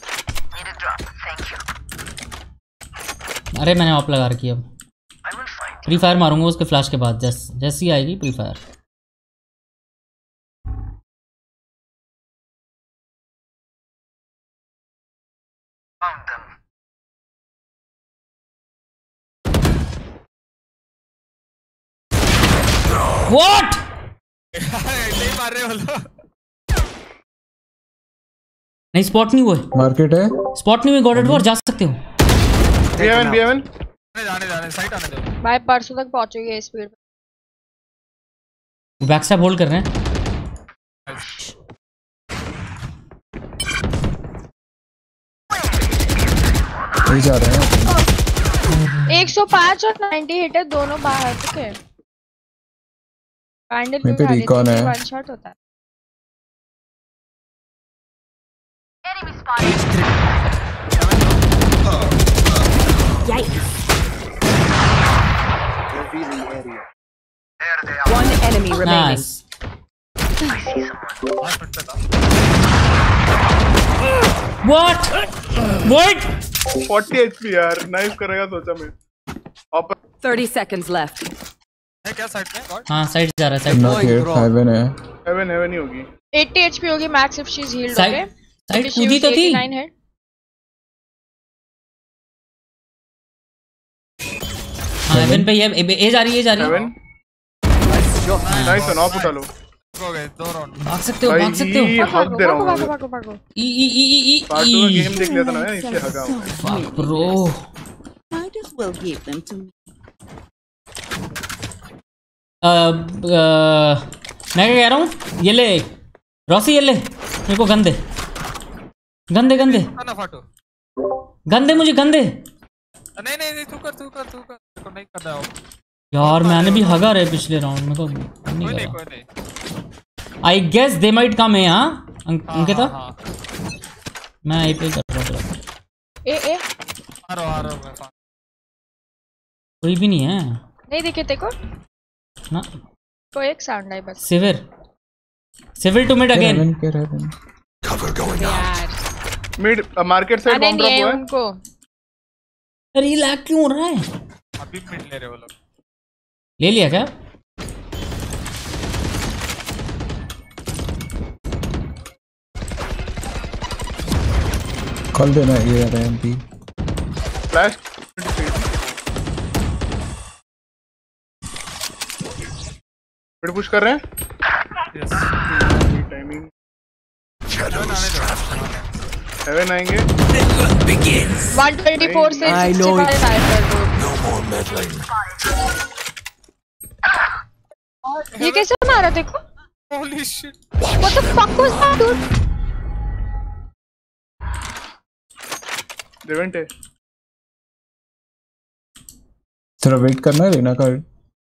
अरे मैंने ऑफ लगा रखी है। अब फ्री फायर मारूंगा उसके फ्लैश के बाद, जैस जैसी आएगी फ्री फायर। What? नहीं मार रहे हो लोग। नहीं स्पॉट नहीं हुआ है। मार्केट है। स्पॉट नहीं हुई, गॉड एडवर्ड जा सकते हो। बीएवन बीएवन जाने जाने साइड आने दो भाई, परसों तक पहुंचोगे स्पीड पे। बैक स्टैप होल्ड कर रहे हैं। नहीं जा रहे हैं। एक सौ पाँच और नब्बे हिट है दोनों बाहर के। पैंडल मेरे पे रिकॉन है। वन शॉट होता है। One enemy remaining. What? What? forty H P यार, नाइस करेगा सोचा मैं। thirty seconds left. है क्या साइड में? गॉड हाँ साइड जा रहा है, साइड। हेवन है। हेवन हेवन ही होगी। अस्सी एचपी होगी max if she is healed. Okay side कूदी तो थी। है। हाँ हेवन पे ये ए जा रही है, जा रही है। हेवन नाइस, नॉक उठा लो। हो गए दो राउंड। भाग सकते हो, भाग सकते हो। हक दे रहा हूं। भागो भागो भागो। ई ई ई ई फाटू का गेम देख लिया था ना, इससे हगा हूं। Bro Might as well give them to me. अ मैं क्या कह रहा हूँ, ये ले रॉसी, ये ले मेरे को गंदे गंदे गंदे ना फाटू गंदे मुझे गंदे। नहीं नहीं नहीं तू कर तू कर तू कर, को नहीं कर रहा हूं यार। मैंने भी हगा रहे पिछले राउंड में, को नहीं कोई नहीं करा। कोई नहीं। I guess they might come है। हाँ अंकिता, हाँ मैं आई पे कर रहा हूँ। ए ए आ रहा आ रहा मैं। कोई भी नहीं है। नहीं दिखे तेरे को ना, कोई एक साउंड आई बस। सिविर सिविर to mid again. Cover going out. यार mid market side bomb drop हुआ है उनको। अरे ये लैग क्यों हो रहा है? अभी मिड ले रहे हो लोग। ले लिया क्या? कॉल देना ये आ रहा है एमपी। फ्लैश मिड पुश कर रहे हैं। Yes timing Shadows traveling. Heaven आएंगे। one twenty-four से sixty-five sniper board। No more meddling. ये कैसे मारा देखो? Holy shit. What the fuck was that dude? रेवेंट है। थोड़ा वेट करना है लेना कार्ड।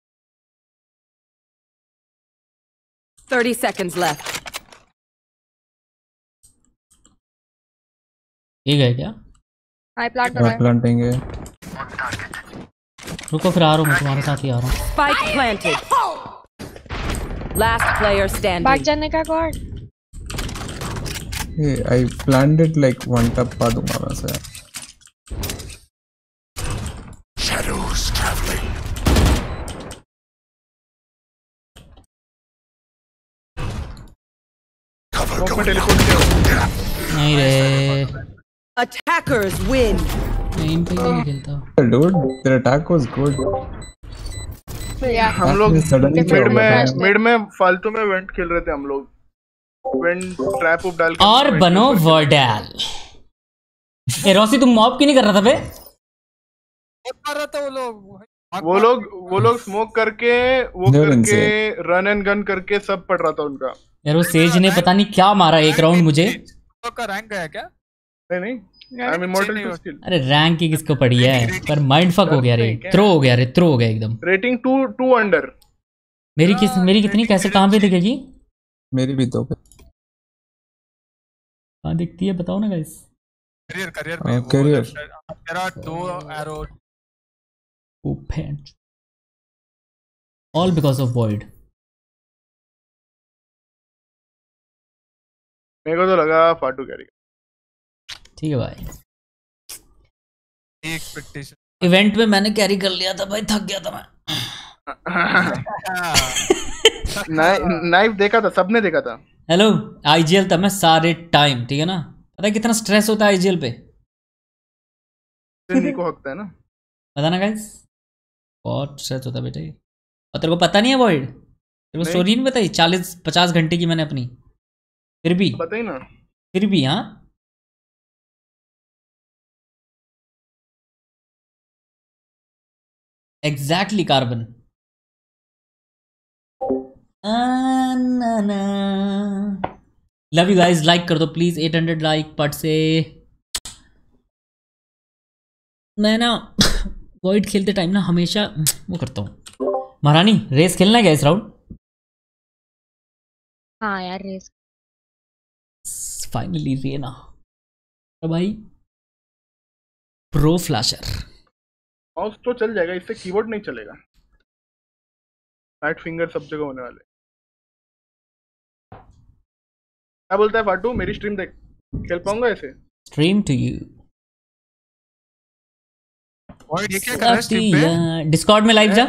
thirty seconds left. ये गए क्या? हाई प्लांट और प्लांटेंगे। रुको फिर आ रहा हूँ, मैं तुम्हारे साथ ही आ रहा हूँ। Spike planted. Last player भाग standing. जाने का god. Hey, I planned it like one tap पा दूंगा मैं से। Shadows traveling. Cover going out. नहीं रे, Attackers win. मैं इन पे नहीं खेलता। Dude, their attack was good. हम लोग suddenly मिड में मिड में फालतू में वेंट खेल रहे थे हम लोग। वेंट ट्रैप अप डाल के और बनो वर्डल। ए रॉसी तुम मॉब क्यों नहीं कर रहा था बे? बहुत मार रहा था वो लोग वो लोग वो लोग स्मोक करके वो They're करके insane. रन एंड गन करके सब पड़ रहा था उनका। यार वो सेज ने पता नहीं क्या मारा एक राउंड मुझे। का रैंक गया क्या? नहीं नहीं I am immortal two still. अरे रैंक की किसको पड़ी है, पर माइंड फक हो गया रे, थ्रो हो गया रे, थ्रो हो गया एकदम। Rating two two under. मेरी किस मेरी कितनी कैसे कहाँ पे दिखेगी? मेरी भी दो पे। कहाँ दिखती है बताओ ना गाइस। करियर करियर हाँ, पे career. मेरा दो arrow. Open all because of void. मेरे को तो लगा फाटू कैरी। ठीक है भाई, एक्सपेक्टेशन इवेंट में मैंने कैरी कर लिया था भाई, थक गया था मैं। नाइफ देखा था, सबने देखा था। हेलो आईजीएल था मैं सारे टाइम, ठीक है ना। पता है कितना स्ट्रेस होता है आईजीएल पे? निको हकता है ना, पता ना गाइस, बहुत स्ट्रेस होता है बेटे। और तेरे को पता नहीं है वॉइड? तेरे को स्टोरी नहीं बताई चालीस पचास घंटे की मैंने अपनी, फिर भी बताई ना, फिर भी हाँ exactly carbon. Love you guys, like कर दो प्लीज, एट हंड्रेड लाइक पट से। मैं ना वॉइड खेलते टाइम ना हमेशा वो करता हूँ। महारानी रेस खेलना है क्या इस राउंड? हाँ यार रेस। फाइनली रेना भाई, प्रो फ्लैशर। माउस तो चल जाएगा, इससे कीबोर्ड नहीं चलेगा। फैट फिंगर सब जगह होने वाले। क्या बोलता है फाटू? मेरी स्ट्रीम देख, खेल पाऊंगा ऐसे? Stream to you. और ये क्या कर रहा है स्ट्रीम पे? डिस्कॉर्ड में लाइव जा।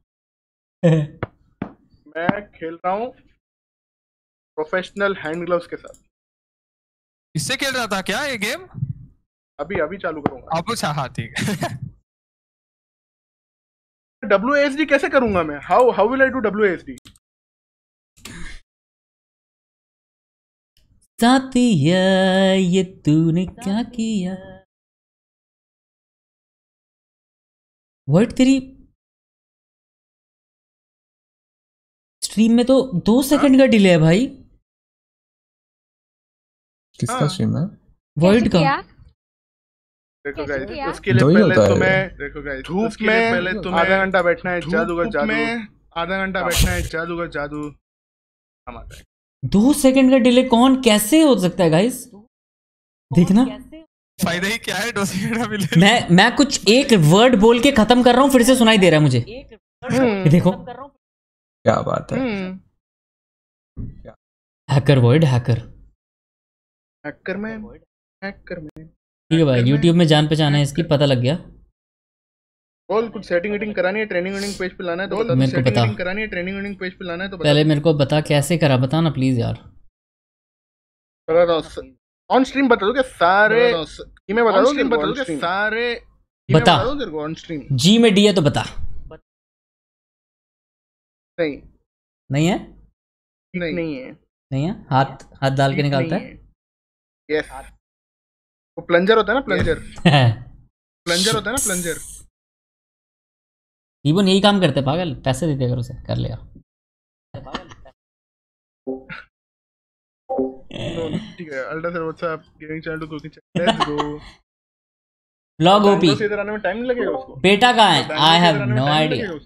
मैं खेल रहा हूँ प्रोफेशनल हैंड ग्लव्स के साथ। इससे खेल रहा था क्या ये गेम? अभी अभी चालू करूंगा। अब अच्छा हाँ ठीक है। डब्ल्यू एस डी कैसे करूंगा मैं? How how will I do W S D? साथिया ये तूने क्या किया? वर्ड तेरी स्ट्रीम में तो दो सेकंड का डिले है भाई। किसका स्ट्रीम है? वर्ड का। देखो गाइस, उसके लिए पहले तो मैं देखो गाइस धूप में पहले तो आधा घंटा बैठना है, जादू का जादू में आधा घंटा बैठना है, जादू का जादू हम आता है। दो सेकंड का डिले कौन कैसे हो सकता है गाइस? देखना फायदा ही क्या है दो सेकंड का डिले? मैं मैं कुछ एक वर्ड बोल के खत्म कर रहा हूँ, फिर से सुनाई दे रहा है मुझे। ये देखो क्या बात है। हैकर वर्ड, हैकर हैकर में हैकर में ठीक है भाई, यूट्यूब में जान पहचान है इसकी, पता लग गया। बोल कुछ सेटिंग वेटिंग करानी है, ट्रेनिंग वेटिंग पेज पे लाना है तो बता। मेरे को सेटिंग बता वेटिंग करानी है, ट्रेनिंग वेटिंग पेज पे लाना है तो बता। पहले मेरे को बता कैसे करा, बता ना प्लीज यार। ऑन स्ट्रीम बता दो क्या सारे? मैं बता दूं स्ट्रीम बता दो क्या सारे? बता तेरे को ऑन स्ट्रीम जी में डी है तो बता। नहीं नहीं है, नहीं नहीं है, नहीं है। हाथ हाथ डाल के निकालता है। यस, वो प्लंजर होता है ना, प्लंजर प्लंजर होता है ना, प्लंजर। इवन यही काम करते पागल, पैसे देते अगर उसे कर लेगा। ठीक है, ultra sir WhatsApp gaming channel to cooking channel, let's go. Vlog OP इधर आने में टाइम नहीं लगेगा उसको? बेटा कहाँ है? I have no idea.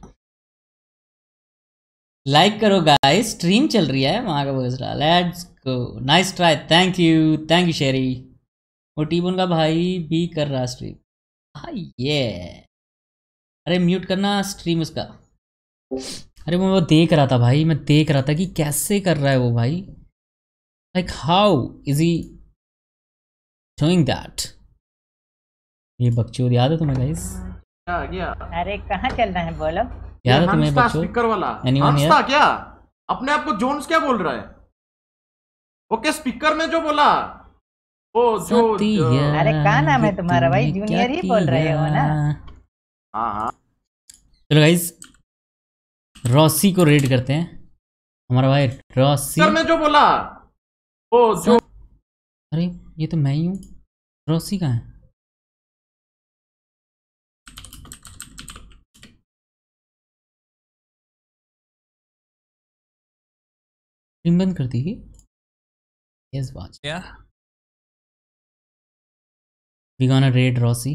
Like करो गाइस, स्ट्रीम चल रही है वहां का बोल रहा। Let's go, nice try, thank you thank you Sherry. वो टीबन का भाई भी कर रहा स्ट्रीम। हाँ ये अरे म्यूट करना स्ट्रीम उसका। अरे मैं वो देख रहा था भाई, मैं देख रहा था कि कैसे कर रहा है वो भाई। Like how is he doing that? ये बकचोद याद है तुम्हें गाइस? क्या गया? अरे कहाँ चलना है बोलो? याद है तुम्हें बकचोद? स्पीकर वाला एनीवन हियर? हंसता क्या? अपने आप को जोन्स क्या बोल रहा है? ओके स्पीकर में जो बोला वो जो, जो अरे क्या नाम है तुम्हारा भाई? जूनियर ही बोल रहे हो ना? हाँ हाँ चलो गाइस रॉसी को रेड करते हैं। हमारा भाई रॉसी में जो बोला वो जो। अरे ये तो मैं ही हूँ। रॉसी कहाँ है? स्ट्रीम बंद कर दी यस वॉच या we gonna read Rossi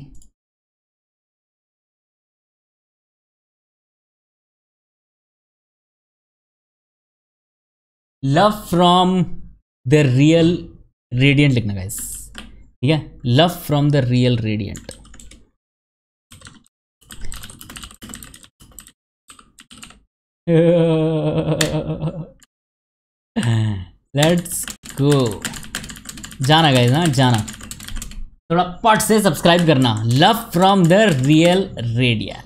love from the real radiant लिखना गाइस, ठीक है? Love from the real radiant. Let's go. जाना गाइस, हाँ जाना, थोड़ा पट से सब्सक्राइब करना। Love from the real radiant.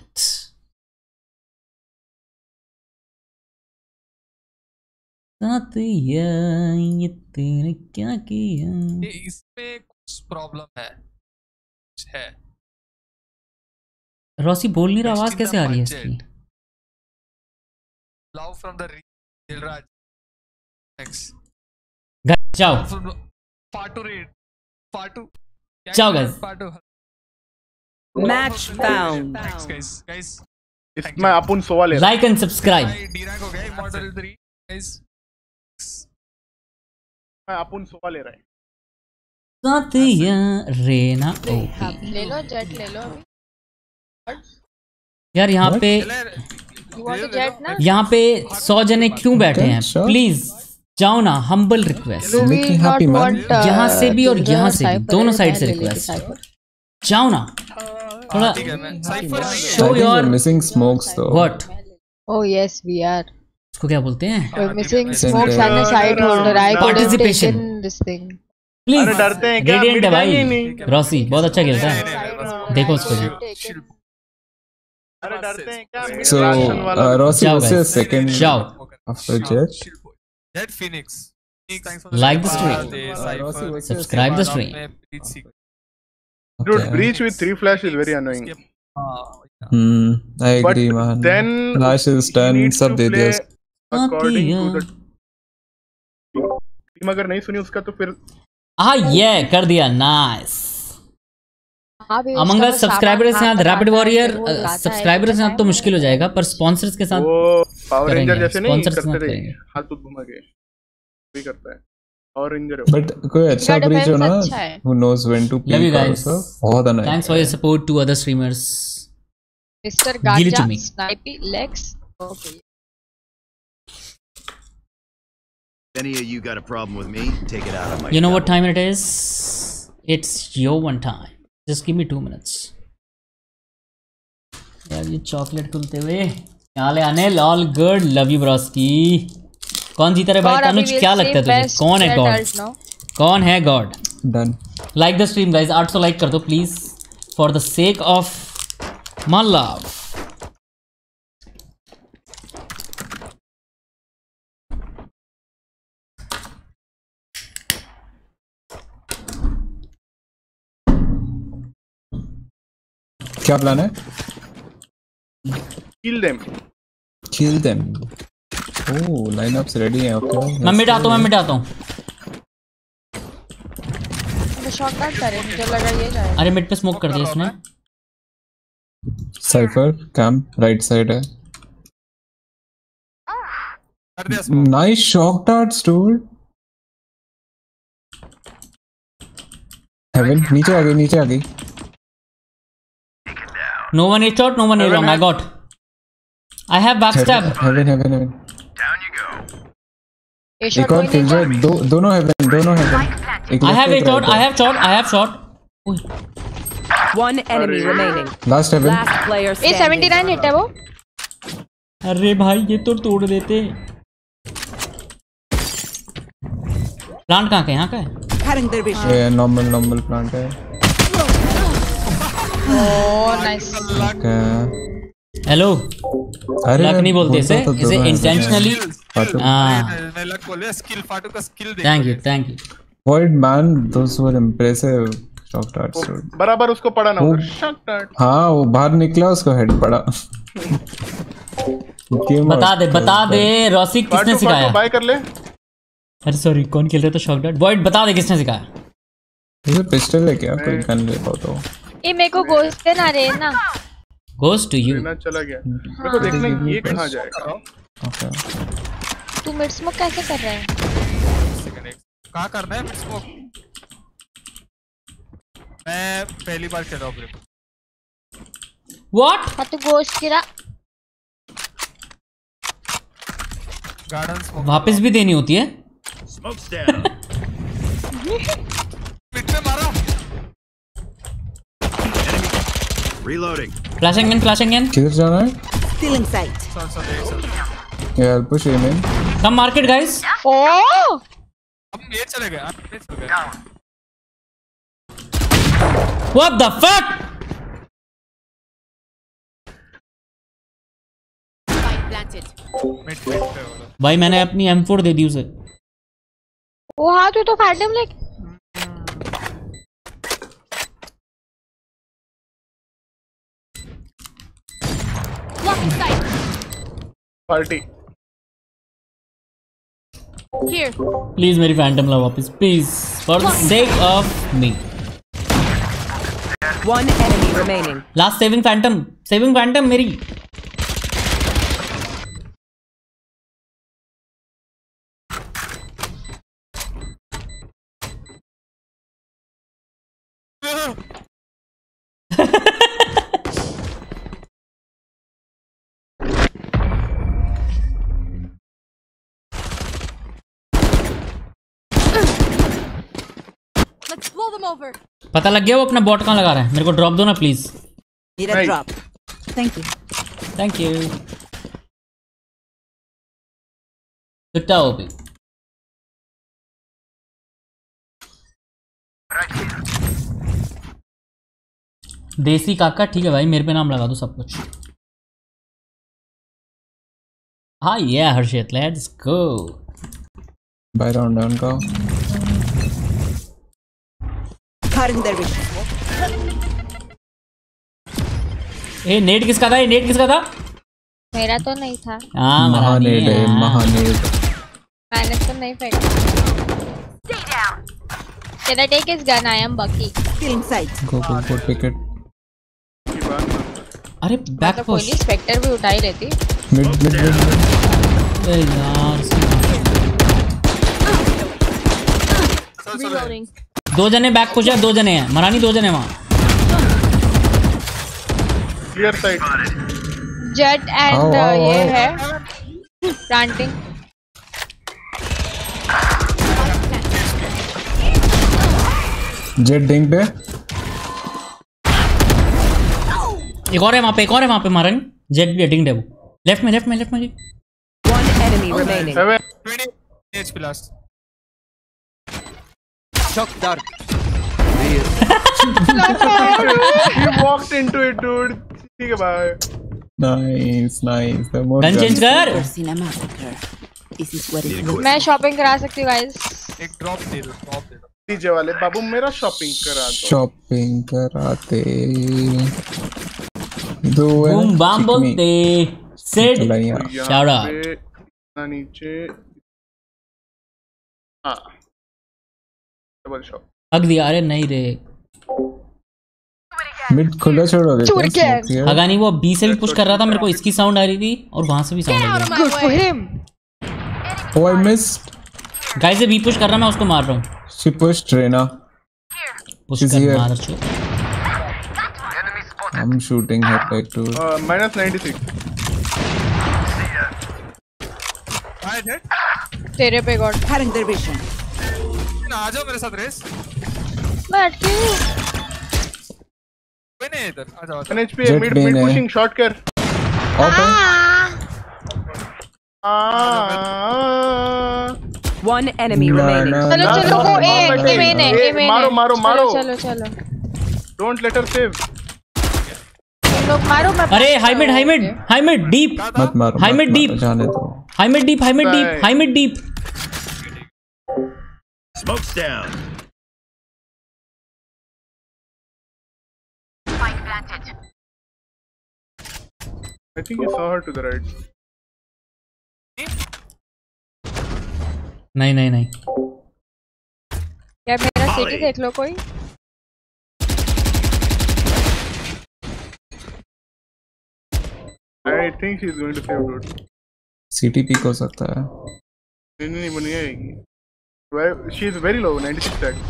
ये तेरे क्या किया? इसमें कुछ प्रॉब्लम है कुछ है। रॉसी बोल नहीं रहा, आवाज कैसे आ रही है इसकी? Love from the real Raj X. जाओ पार्ट रेड पार्ट टू जाओ guys. Match found. Thanks guys guys। इसमें अपन सोवा ले like and subscribe. D rank हो गया इमॉर्टल थ्री गाइस। मैं अपन सोवा ले रहा है। साथिया रेना ओ ले लो जेट ले लो यार। यहाँ पे You want to jet ना? यहाँ पे सौ जने क्यों बैठे हैं? प्लीज जाओ ना, हम्बल रिक्वेस्ट। यहाँ से भी और यहाँ से भी, दोनों साइड से रिक्वेस्ट। जाओ ना थोड़ा। शो योर मिसिंग स्मोक्स तो what? Oh yes we are। इसको क्या बोलते हैं? Missing smokes and a side holder। I couldn't take this thing। Please अरे डरते हैं क्या? रेडियंट है भाई। रॉसी बहुत अच्छा खेलता है, देखो उसको भी। अरे डरते हैं क्या? So, uh, Rossi, what's your second Ciao. after Jet? Jet Phoenix। Like the stream. Subscribe the stream. Dude, breach with three flash is very annoying. Hmm, I agree, But man. then Flash is done, सब दे दिया। According to the team, अगर नहीं सुनी उसका तो फिर हाँ ये कर दिया, नाइस। अमंग अस सब्सक्राइबर के साथ रैपिड वॉरियर सब्सक्राइबर के साथ तो मुश्किल हो जाएगा, पर स्पॉन्सर्स के साथ वो पावर रेंजर जैसे नहीं स्पॉन्सर्स करते रहे, करेंगे। हाथ घुमा के भी करता है पावर रेंजर। But कोई अच्छा ब्रीच हो ना, who knows when to Love you peak guys. also, बहुत annoying। Thanks for your support to other streamers. Mister Give it to Gacha me. Snipey Lex। Okay। Any of you got a problem with me? Take it out on my. You know what time it is? It's your one time. Just give me two minutes. यार ये chocolate खुलते हुए क्या ले आने? All good, love you broski. कौन जीता रे भाई? तनुज क्या लगता है तुझे? कौन है गॉड? कौन है god? Done. Like the stream guys, आठ सौ लाइक कर दो please, for the sake of my love. क्या प्लान है? Kill them. Kill them. Oh, lineups ready हैं, okay. मैं मिट आता हूँ, मैं मिट आता हूँ। मैं शॉट काट कर रही, मुझे लगा ये जाएगा। अरे मिड पे स्मोक कर दिया इसने। Cypher camp right side है। Nice shock darts, dude. Heaven नीचे आ गई, नीचे आ गई। No one is shot, no one is wrong. I got. I have backstab. Heaven, heaven, heaven. एक और किल जाए, दो दोनों heaven, दोनों heaven। I have a shot, I have shot, I have shot. One enemy remaining. Last heaven. Last player ये standing. seventy-nine hit है वो। अरे भाई ये तो तोड़ देते। प्लांट कहाँ का है? यहाँ का है? ये normal normal plant है। Oh nice। हेलो। अरे लक नहीं बोलते इसे, तो इसे इंटेंशनली। हाँ। मैं लक बोल रहा, स्किल फाटू का स्किल दे। Thank you, thank you. Void man, those were impressive shock darts. बराबर उसको पड़ा ना उधर shock dart। हाँ वो बाहर निकला, उसको हेड पड़ा। बता दे, बता दे रॉसी किसने सिखाया? बाय कर ले। अरे सॉरी, कौन खेल रहा था शॉक डार्ट? वॉइड बता दे किसने सिखाया? ये पिस्टल है क्या? कोई गन ले पाओ तो। ये मेरे को गोस्ट देना रे ना। Ghost to you. ना चला गया। मेरे को देखने ये कहां जाएगा। ओके। तू मिड स्मोक कैसे कर रहा है? कहाँ करना है मिड स्मोक? मैं पहली बार खेल रहा हूँ। What? हाँ तो गोश्त गिरा। गार्डन स्मोक वापस भी देनी होती है। Smoke's down. मिड में मारा। Reloading. Flashing in, flashing in. किधर जाना है? Still in sight. Sorry, sorry, sorry. Yeah, I'll push him in. Come market guys. Oh! अब ये चले गए, अब ये चले गए। What the fuck? Planted. Mid mid पे वाला। भाई मैंने अपनी एम फोर दे दी उसे। वो हाँ तू तो फैंटम ले। पार्टी। Here. प्लीज मेरी फैंटम ला वापस please for the sake of me. One enemy remaining. Last saving phantom, saving phantom मेरी। Let's blow them over. पता लग गया वो अपना बॉट कहाँ लगा रहा है। मेरे को ड्रॉप दो ना please. Need a drop. Thank you. Thank you. कितना हो भी? देसी काका ठीक है भाई, मेरे पे नाम लगा दो सब कुछ। हाँ ये Harshit, let's go. Buy round down का। Cutting their vision. ए नेट किसका था? ये नेट किसका था? मेरा तो नहीं था। हाँ महानेट है, महानेट। मैंने तो नहीं फेंका। Can I take his gun? I am Bucky. Still in sight. Go go go pick it. अरे बैक तो कोई पुश। नहीं, स्पेक्टर भी उठा ही लेती। Mid mid mid. अरे यार Reloading. दो जने बैक पुश है, दो जने हैं मरानी, दो जने वहाँ। Clear side. जेट एंड ये है प्लांटिंग। जेट डिंग पे। एक और है वहाँ पे, एक और है वहाँ पे मारन। जेट भी अटिंग डेबू। लेफ्ट में लेफ्ट में लेफ्ट में जी। One enemy remaining. twenty H P last. Shock dart. He walked into it, dude. ठीक है भाई। Nice nice. The more gun change कर। Cinematic. This is what it looks. मैं शॉपिंग करा सकती हूँ गाइस। एक ड्रॉप दे दो, ड्रॉप दे दो। डीजे वाले बाबू मेरा शॉपिंग करा दो। शॉपिंग कराते। दो बूम बाम बोलते। Said shout out. ना नीचे। हाँ। Double shot. हग दिया। अरे नहीं रे, मिड खुला छोड़ोगे चूर के। हगा नहीं, वो बी से भी पुश कर रहा था, मेरे को इसकी साउंड आ रही थी और वहां से भी साउंड आ रही Good for him. Oh I missed. थी। गाइस ये बी पुश कर रहा, मैं उसको मार रहा हूँ। She pushed Reyna. Push She's कर here. मार चो। I'm shooting her right to. Minus ninety six. Hi Jett. तेरे पे गॉड। Cutting their vision. आ जाओ मेरे साथ रेस। मैं अटकी हूँ। कोई नहीं इधर, आ जाओ। N H P mid mid pushing shot कर। One enemy remaining. चलो चलो वो ए ए मेन है, ए मेन है। मारो मारो मारो। चलो चलो। Don't let her save. लोग मारो मत। अरे high mid high mid high mid deep. मत मारो। High mid deep. जाने दो। High mid deep high mid deep high mid deep. Smoke's down. I think you saw her to the right. नहीं नहीं नहीं। क्या मेरा सिटी देख लो कोई। I think she's going to save dude. C T P हो सकता है। नहीं नहीं बनी है। She is very low, ninety-six tag.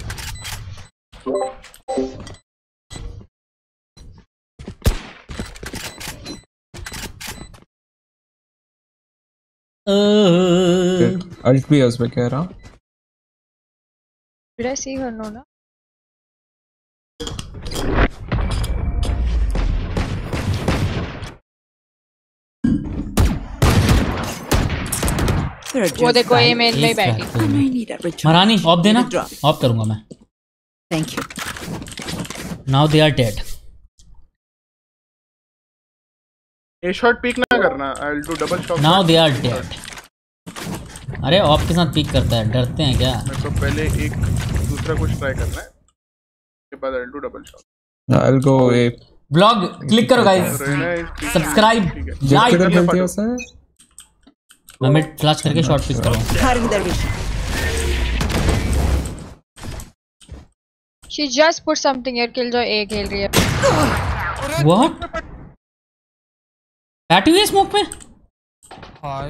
Ult भी है उसमें कह रहा हूँ। Did I see her? No, no. वो देखो ये मेन में बैठी। महारानी ऑफ देना, ऑफ करूंगा मैं। Thank you. Now they are dead. A shot peek ना करना, I'll do double shot. Now they are dead. अरे ऑफ के साथ पीक करता है, डरते हैं क्या? मेरे को पहले एक दूसरा कुछ ट्राई करना है, उसके बाद I'll do double shot. I'll go a blog click करो गाइस, सब्सक्राइब, लाइक। मैं मिड फ्लैश करके शॉट पिक करूँ। She just put something here, Killjoy A खेल रही है। What? बैठी हुई है स्मोक पे? हाय।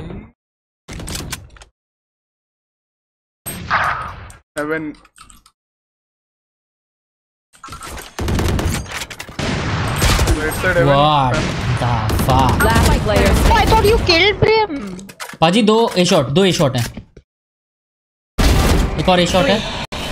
Heaven. What the fuck? Last player. Oh, I thought you killed Brim. पाजी दो ए शॉट, दो ए शॉट हैं। एक और ए शॉट है।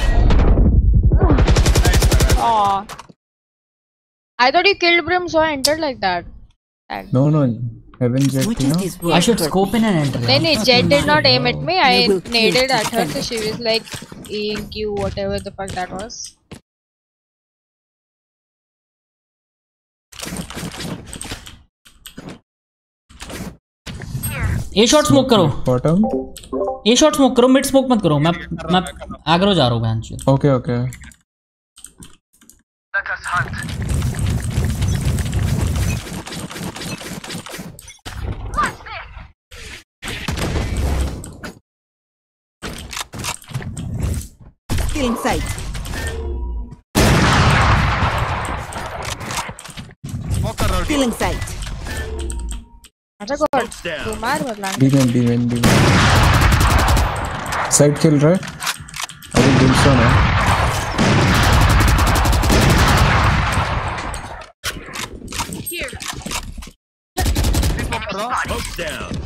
Oh. I thought you killed Brim, so I entered like that. No, no. Heaven jet, you know? I should scope in and enter. No, no, Jet did not aim at me. I naded at her, so she was like, E Q, whatever the fuck that was. A shot smoke करो। Bottom. A shot smoke करो, mid smoke मत करो। मैं मैं आगरो जा रहा हूँ बहन चोद। Okay okay. Let us hunt. What's this? Still in sight. Still in sight. अच्छा गॉड, तू मार बदला। बीमेन बीमेन बीमेन। साइड खेल रहा है। अभी डिल्सन है। Smoke down.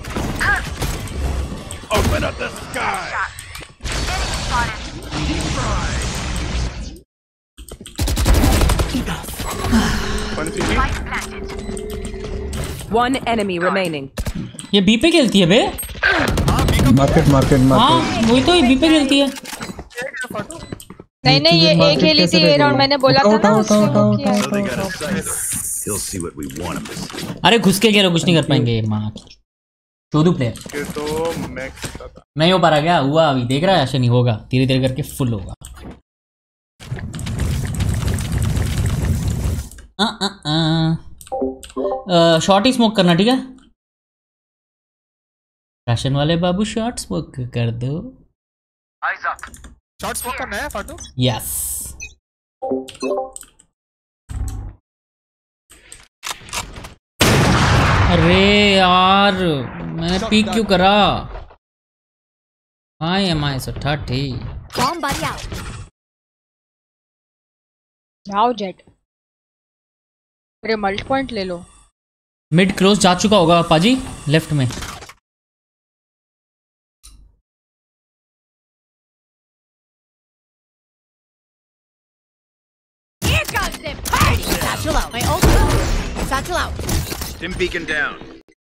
Open up the sky. One enemy remaining. ये बी पे खेलती है बे? Market market market. हाँ वही तो, ये बी पे खेलती है। नहीं नहीं, ये ए खेली थी ये राउंड, मैंने बोला था ना उसको किया। He'll see what we want him to see. अरे घुस के कह रहे कुछ नहीं कर पाएंगे माँ की चौदह प्लेयर। ये तो मैक्स था। नहीं हो पा रहा क्या? हुआ अभी, देख रहा है ऐसे नहीं होगा, धीरे धीरे करके फुल होगा। आ, आ, आ, शॉर्ट ही स्मोक करना, ठीक है? राशन वाले बाबू शॉर्ट स्मोक कर दो। शॉर्ट स्मोक करना है फाटू? यस। अरे यार मैंने पीक क्यों करा? I am I so thirty. जाओ जेट, मेरे मल्टी पॉइंट ले लो। मिड क्लोज जा चुका होगा पाजी, लेफ्ट में। Satchel out. My ult. Satchel out. Stim beacon down.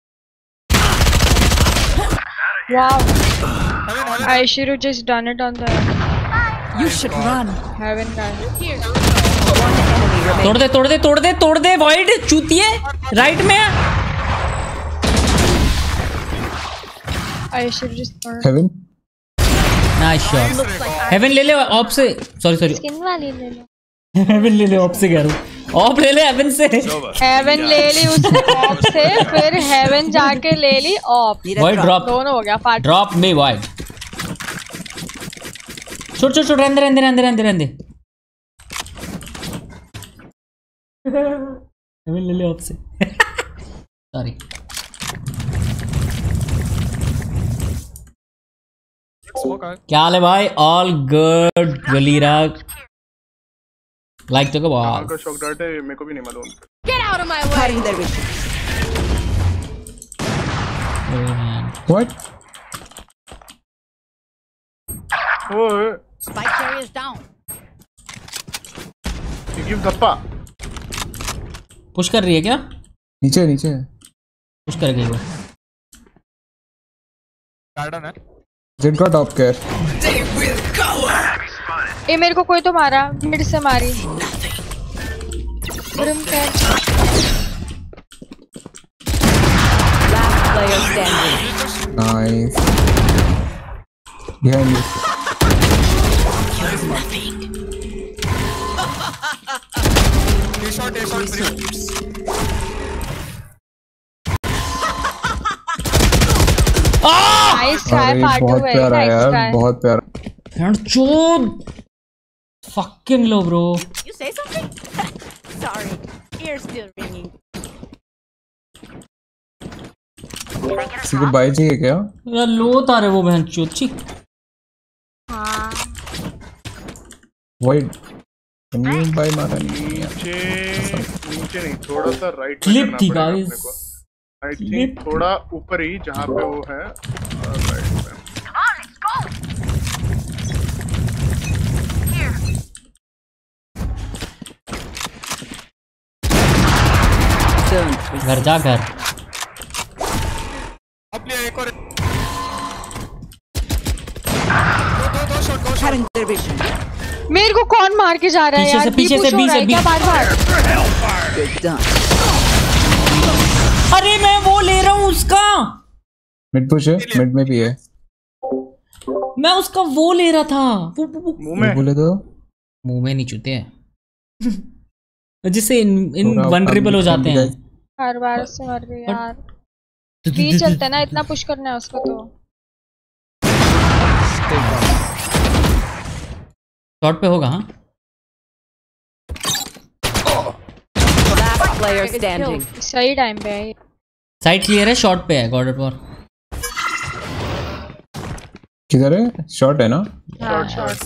Wow. I should have just done it on the. You should run. Haven't done it. Here. तोड़ दे तोड़ दे तोड़ दे तोड़ दे वॉइड चूतिए, राइट में। I should just. Heaven. Nice shot. Heaven ले ले ऑप से, सॉरी सॉरी। स्किन वाली ले लो। हेवन ले ले ऑप से कह रहा हूँ, ऑप ले ले हेवन से। हेवन ले ली उससे ऑप से, फिर हेवन जाके ले ली ऑप। वॉइड ड्रॉप, दोनों हो गया फाट। ड्रॉप में वॉइड। छोड़ छोड़ छोड़, रहने रहने रहने रहने रहने। हेवन ले ले ऑप से। सॉरी। क्या हाल है भाई? All good गलीरा। लाइक तो कब का शॉक डार्ट है, मेरे को भी नहीं मालूम। Get out of my way. What? ओए Spike carrier is down. You give धप्पा। पुश कर रही है क्या? नीचे नीचे पुश कर गई वो। गार्डन है। जेट का टॉप केयर। ए मेरे को कोई तो मारा, मिड से मारी। Brim catch. Last player standing. Nice. Behind you. A shot, A shot, three. Nice try part two. बहुत प्यारा यार, बहुत प्यारा। यार चोद fucking low bro. You say something? Sorry, ears still ringing. किसी को बाई चाहिए क्या? यार लो तारे वो बहन चोद छी। हाँ। Wait. Can you buy मारा नहीं? नीचे नीचे नहीं, थोड़ा सा राइट क्लिप थी गाइस। आई थिंक थोड़ा ऊपर ही जहाँ पे वो है राइट पे। घर जा घर। अब लिया एक और। मेरे को कौन मार के जा रहा है यार? पीछे से पीछे से क्या बार बार? अरे मैं वो ले रहा हूँ उसका। मिड पुश है, मिड में भी है। मैं उसका वो ले रहा था। मुंह में बोले तो मुंह में नहीं चुते हैं जिससे इन इन वनरेबल हो जाते हैं। हर बार से मर गए यार। बी चलते ना, इतना पुश करना है उसको तो। शॉट पे होगा। हाँ Last player standing. सही टाइम पे है। साइड क्लियर है, शॉट पे है गॉड पर। किधर है? शॉट है ना? Short short.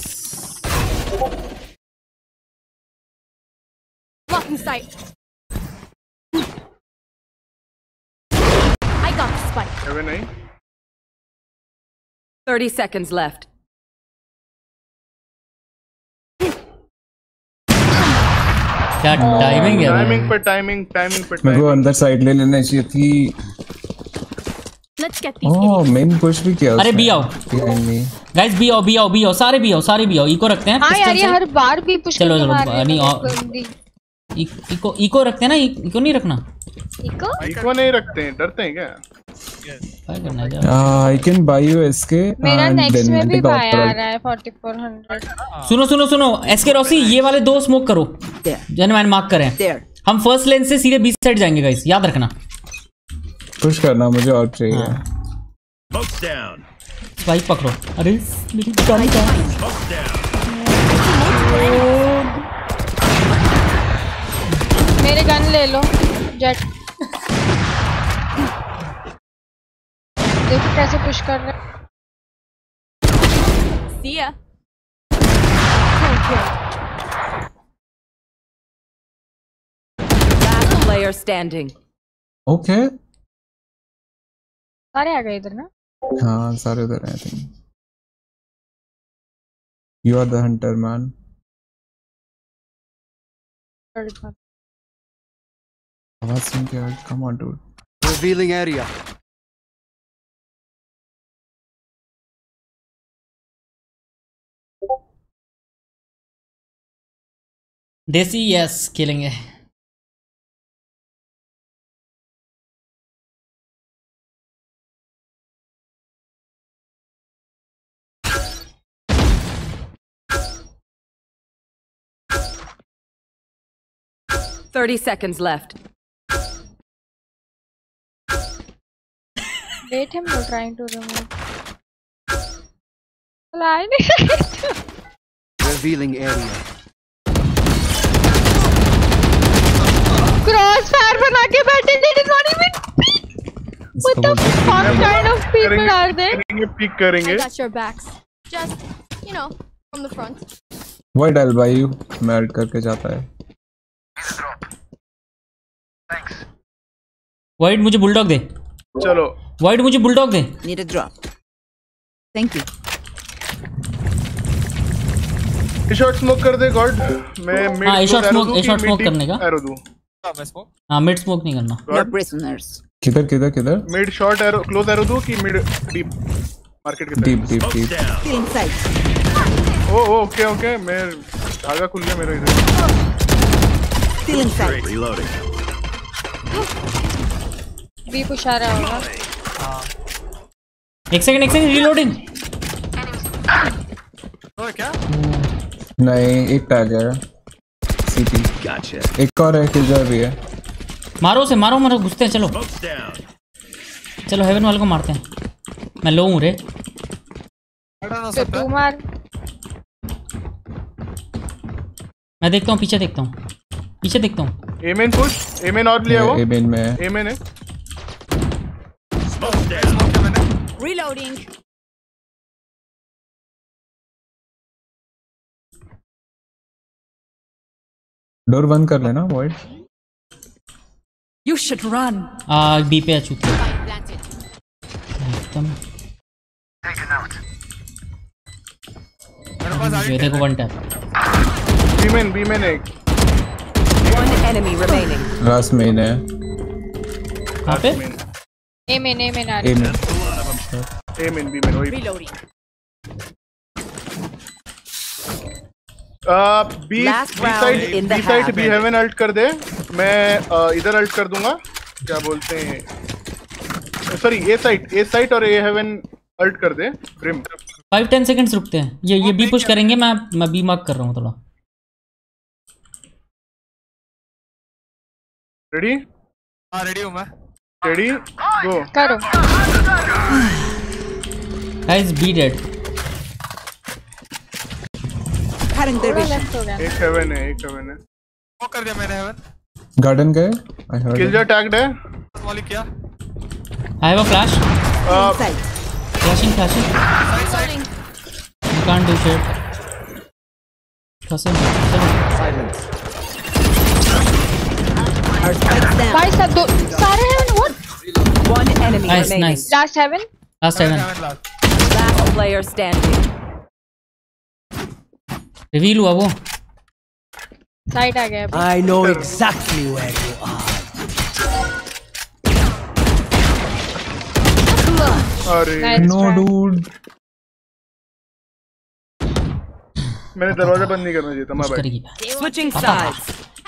Blocking sight. I got the spike. Heaven नहीं। Thirty seconds left. क्या टाइमिंग है? टाइमिंग पे टाइमिंग टाइमिंग पे। मेरे को अंदर साइड ले लेना चाहिए थी। Let's get these. Oh main push भी किया। अरे बी आओ गाइस, बी आओ बी आओ बी आओ, सारे बी आओ सारे बी आओ। इको रखते हैं। हाँ यार ये हर बार भी पुश चलो करके मार चलो रहे हैं। इको इको रखते हैं ना, इको नहीं रखना। इको इको नहीं रखते हैं, डरते हैं क्या? आई कैन बाय यू एसके। मेरा नेक्स्ट में भी बाय आ रहा है चौवालीस सौ। सुनो सुनो सुनो एसके रॉसी, ये वाले दो स्मोक करो जनमैन मार्क करें। हम फर्स्ट लेन से सीधे बीच साइड जाएंगे गाइस, याद रखना। पुश करना मुझे और चाहिए। स्पाइक पकड़ो। अरे मेरी गन मेरे गन ले लो जेट। देखो कैसे पुश कर रहे। See ya. Last player standing. Okay सारे आ गए इधर ना। हाँ सारे उधर हैं। I think you are the hunter man. आवाज सुन के come on dude. Revealing area. देसी यस खेलेंगे। Thirty seconds left. Wait him, you're trying to remove. Line it. Revealing area. Crossfire बना के बैठे, they did not even. What the fuck kind of people are they? करेंगे pick करेंगे। I got your backs. Just, you know, from the front. Void I'll buy you। मैं add करके जाता है। Void मुझे बुलडॉग दे। चलो। Void मुझे bulldog दे। Need a drop. Thank you. ये शॉट स्मोक कर दे गॉड। मैं मिड हाँ, ये शॉट स्मोक, ये शॉट स्मोक करने का। एरो दूं। हां मैं स्मोक। हाँ मिड स्मोक नहीं करना। No prisoners. किधर किधर किधर? Mid short arrow close arrow दूं कि मिड डीप मार्केट के deep deep deep. Inside. Oh okay okay मैं धागा खुल गया मेरा इधर। Still inside. Reloading. B push आ रहा होगा। एक सेकंड एक सेकंड रीलोडिंग। ओए क्या? नहीं एक टैग है। सीटी। Gotcha. एक और है किधर भी है। मारो से मारो मारो घुसते हैं चलो। चलो हेवन वाले को मारते हैं। मैं लो हूँ रे। तो तू मार। मैं देखता हूँ पीछे देखता हूँ पीछे देखता हूँ। एमेन पुश एमेन और लिया वो। एमेन में है। एमेन है। Reloading. डोर बंद कर लेना Void। You should run. आ बी पे आ चुकी है एकदम। ये देखो वन टैप। बीमेन बीमेन एक। One enemy remaining. Last man है। कहाँ पे? ए में ए में आ रही एमेन। एमेन बीमेन वही। Reloading. B side B side B heaven ult कर दे। मैं इधर अल्ट कर दूंगा। क्या बोलते हैं sorry A side A side और ए हेवन अल्ट कर दे। ब्रिम फाइव टेन सेकंड्स रुकते हैं। ये ये बी पुश करेंगे। मैं मैं बी मार्क कर रहा हूँ थोड़ा। रेडी? हाँ रेडी हूँ मैं। रेडी गो करो। Guys B dead. Cutting their vision. एक हेवन है एक हेवन है। स्मोक कर दिया मैंने हेवन। गार्डन गए। I heard kill it. जो टैग्ड है। वाली क्या? I have a flash. Inside. Flashing flashing. Side side. You can't do shit. Flashing. Silence. Our spikes down. भाई सब दो सारे heaven what? One enemy Nice remaining. nice. Last heaven. Last seven. Last player standing. Reveal हुआ वो। Side आ गया। I know exactly where you are. अरे No dude. मैंने दरवाजा बंद नहीं करना चाहिए था। मैं बैठ। Switching sides.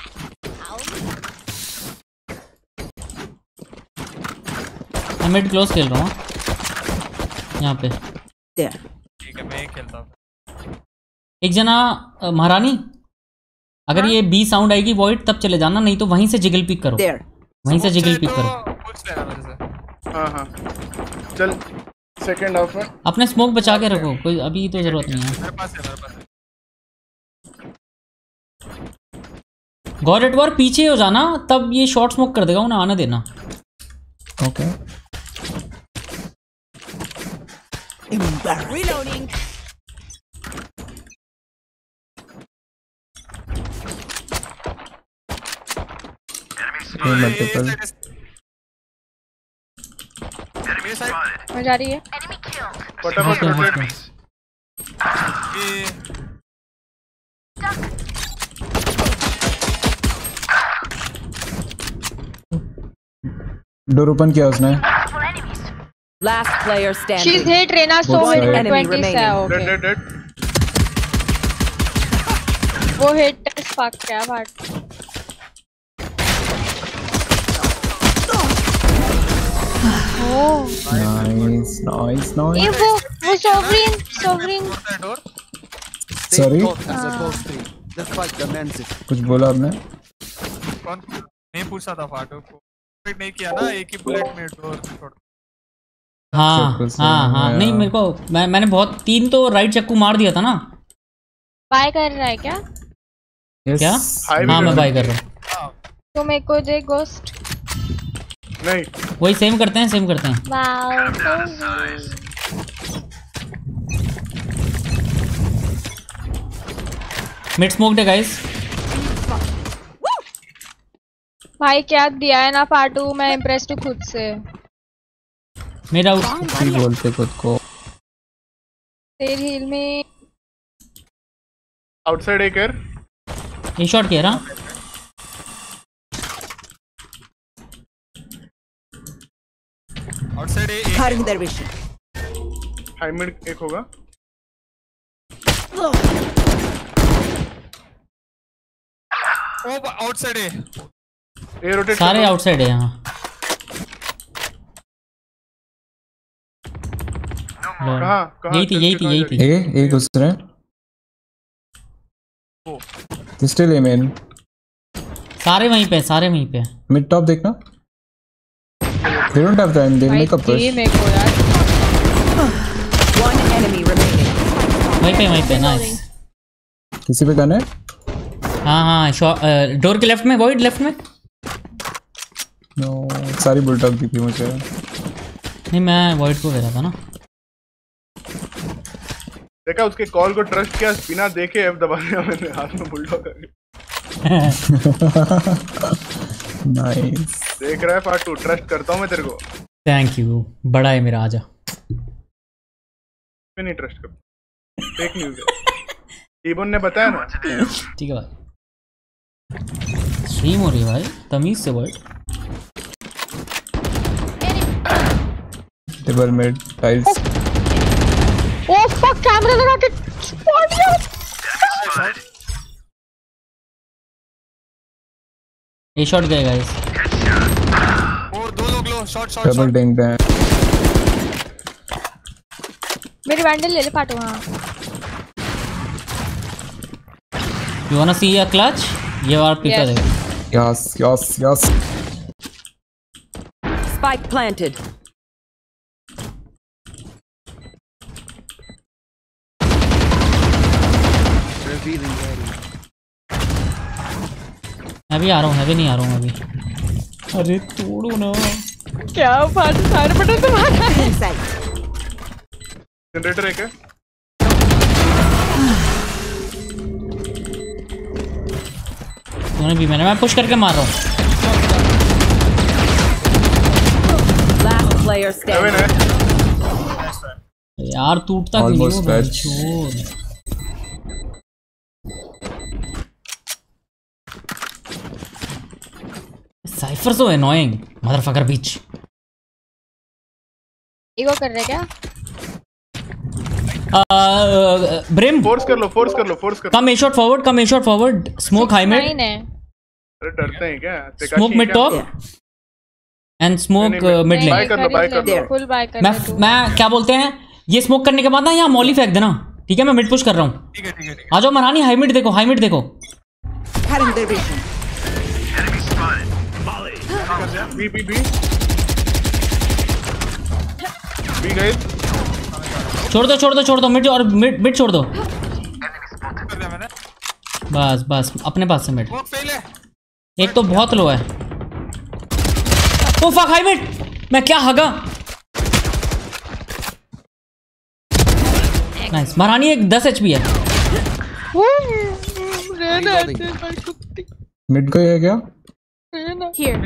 मैं मिड क्लोज खेल रहा हूँ यहाँ पे। There. ठीक है मैं ही खेलता हूँ। एक जना अ, महारानी अगर ये बी साउंड आएगी वॉइड तब चले जाना, नहीं तो वहीं से जिगल पिक करो। There. वहीं से जिगल पिक करो। पूछ लेना मेरे से। हाँ हाँ चल सेकंड हाफ में अपने स्मोक बचा के रखो, कोई अभी तो जरूरत नहीं है। मेरे पास है मेरे पास है। गॉड एट वॉर पीछे हो जाना, तब ये शॉर्ट स्मोक कर देगा, उन्हें आने देना। Okay Reloading. मल्टीपल हो जा रही है। फटाफट फटाफट डोर ओपन किया उसने। Last player standing. She's hit Reina so Both with side. Enemy twenty remaining. से डेड okay। डेड डेड वो hit as fuck क्या बात। Oh। नाइस नाइस ये नाइस। वो वो sovereign sovereign। Sorry As a ghost tree. The fight demands it. कुछ बोला आपने? कौन नहीं पूछा था फाटो को, वेट नहीं किया ना, एक ही बुलेट में डोर छोड़। हाँ चक्कू से, हाँ हाँ हाँ। नहीं मेरे को मैं मैंने बहुत तीन तो राइट चक्कू मार दिया था ना। बाय कर रहा है क्या? Yes. क्या? Hi, हाँ मैं Vikas. बाय कर रहा हूँ। तो मेरे को दे गोस्ट। नहीं वही सेम करते हैं सेम करते हैं। वाओ मिड स्मोक है गाइस। भाई क्या दिया है ना पार्टू, मैं इम्प्रेस्ड हूँ खुद से। मेरा ही बोलते खुद को। तेरी हील में आउटसाइड एक है। ये शॉट कह रहा outside A Cutting their vision. High mid एक होगा। Oh outside A A rotate सारे आउटसाइड है यहाँ। कहाँ कहाँ यही थी यही थी यही थी। ए ए घुस रहे हैं। Still A man. सारे वहीं पे सारे वहीं पे। मिड टॉप देखना। They don't have time. They'll make a push. One enemy remaining. वहीं पे वहीं पे नाइस। किसी पे गन है? हाँ हाँ डोर के लेफ्ट में वॉइड लेफ्ट में। नो सारी बुलटॉप दी थी मुझे। नहीं मैं वॉइड को कह रहा था ना। देखा उसके कॉल को ट्रस्ट किया बिना देखे एफ दबा दिया मैंने हाथ में बुलडॉग करके। नाइस देख रहा है फाटू, ट्रस्ट करता हूँ मैं तेरे को। थैंक यू बड़ा है मेरा। आजा मैं नहीं ट्रस्ट करता, फेक न्यूज़ है। टीबोन ने बताया ना। ठीक है भाई स्ट्रीम हो रही है भाई तमीज से word. Table mid tiles. Oh fuck camera लगा के स्पॉट दिया। ए शॉट गए गाइस। और दो लोग लो शॉट शॉट डबल डिंग है। मेरी वैंडल ले ले पाटो। हाँ यू वांना सी अ क्लच? ये वाला पिका देगा। Yes yes yes. Spike planted. अभी आ रहा हूँ, अभी नहीं आ रहा हूँ अभी। अरे तोड़ो ना। क्या बात, सारे बटन दबाना है। जनरेटर एक है। तूने भी मैंने मैं पुश करके मार रहा हूँ। Last player standing. यार टूटता क्यों नहीं हो? छोड़। साइफर सो एनोइंग मदरफकर बीच। ईगो कर रहे क्या? ब्रिम फोर्स कर लो फोर्स कर लो फोर्स कर लो। Come A short forward come A short forward. Smoke high mid. अरे डरते हैं क्या? Smoke mid top and smoke mid lane. Buy कर लो बाय कर लो। फुल बाय कर मैं मैं क्या बोलते हैं ये स्मोक करने के बाद ना यहाँ मॉली फेंक देना ठीक है? मैं मिड पुश कर रहा हूँ। ठीक है ठीक है। आ जाओ मरानी हाई मिड देखो हाई मिड देखो। B B B B guys. छोड़ दो छोड़ दो छोड़ दो मिड और मिड मिड छोड़ दो। बस बस अपने पास से मिड। एक तो बहुत लो है। Oh fuck high mid. मैं क्या हगा। नाइस महारानी एक दस एचपी है। मिड को है क्या? Here.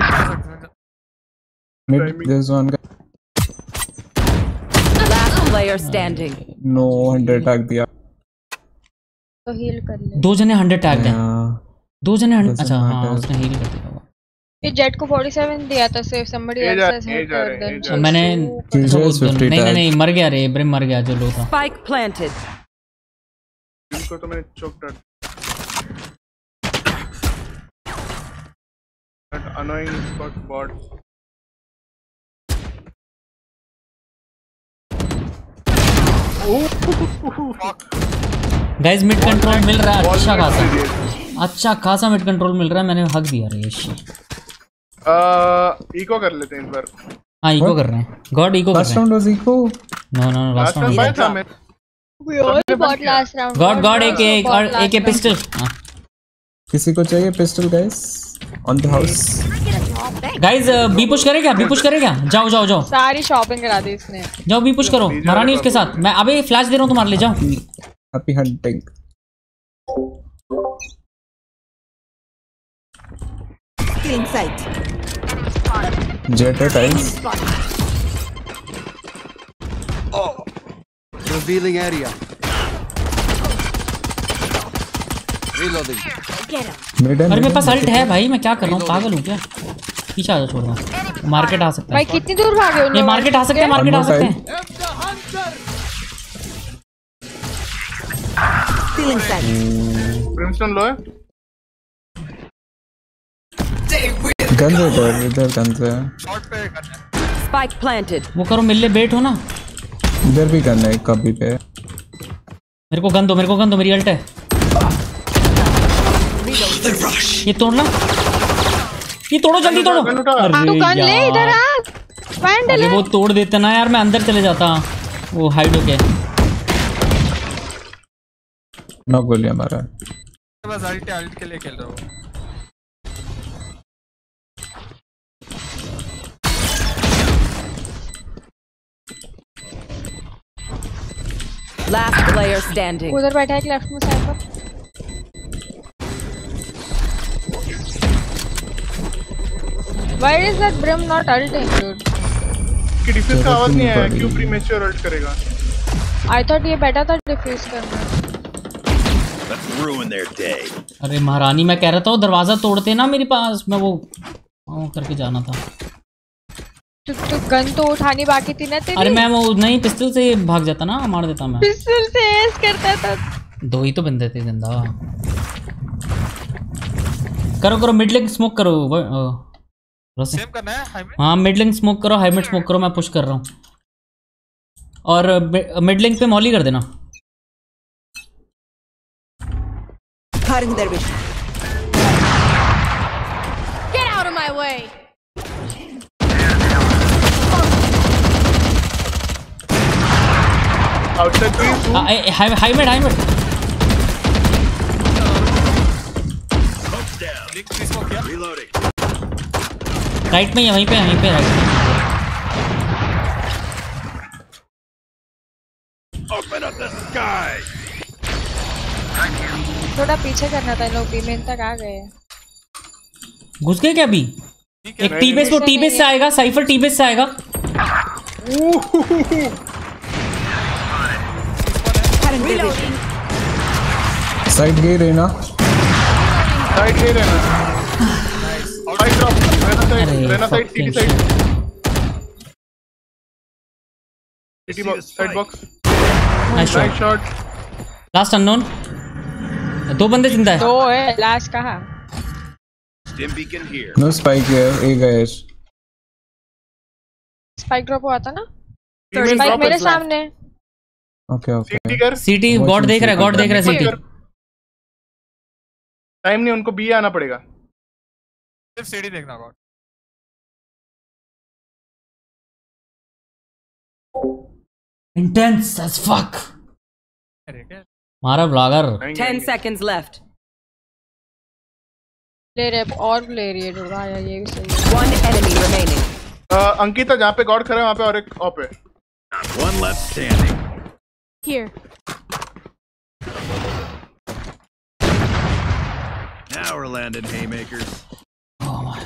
Mid, there's one guy. Last player standing. No, hundred tag दिया। तो हील कर ले। दो जने हंड्रेड टैग हैं। दो जने हंड्रेड। अच्छा हाँ matter. उसने हील कर दिया। ये जेट को सैंतालीस दिया था सिर्फ somebody else has hit her then just मैंने Killjoy is fifty नहीं नहीं tag. नहीं मर गया रे ब्रिम मर गया जो लो था। Spike planted. इनको तो मैंने चोक डाल। That annoying fuck bot. Guys mid control मिल रहा है अच्छा खासा। अच्छा खासा मिड कंट्रोल मिल रहा है। मैंने हक दिया रे ये। इको कर लेते हैं इस बार। हाँ इको कर रहे हैं। गॉड इको कर रहे हैं। Last round was eco. No no no last last round. था मैं। we all bought last round. God god एक एक और एक पिस्टल। किसी को चाहिए pistol guys on the house guys B push करे क्या बी पुश करे क्या जाओ जाओ जाओ सारी शॉपिंग करा दी इसने जाओ बी पुश करो महारानी उसके साथ मैं अबे फ्लैश दे रहा हूँ तुम्हारे ले जाओ happy hunting Killing sight. Jett है टाइल्स Revealing area. Reloading. अरे मेरे पास अल्ट है भाई मैं क्या कर रहा हूँ पागल हूँ क्या पीछे आ जाओ छोड़ दो मार्केट आ सकता है भाई कितनी दूर भागे हो ये मार्केट आ सकते हैं मार्केट आ सकते हैं Stealing sight. ब्रिमस्टोन लो है गन है इधर इधर गन है शॉट पे गन है Spike planted. वो करो मिलले बेट हो ना इधर भी गन है कभी पे मेरे को गन दो मेरे को गन दो मेरी अल्ट है ये तोड़ना ये तोड़ो जल्दी तोड़ो तू गन ले इधर आ फाइंड अरे वो तोड़ देते ना यार मैं अंदर चले जाता वो हाइड हो गया ना गोली हमारा बस अल्ट अल्ट के लिए खेल रहा हूं Last player standing. उधर बैठा है लेफ्ट में साइड पर Why is that Brim not ulting, dude? कि डिफ्यूज का आवाज नहीं आया क्यों प्रीमेच्योर अल्ट करेगा I thought ये बेटा था डिफ्यूज करना Let's ruin their day. अरे महारानी मैं कह रहा था वो दरवाजा तोड़ते ना मेरे पास मैं वो वो करके जाना था तू तू गन तो उठानी बाकी थी ना तेरी अरे मैं वो नहीं पिस्टल से भाग जाता ना मार देता मैं पिस्टल से एस करता था दो ही तो बंदे थे जिंदा करो करो मिड लेग स्मोक करो सेम करना है हाईवे हाँ मिड लेग स्मोक करो हाई मिड स्मोक करो मैं पुश कर रहा हूँ और मिड लेग पे मॉली कर देना Cutting their vision. Get out of my way. Outside please high high mid high mid right में ही वहीं पे वहीं पे राइट में Open up the sky. थोड़ा पीछे करना था लोग भी मेन तक आ गए हैं घुस गए क्या अभी एक टी बेस को टी बेस से आएगा साइफर टी बेस से आएगा साइड गई रहना साइड गई रहना साइड ड्रॉप रहना साइड रहना side CT side CT box side box nice shot last unknown दो बंदे जिंदा है दो है लास्ट कहां Stim beacon here. No spike here A guys spike drop हुआ था ना स्पाइक मेरे सामने ओके ओके सीटी कर सिटी गॉड देख रहा है गॉड देख रहा है सिटी टाइम नहीं उनको बी आना पड़ेगा सिर्फ सीडी देखना गॉड इंटेंस एज फक अरे क्या मारा ब्लॉगर Ten seconds left. ले रे और ले रही है डुबा या ये भी सही है One enemy remaining. अंकिता जहाँ पे गॉड खड़ा है वहाँ पे और एक ऑप है One left standing. Here. Now we're landing haymakers. oh my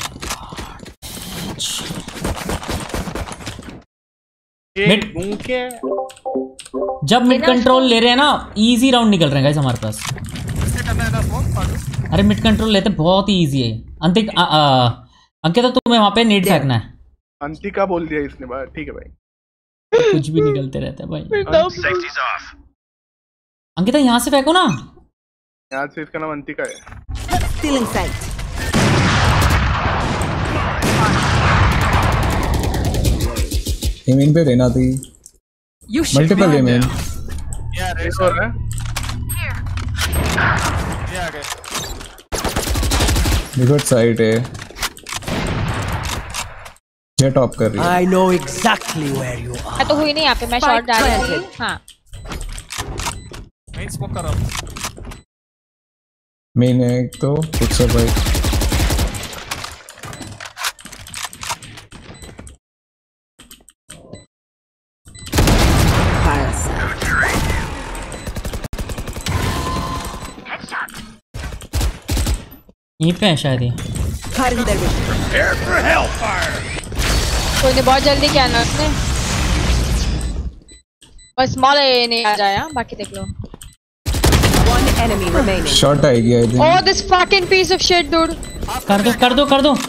mid के जब मिड कंट्रोल ले रहे हैं ना इजी राउंड निकल रहे हैं गाइस हमारे पास इससे करना है ना स्मोक अरे मिड कंट्रोल लेते बहुत ही इजी है अंतिक अंकिता तुम्हें वहां पे नेट फेंकना है अंतिका बोल दिया इसने बात ठीक है भाई कुछ भी निकलते रहते हैं भाई Safety's off. अंकिता यहाँ से फेंको ना यहाँ से इसका नाम अंतिका है Stealing sight. एमिन पे रहना थी You should मल्टीपल एमिन या रेस और है ये आ गए गुड साइड है जेट ऑफ कर रही है I know exactly where you are. मैं तो हुई नहीं यहाँ पे मैं शॉट डाल रही थी हाँ मैं स्मोक कर रहा हूँ मेन है एक तो कुछ सब भाई यहीं पे है शायद ये। कोई ने बहुत जल्दी किया ना उसने। बस स्मॉल नहीं आ जाया, बाकी देख लो। One enemy remaining. शॉट आएगी I think. Oh this fucking piece of shit dude. कर दो कर दो कर दो।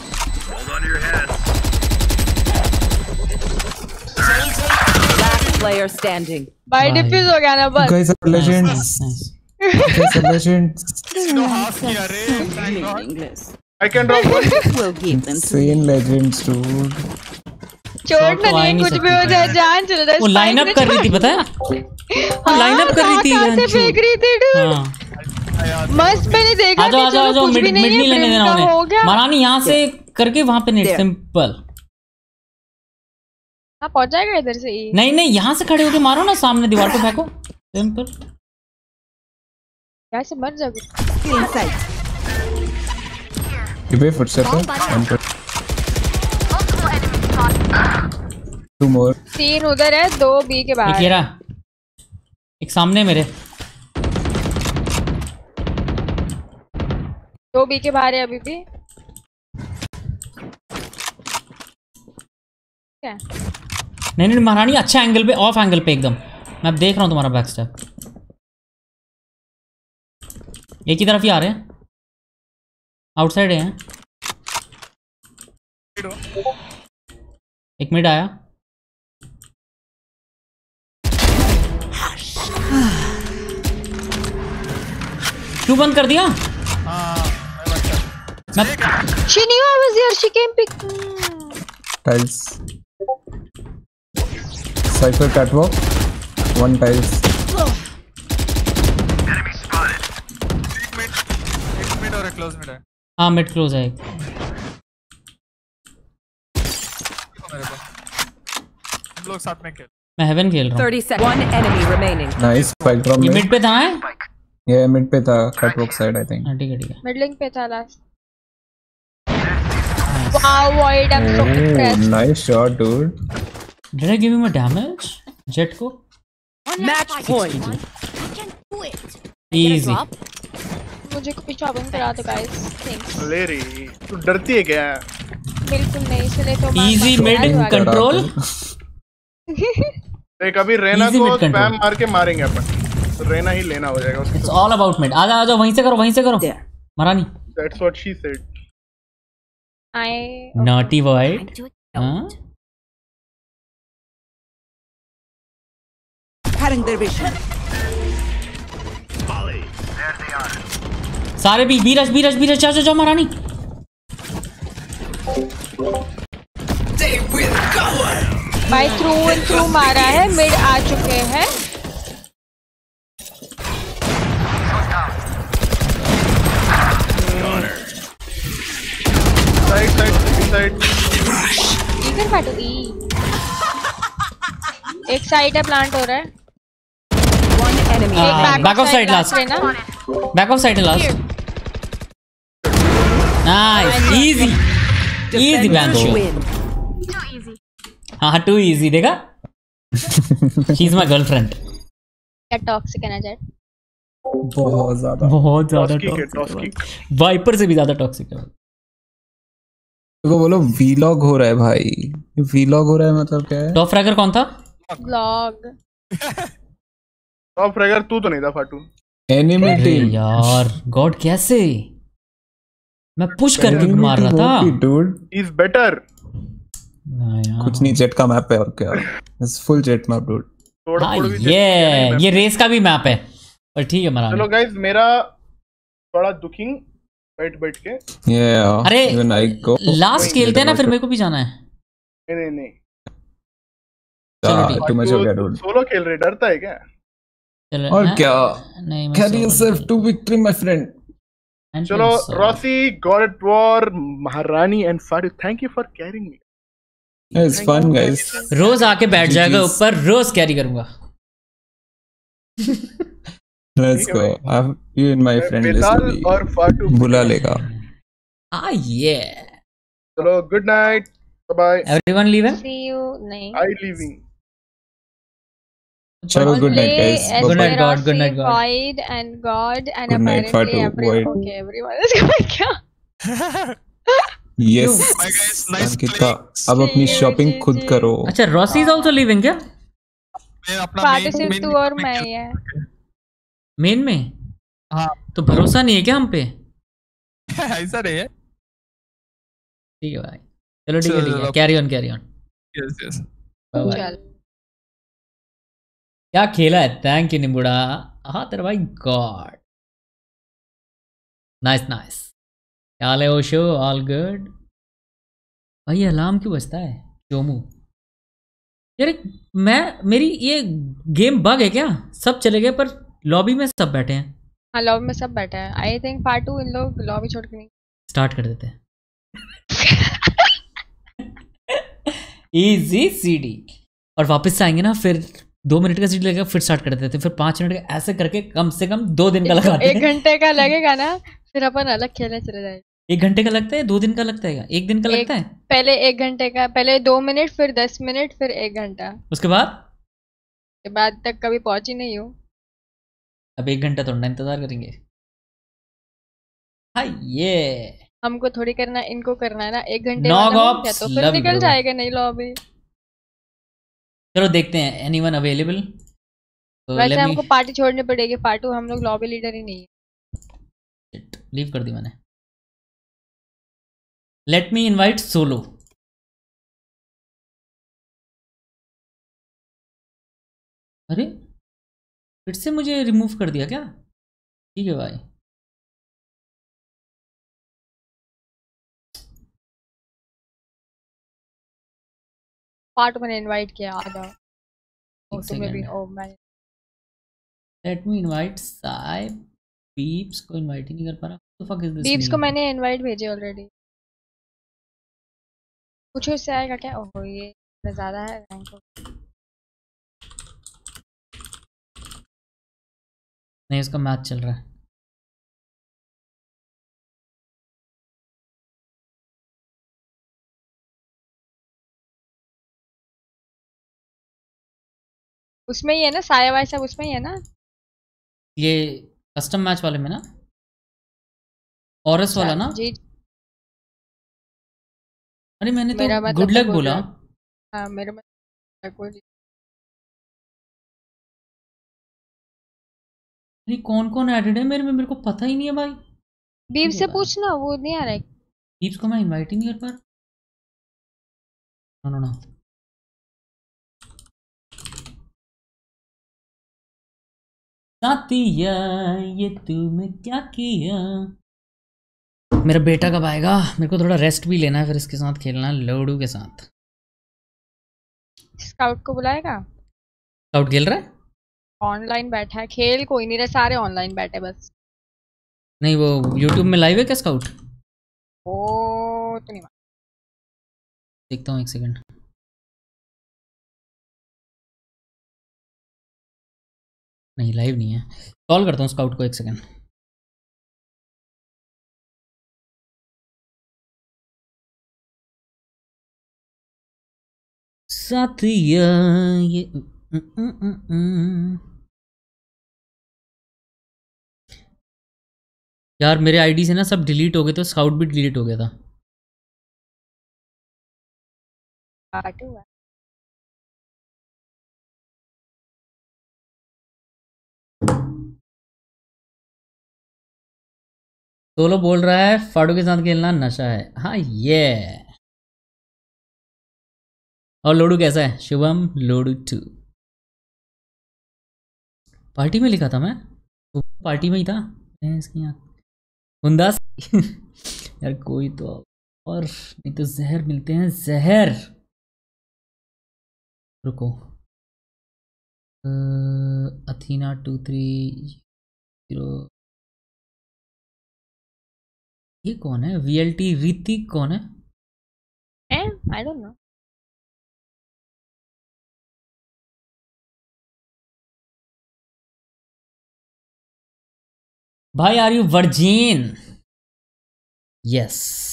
Last player standing. By defuse हो गया ना बस। Guys are legends. Guys are legends. No half किया रे, thank God. I can drop one. We'll give them to Insane legends dude. चोट ना नहीं कुछ भी हो जाए, जान चल रहा है। वो लाइन अप कर रही थी पता है? वो लाइन अप कर रही थी। कहाँ से फेंक रही थी dude? हाँ। मस्त मैंने देखा आजो आजो आजो मिड मिड नहीं लेने देना उन्हें। महारानी यहाँ से करके वहाँ पे नेट सिंपल। हाँ पहुँच जाएगा इधर से ही। नहीं नहीं यहाँ से खड़े होके मारो ना, सामने दीवार पे फेंको सिंपल। यहाँ से मर जाओगे। You pay footstep है? Two more. तीन उधर है, दो बी के बाहर। एक ये रहा, एक सामने मेरे। दो बी के बाहर है अभी भी। क्या? नहीं नहीं महारानी अच्छा एंगल पे, ऑफ एंगल पे एकदम। मैं अब देख रहा हूँ तुम्हारा बैक स्टेप। एक ही तरफ ही आ रहे हैं, आउटसाइड हैं। एक मिनट आया। क्यों बंद कर दिया? She knew I was there. She came pick. Tiles. Cypher catwalk. One tiles. Enemy spotted. एक मिनट, एक मिनट और एक क्लोज मिड है। हाँ मिड क्लोज है एक। हम लोग साथ में खेल। मैं हेवन खेल रहा हूँ। thirty seconds. One enemy remaining. Nice spike drop. ये मिड पे था है? ये मिड पे था, catwalk side I think. हाँ ठीक है ठीक है। मिड लिंक पे था last. Wow, Void, I'm so impressed. Nice shot, dude. Did I give him a damage? Jet को? Match point. Easy. मुझे कुछ शॉपिंग करा दो guys. Thanks. ले रही, तू डरती है क्या? बिल्कुल नहीं, इसलिए तो Easy mid control. देख अभी रेना को स्पैम मार के मारेंगे अपन। तो रेना ही लेना हो जाएगा उसको। It's all about mid. आजा आजा वहीं से करो, वहीं से करो। महारानी। That's what she said. I Naughty Void. हाँ? Cutting their vision. सारे भी बीरज बीरज बीरज जाओ जाओ जाओ महारानी। भाई थ्रू एंड थ्रू मारा है, मिड आ चुके हैं। साइड साइड साइड इधर काटो ई। एक साइड है, प्लांट हो रहा है। One enemy. Back off side last. Back off side last. Nice easy easy band. हाँ टू इजी देखा। She is my girlfriend. क्या टॉक्सिक है ना जेट? बहुत ज्यादा बहुत ज्यादा टॉक्सिक। वाइपर से भी ज्यादा टॉक्सिक है। तो बोलो वीलॉग हो रहा है भाई। वीलॉग हो रहा है मतलब क्या है? टॉप फ्रैगर कौन था? व्लॉग। टॉप फ्रैगर तू तो नहीं था फाटू। एनिमी टीम यार गॉड कैसे? मैं पुश करके मार रहा था। Dude is better. कुछ नहीं, जेट का मैप है और क्या। It's full Jett map dude. हाँ, ये ये रेस का भी मैप है पर ठीक है मरा। चलो गाइस मेरा थोड़ा दुखिंग बैठ बैठ के। yeah, अरे go, लास्ट खेलते हैं ना, फिर मेरे को भी जाना है। नहीं नहीं नहीं चलो तू मजा हो गया डूड। सोलो खेल रहे, डरता है क्या? चलो और क्या? नहीं carry yourself to victory my friend. चलो रॉसी, गॉड एट वॉर, महारानी एंड फारू, thank you for carrying me. It's fun guys. रोज आके बैठ जाएगा ऊपर, रोज कैरी करूंगा। Let's go. Have you in my friend list बेताल अभी. और फाटू बुला लेगा. Ah yeah. चलो good night, bye. Everyone leaving? See you. नहीं. I leaving. चलो good night guys. Good night God. Good night God. Void and God and Good night, apparently Fatu. everyone. Void. Okay, everyone is going क्या? Yes. Bye guys, nice Ankita playing. अब अपनी जी, shopping जी, खुद जी। करो. अच्छा Rossi is also leaving क्या? मैं अपना party main- सिर्फ main तू और में मैं खेल- ही है. मेन में? हाँ. तो भरोसा नहीं है क्या हम पे? ऐसा नहीं है. ठीक है भाई. चलो ठीक है ठीक है. चलो. Carry on carry on. Yes, yes. Bye bye. चल. क्या खेला है? थैंक यू निम्बुड़ा. हाँ तेरा भाई गॉड. Nice nice. क्या हाल है ओशो? All good. भाई अलार्म क्यों बजता है? चोमू यार मैं मेरी ये गेम बग है क्या? सब चले गए पर लॉबी में सब बैठे हैं. हाँ लॉबी में सब बैठा है. आई थिंक फाटू इन लोग लॉबी छोड़ के नहीं. स्टार्ट कर देते हैं. इजी सीडी. और वापस से आएंगे ना फिर दो मिनट का सीडी लगेगा फिर स्टार्ट कर देते हैं. फिर पाँच मिनट का ऐसे करके कम से कम दो दिन का लगाते हैं. एक घंटे का लगेगा ना फिर अपन अलग खेलने चले जाएंगे. एक घंटे का लगता है? दो दिन का लगता है? एक दिन का लगता है? पहले एक घंटे का, पहले दो मिनट फिर दस मिनट फिर एक घंटा. उसके बाद के बाद तक कभी पहुंची नहीं हूँ. अब एक घंटा थोड़ा इंतजार करेंगे. हाँ ये हमको थोड़ी करना, इनको करना है ना. एक घंटे Nog वाला हो ops, गया तो फिर love निकल bro. जाएगा नहीं लॉबी. चलो देखते हैं. Anyone available? तो वैसे let me- हमको पार्टी छोड़नी पड़ेगी. पार्टू हम लोग लॉबी लीडर ही नहीं है. लीव कर दी मैंने. Let me invite solo. अरे फिर से मुझे रिमूव कर दिया क्या? ठीक है भाई. पार्टू मैंने इनवाइट किया. आ जाओ. ओ एक तुम्हें भी. second. ओ मैं लेट मी इनवाइट साइब. बीप्स को इनवाइट ही नहीं कर पा रहा. What the fuck is this बीप्स को name? मैंने इनवाइट भेजे ऑलरेडी. कुछ इससे आएगा क्या? ओहो ये ज्यादा है रैंक. नहीं उसका मैच चल रहा है. उसमें ही है ना साया वाया सब उसमें ही है ना. ये कस्टम मैच वाले में ना? ऑरस वाला ना? जी. अरे मैंने मेरा तो मतलब गुड लक तो बोला. हाँ मेरा मतलब कोई. अरे कौन कौन एडेड है मेरे में? मेरे को पता ही नहीं है भाई. बीप से पूछना वो नहीं आ रहा है. बीप्स को मैं इनवाइट ही नहीं कर पा रहा. No no no. साथिया ये तूने क्या किया? मेरा बेटा कब आएगा? मेरे को थोड़ा रेस्ट भी लेना है फिर इसके साथ खेलना है लोडू के साथ. स्काउट को बुलाएगा. स्काउट खेल रहा है? ऑनलाइन बैठा है. खेल कोई नहीं रहा. सारे ऑनलाइन बैठे बस. नहीं वो यूट्यूब में लाइव है क्या स्काउट? ओ तो नहीं. देखता हूँ एक सेकंड. नहीं लाइव नहीं है. कॉल करता हूँ स्काउट को. एक सेकंड. साथिया ये उम, उम, उम, उम। यार मेरे आईडी से ना सब डिलीट हो गए तो स्काउट भी डिलीट हो गया था. पार्टू है. सोलो बोल रहा है फाड़ू के साथ खेलना नशा है. हाँ ये. और लोडू कैसा है? शुभम लोडू टू. पार्टी में लिखा था मैं. तो पार्टी में ही था. इसकी हुंदास यार कोई तो और नहीं तो जहर मिलते हैं. जहर रुको. Athena two three zero. ये कौन है? वीएलटी ऋतिक कौन है? I don't know. भाई आर यू वर्जिन? यस।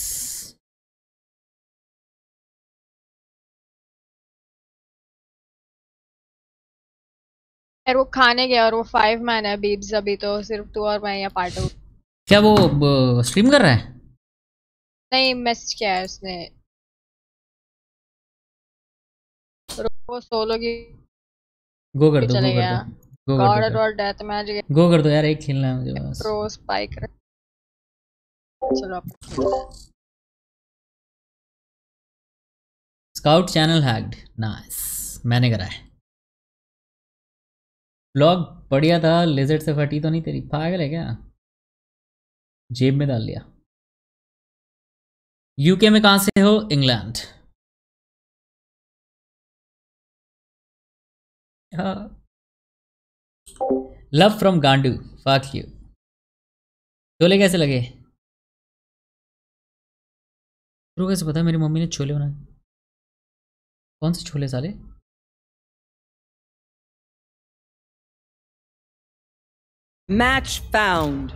यार वो खाने गया और वो फाइव मैन है बीब्स, अभी तो सिर्फ तू और मैं या पार्टू। क्या वो स्ट्रीम कर रहा है? नहीं, मैसेज किया है उसने। वो सोलो की गो कर दो, चले गो गया। कर दो, गो कर दो, और डेथ मैच गया। गो कर दो यार, एक खेलना है मुझे बस। Pro spike. चलो स्काउट चैनल हैक्ड, नाइस, मैंने करा है। ब्लॉग बढ़िया था, लेजर से फटी तो नहीं तेरी? पागल है क्या? जेब में डाल लिया। यूके में कहां से हो? इंग्लैंड। लव फ्रॉम गांडू, फक यू। छोले कैसे लगे? तो कैसे पता? मेरी मम्मी ने छोले बनाए। कौन से छोले साले? Match found.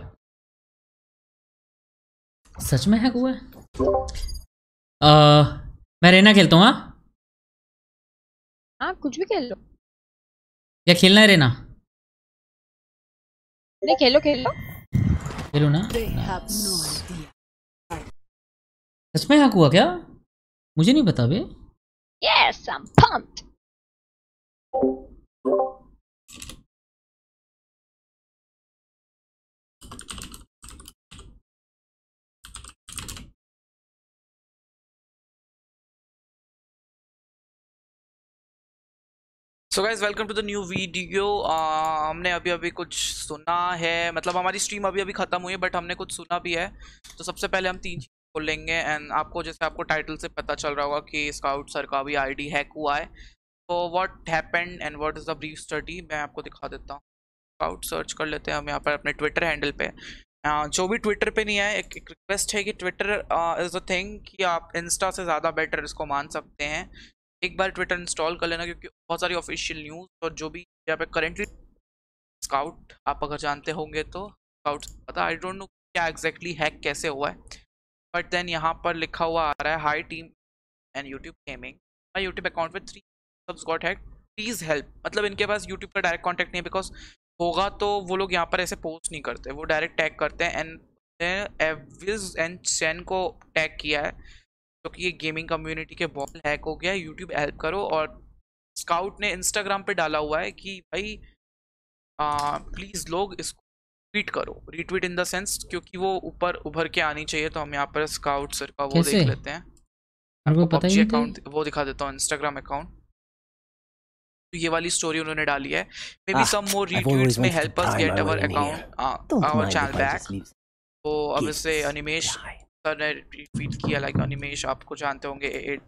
सच में हैक हुआ है? uh, मैं रेना खेलता हूँ। हाँ हाँ, कुछ भी खेल लो। क्या खेलना है रेना? नहीं, खेलो खेलो खेलो ना। सच में हैक हुआ क्या? मुझे नहीं पता बे। Yes, I'm pumped. So guys welcome to the new video. हमने अभी अभी कुछ सुना है, मतलब हमारी स्ट्रीम अभी अभी ख़त्म हुई है बट हमने कुछ सुना भी है। तो सबसे पहले हम तीन चीज़ बोलेंगे एंड आपको जैसे आपको टाइटल से पता चल रहा होगा कि स्काउट सर का भी आईडी हैक हुआ है। तो what happened and what is the brief study मैं आपको दिखा देता हूँ। स्काउट सर्च कर लेते हैं हम यहाँ पर अपने ट्विटर हैंडल पे। uh, जो भी ट्विटर पे नहीं है, एक, एक रिक्वेस्ट है कि ट्विटर इज़ अ थिंग कि आप इंस्टा से ज़्यादा बेटर इसको मान सकते हैं। एक बार ट्विटर इंस्टॉल कर लेना, क्योंकि बहुत सारी ऑफिशियल न्यूज़ और जो भी यहाँ पे करेंटली स्काउट आप अगर जानते होंगे तो स्काउट पता, आई डोंट नो क्या एग्जैक्टली हैक कैसे हुआ है, बट देन यहाँ पर लिखा हुआ आ रहा है hi team and YouTube gaming, my YouTube account with three subs got hack, please help. मतलब इनके पास यूट्यूब का डायरेक्ट कॉन्टैक्ट नहीं है, बिकॉज होगा तो वो लोग यहाँ पर ऐसे पोस्ट नहीं करते, वो डायरेक्ट टैग करते हैं। एंड एविज एंड चैन को टैग किया है क्योंकि तो ये गेमिंग कम्युनिटी के बॉल हैक हो गया है, यूट्यूब हेल्प करो। और स्काउट ने इंस्टाग्राम पे डाला हुआ है कि भाई प्लीज़ लोग इसको ट्वीट करो, रीट्वीट इन द सेंस, क्योंकि वो ऊपर उभर के आनी चाहिए। तो हम यहाँ पर स्काउट सर का वो देख लेते हैं, आपको पबजी अकाउंट वो दिखा देता हूँ, इंस्टाग्राम अकाउंट। तो ये वाली स्टोरी उन्होंने डाली है, maybe some more retweets में help us get our account our channel back. तो अब इससे अनिमेश सर ने ट्वीट किया, लाइक अनिमेश आपको जानते होंगे।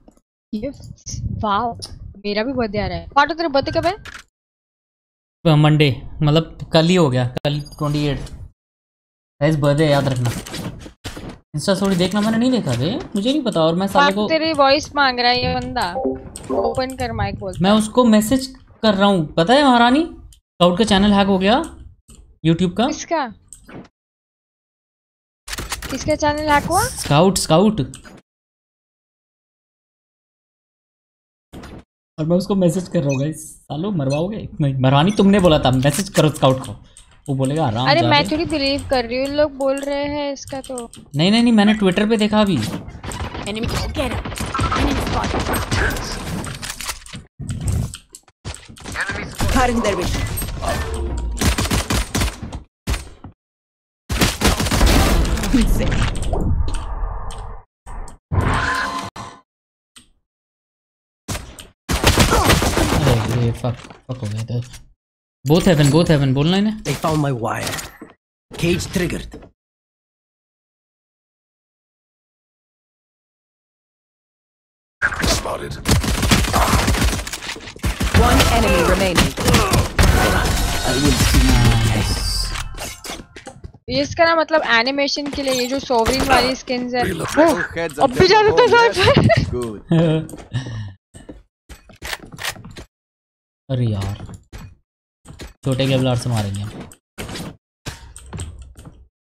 वाओ, मेरा भी बर्थडे आ रहा है। पार्टो तेरा बर्थडे कब है? मंडे, मतलब कल ही हो गया, कल अट्ठाईस गाइस बर्थडे याद रखना। इंस्टा स्टोरी देखना मैंने नहीं देखा बे, मुझे नहीं पता। और मैं साले को तेरी वॉइस मांग रहा है ये बंदा, ओपन कर माइक बोल। मैं उसको मैसेज कर रहा हूँ, पता है महारानी स्काउट का चैनल हैक हो गया यूट्यूब का। किसका किसका चैनल हैक हुआ? स्काउट स्काउट और मैं उसको मैसेज कर रहा हूँ गाइस। सालो मरवाओगे? नहीं मरवानी तुमने बोला था, मैसेज करो स्काउट को, वो बोलेगा आराम। अरे मैं थोड़ी बिलीव कर रही हूँ, लोग बोल रहे हैं इसका। तो नहीं नहीं नहीं, मैंने ट्विटर पे देखा अभी। Enemy get him. Enemy spotted. Cutting their vision. अरे फक फक हो गया था। बोथ हेवन बोथ हेवन बोलना इन्हें। They found my wire. Cage triggered. Spotted. One enemy remaining. I will see you. ये इसका ना मतलब एनिमेशन के लिए ये जो सोवरिन वाली स्किन्स है, अब भी जा देता है। अरे यार छोटे केबलर से मारेंगे हम।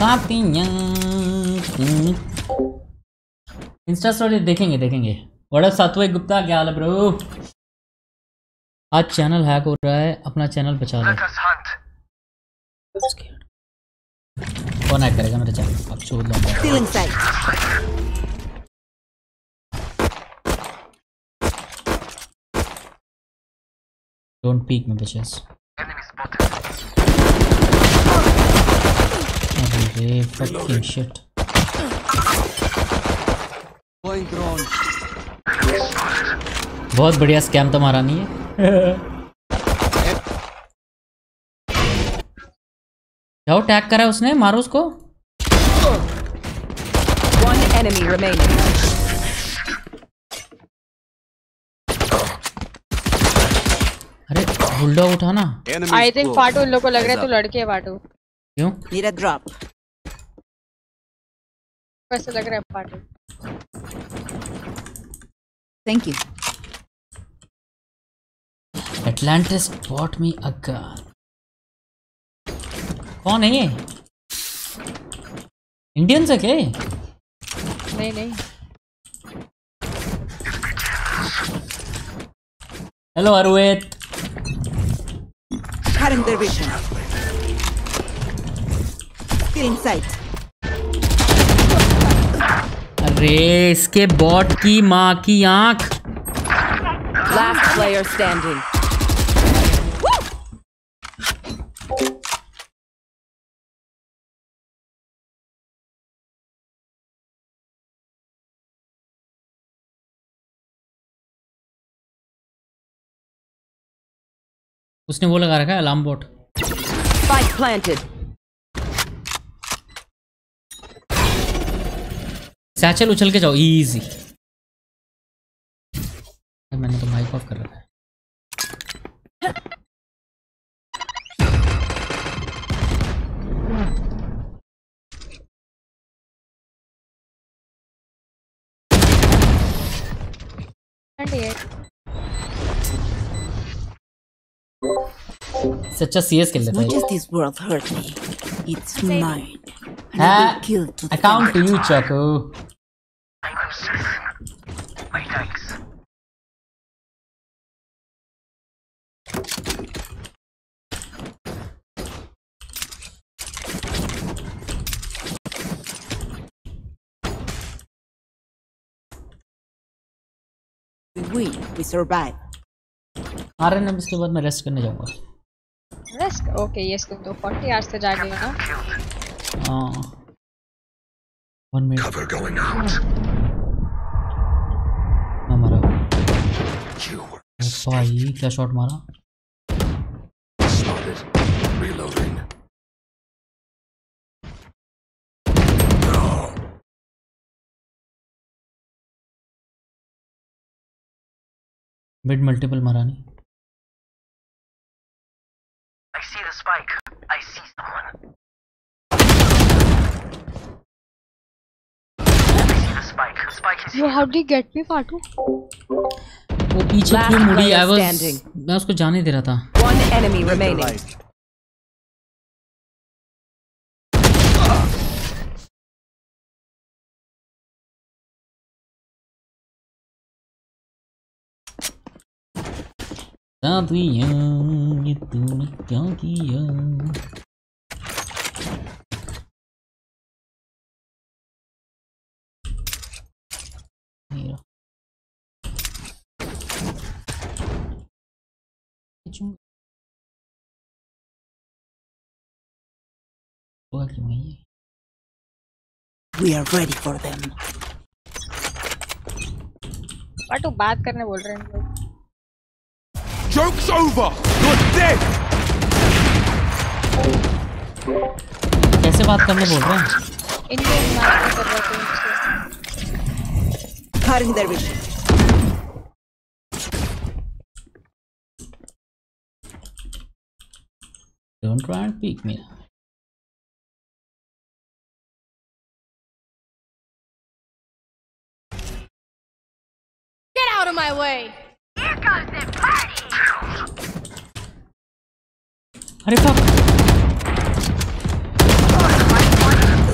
इंस्टा स्टोरी देखेंगे देखेंगे। व्हाट्सअप सात्विक गुप्ता, क्या हाल है ब्रो? आज चैनल हैक हो रहा है, अपना चैनल बचा लो। कौन हैक करेगा मेरा चैनल? अब छोड़ दो। Don't peek me, bitches. अरे fucking shit. बहुत बढ़िया स्कैम तुम्हारा नहीं है। जाओ टैग करा उसने, मारो उसको। One enemy remaining. अरे बुलडॉग उठाना। आई थिंक फाटू इन लोग को लग रहा है तू लड़के है फाटू। क्यों? Need a drop. वैसे लग रहा है फाटू। Thank you. Atlantis bought me a gun. कौन है ये? इंडियन से क्या? नहीं नहीं। Hello Arvit. Cutting their vision. Still in sight. अरे इसके बॉट की माँ की आंख। Last player standing. उसने वो लगा रखा है alarm bot. Spike planted. Satchel उछल के जाओ इजी। मैंने तो माइक ऑफ कर रखा है। सच्चा सीएस खेल लेता है। Much as this world hurt me, it's mine. And I हाँ, will kill to I count to you, Chaco. We win, we survive. आ रहे हैं इसके बाद मैं रेस्ट करने जाऊंगा। रेस्ट ओके यस तुम तो चालीस आवर्स से जागे हो ना। हाँ one minute Cover going out. हमारा भाई क्या शॉट मारा। Spotted. Reloading. मिड मल्टीपल मारा नहीं। I see the spike. I see someone. I see the spike. The spike is Yo, how did you get me, Fatu? वो पीछे क्यों मुड़ी? I was मैं उसको जाने दे रहा था। One enemy remaining. साथिया ये तूने क्या किया? We are ready for them. Fatu बात करने बोल रहे हैं लोग। Joke's over! You're dead! कैसे बात करने बोल रहे हैं? इंडियन बात कर रहे थे। Cutting their vision. Don't try and peek me. Get out of my way! Here goes the party! अरे fuck!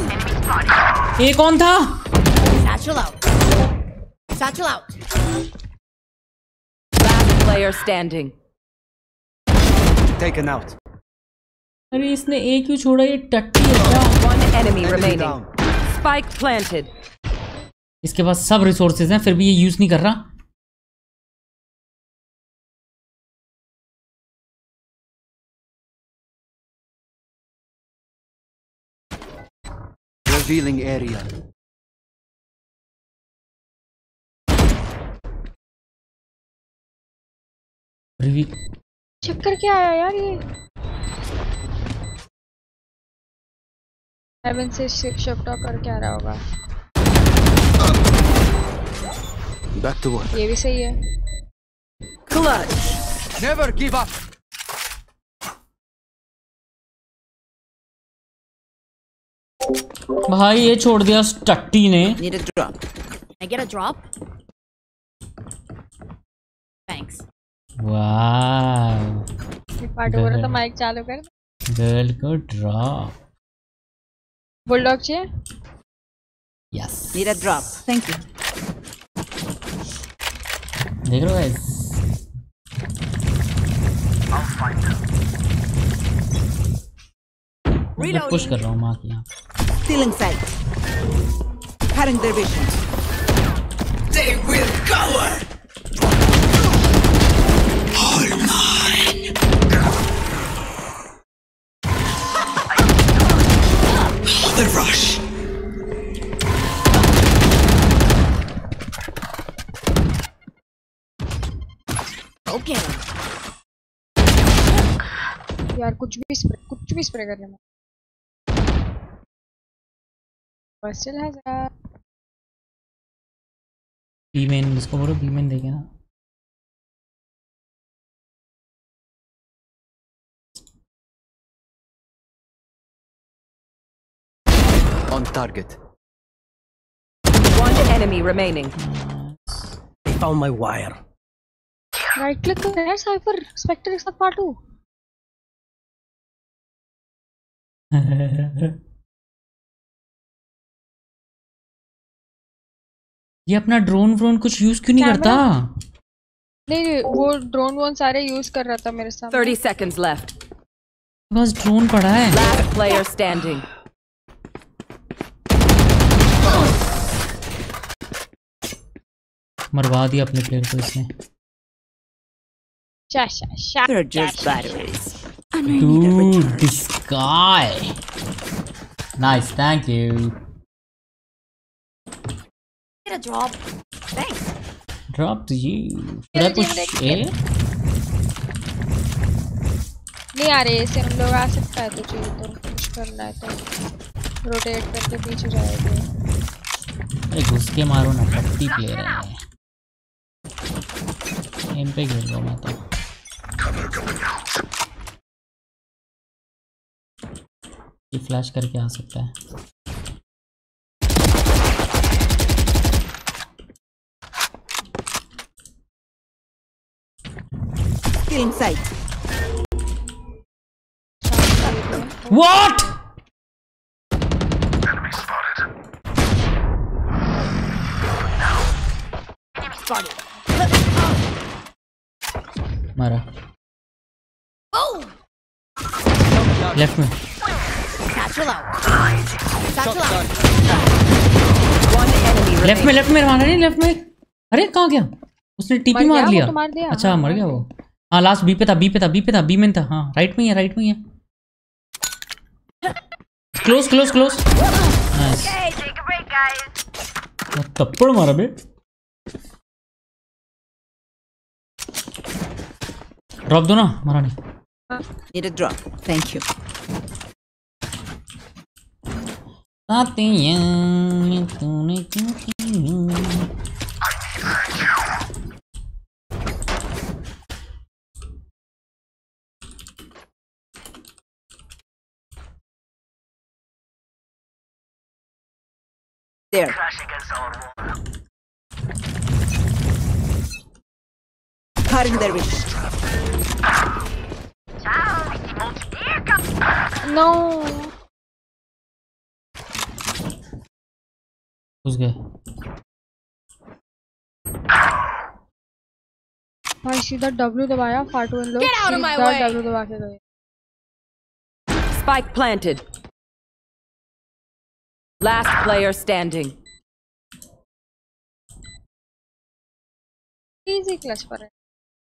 ये कौन था? Satchel out. Satchel out. Last player standing. Taken out. अरे इसने ए क्यों छोड़ा? ये टट्टी है क्या? One enemy remaining. Spike planted. इसके पास सब रिसोर्सेज हैं फिर भी ये यूज नहीं कर रहा। Revealing area. चक्कर क्या आया यार ये? हेवन से शिफ्ट कर क्या रहा होगा? Back to work. ये भी सही है। Clutch. Never give up. भाई ये छोड़ दिया टट्टी ने। Need a drop. I get a drop? Thanks. Wow. Part हो रहा था, माइक चालू कर। गर्ल को ड्रॉप। बुलडॉग चाहिए? Yes. Need a drop. Thank you. देख रहे हो गाइस? मैं पुश कर रहा हूँ माँ की यहाँ। Stealing sight. Cutting their vision. They will cower. All mine. The rush. Okay. यार कुछ भी स्प्रे कुछ भी स्प्रे करने में बस चल है। बी मेन इसको बोलो, बी मेन देखे ना। On target. One enemy remaining. They found my wire. Right click कर यार साइफर स्पेक्टर के साथ पार्टू। ये अपना ड्रोन व्रोन कुछ यूज क्यों नहीं करता? नहीं वो ड्रोन वोन सारे यूज कर रहा था मेरे सामने। Thirty seconds left. बस ड्रोन पड़ा है। Last player standing. मरवा दिया अपने प्लेयर को इसने। शा शा शा। They're just batteries. Dude, this guy. Nice, thank you. Get a drop. Thanks. Drop to you. Should I push A? नहीं आ रहे ऐसे हम लोग आ सकता है तो चाहिए तो पुश करना है तो रोटेट करके पीछे जाएंगे। अरे घुस के मारो ना, पट्टी प्लेयर है। एम पे खेल लो मैं तो। ये फ्लैश करके आ सकता है। Stealing sight. What? Enemy spotted. Enemy spotted. मारा। Oh. लेफ्ट में। Satchel out. Satchel out. One enemy remaining. Left में लेफ्ट में मारा नहीं, लेफ्ट में। अरे कहाँ गया? उसने टीपी मार लिया। मार दिया। अच्छा हाँ, मर गया वो। हाँ लास्ट बी पे था, बी पे था, बी पे था, बी में था। हाँ राइट में ही है, राइट में ही है। Close close close. नाइस। थप्पड़ मारा बे। ड्रॉप दो ना, मारा नहीं। Need a drop. Thank you. तूने क्यों की? There. Cutting their vision. No. घुस गए। भाई सीधा W दबाया फाटू इन लोग सीधा W दबा के गए। Spike planted. Last player standing. Easy clutch पर है।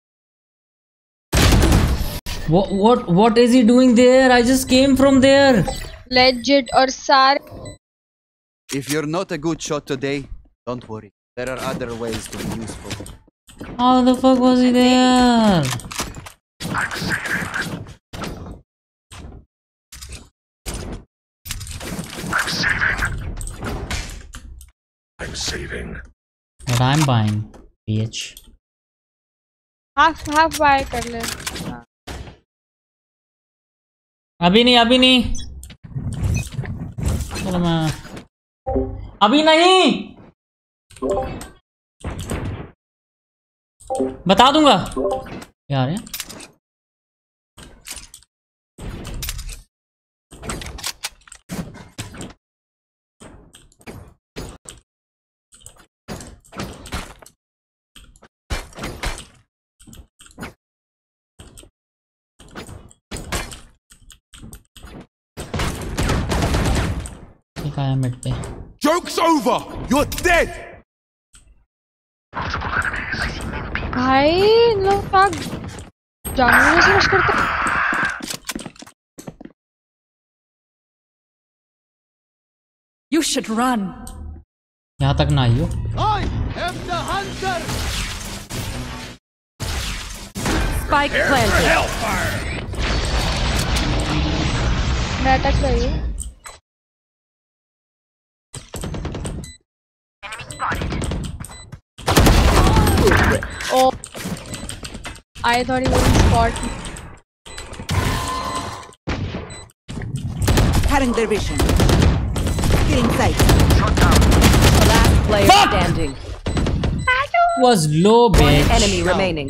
What what what is he doing there? I just came from there. Legit और सारे। If you're not a good shot today, don't worry. There are other ways to be useful. How the fuck was he there? I'm saving. But I'm buying, bitch. Half half buy कर ले। अभी नहीं अभी नहीं। चलो मैं अभी नहीं बता दूंगा यार है। ठीक आया मिड पे। Joke's over. You're dead. भाई इन लोग क्या जानवर से रश करते। You should run. यहाँ तक ना आइयो। I am the hunter. Spike planted. मैं अटक गई हूँ। Oh, I thought he wouldn't spot me. Cutting their vision. Killing sight. Last player Fuck! standing. Was low, bitch. One enemy remaining.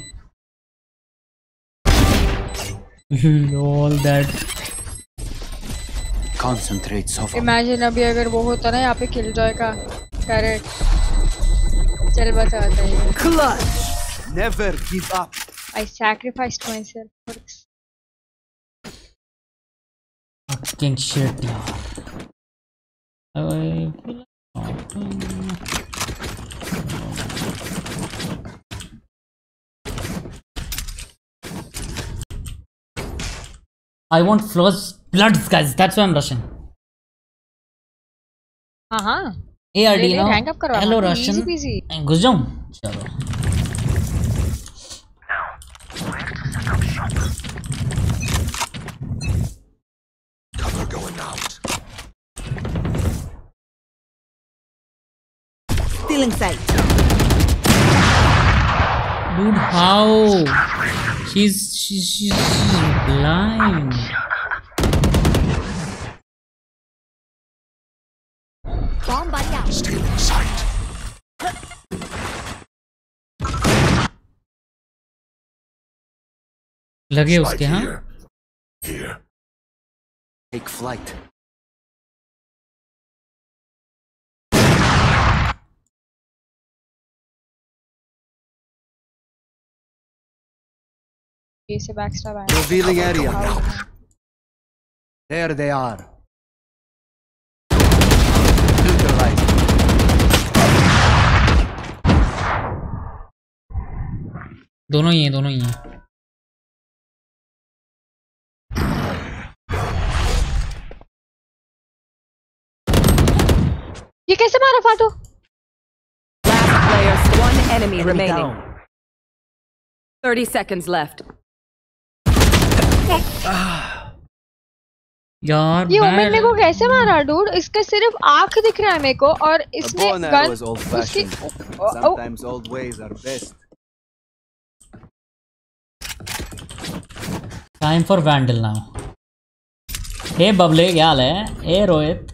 Lol, that. Concentrate, Sofa. Imagine अभी अगर वो होता ना यहाँ पे Killjoy का turret. चल बताता है। Clutch. Never give up. I sacrificed myself for this. Fucking shit, यार। I want frost bloods, guys. That's why I'm rushing. हाँ हाँ। A R D ना। Rank up करवा। Hello Russian. घुस जाऊँ? चलो। Cover going out. Stealing sight. Dude, how? She's she's she's, she's blind. Bomb buddy out. Stealing sight. लगे उसके हाँ? Here. Here. Take flight. से backstab आया। Revealing area. There they are. Neutralized. दोनों ही हैं, दोनों ही हैं। ये कैसे मारा फाटू? Last player, one enemy remaining. Thirty seconds left. यार ये ओमेन मेरे को कैसे मारा डूड? इसका सिर्फ आंख दिख रहा है मेरे को और इसने गन उसकी Sometimes old ways are best. Time for Vandal now. Hey बबले क्या हाल है? Hey रोहित।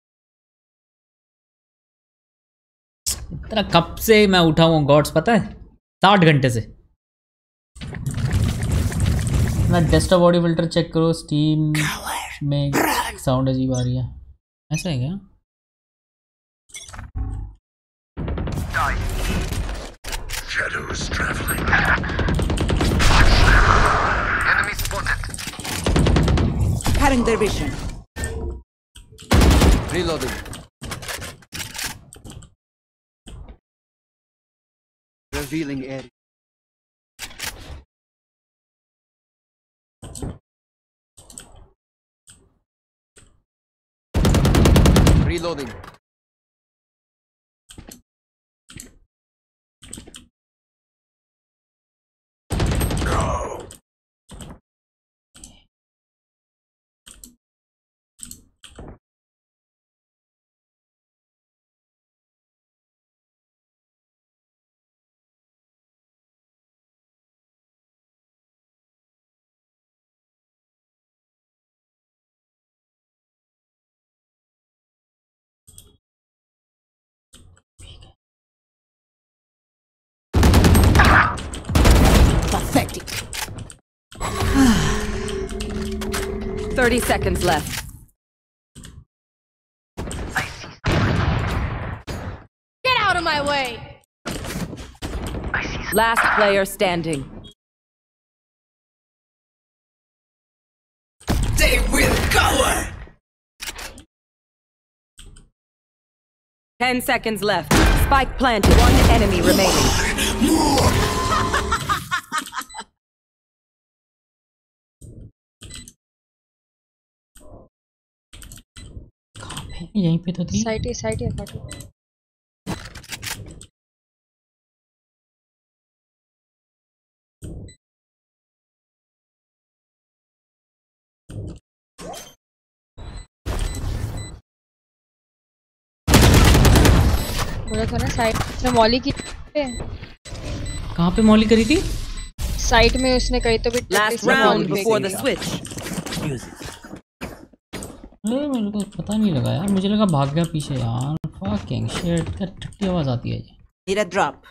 इतना कब से मैं उठा हूँ गॉड्स पता है? साठ घंटे से। मैं डेस्कटॉप ऑडियो फिल्टर चेक करो स्टीम में साउंड अजीब आ रही है। ऐसा है क्या? Shadows traveling. Enemy spotted. Cutting their vision. Reloading. Revealing area. Reloading. Go. Pathetic. Thirty seconds left. Get out of my way! Last player standing. They will cover. Ten seconds left. Spike planted. One enemy remaining. More. यहीं पे तो थी। Side है side है फाटू। बोला था ना side में मॉली की। कहाँ पे मॉली करी थी? साइड में उसने कही तो भी। Last round before the switch. अरे मेरे को पता नहीं लगा यार, मुझे लगा भाग गया पीछे यार। फकिंग शिट, क्या टट्टी आवाज आती है ये। Need a drop.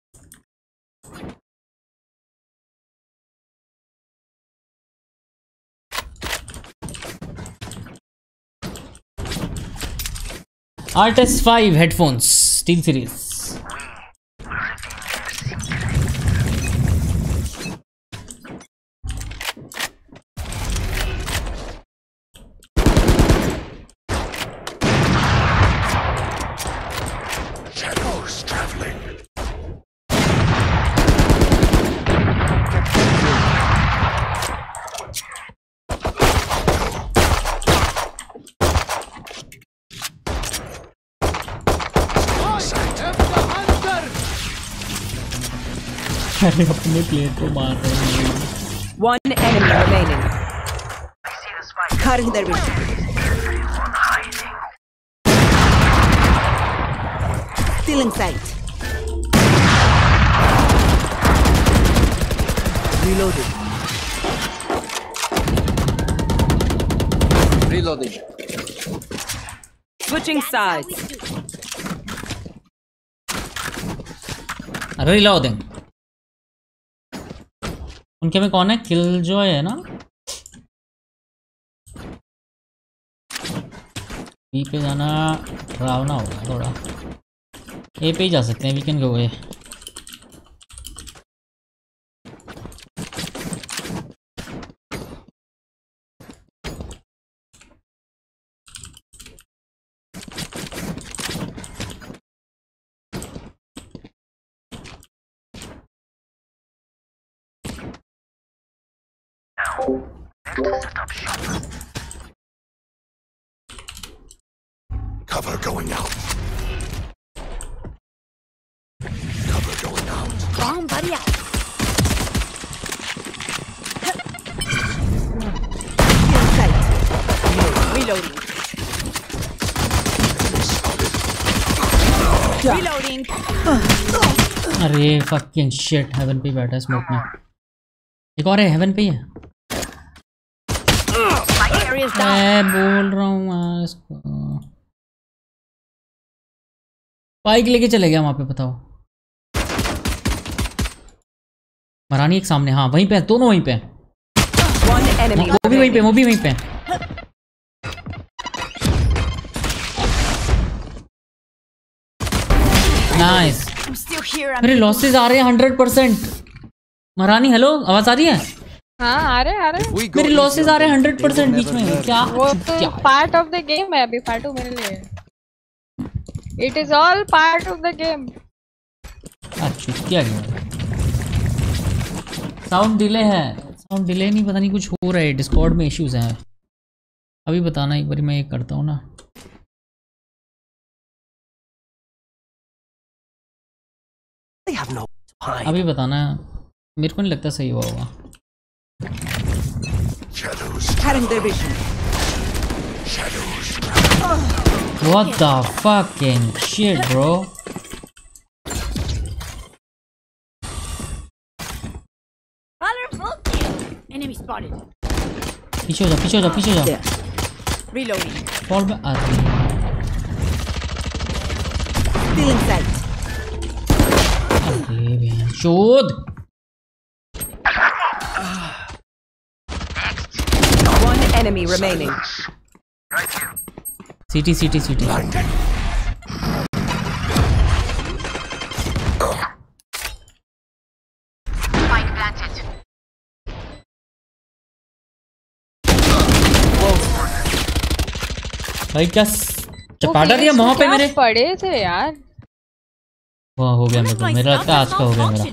R T S five headphones Steel Series. Shadows traveling. अरे अपने प्लेयर को मार रहे हैं। One enemy remaining. Cutting their vision. Still in sight. Reloading. Reloading. Switching sides. Reloading. उनके में कौन है? किल जो है ना, बी पे जाना डरावना होगा थोड़ा। ए पे ही जा सकते हैं, weekend go. Cover going out. Cover going out. Bomb buddy out. In sight. Reloading. Reloading. अरे फकिंग शिट, हेवन पे बैठा है स्मोक में। एक और है, हेवन पे ही है। मैं बोल रहा हूँ यार इसको। बाइक लेके चले गया वहां पे, बताओ। मरानी एक सामने, हाँ वहीं पे, दोनों वहीं पे। वो भी वहीं पे, वो भी वहीं पे। नाइस। मेरे लॉसेस आ रहे हैं हंड्रेड परसेंट। महारानी हेलो, आवाज आ रही है? हाँ आ रहे आ रहे मेरे लॉसेस आ रहे हैं हंड्रेड परसेंट बीच में। क्या वो तो पार्ट ऑफ द गेम है अभी फाटू मेरे लिए। It is all part of the game. अच्छा क्या गया? साउंड डिले है। साउंड डिले नहीं, पता नहीं कुछ हो रहा है, डिस्कॉर्ड में इश्यूज हैं। अभी बताना एक बार, मैं ये करता हूँ ना। अभी बताना, मेरे को नहीं लगता सही हुआ होगा। What the fucking shit, bro? Enemy spotted. पीछे हो जा, पीछे हो जा, पीछे हो जा। Reloading. फॉल में आ रही है। Still in sight. अरे बहन चोद। One enemy remaining. सीटी सीटी सीटी। Spike planted. भाई क्या चपाटा दिया वहां पे मेरे। पड़े थे यार। वाह हो गया मेरे को, मेरा लगता है आज का हो गया मेरा।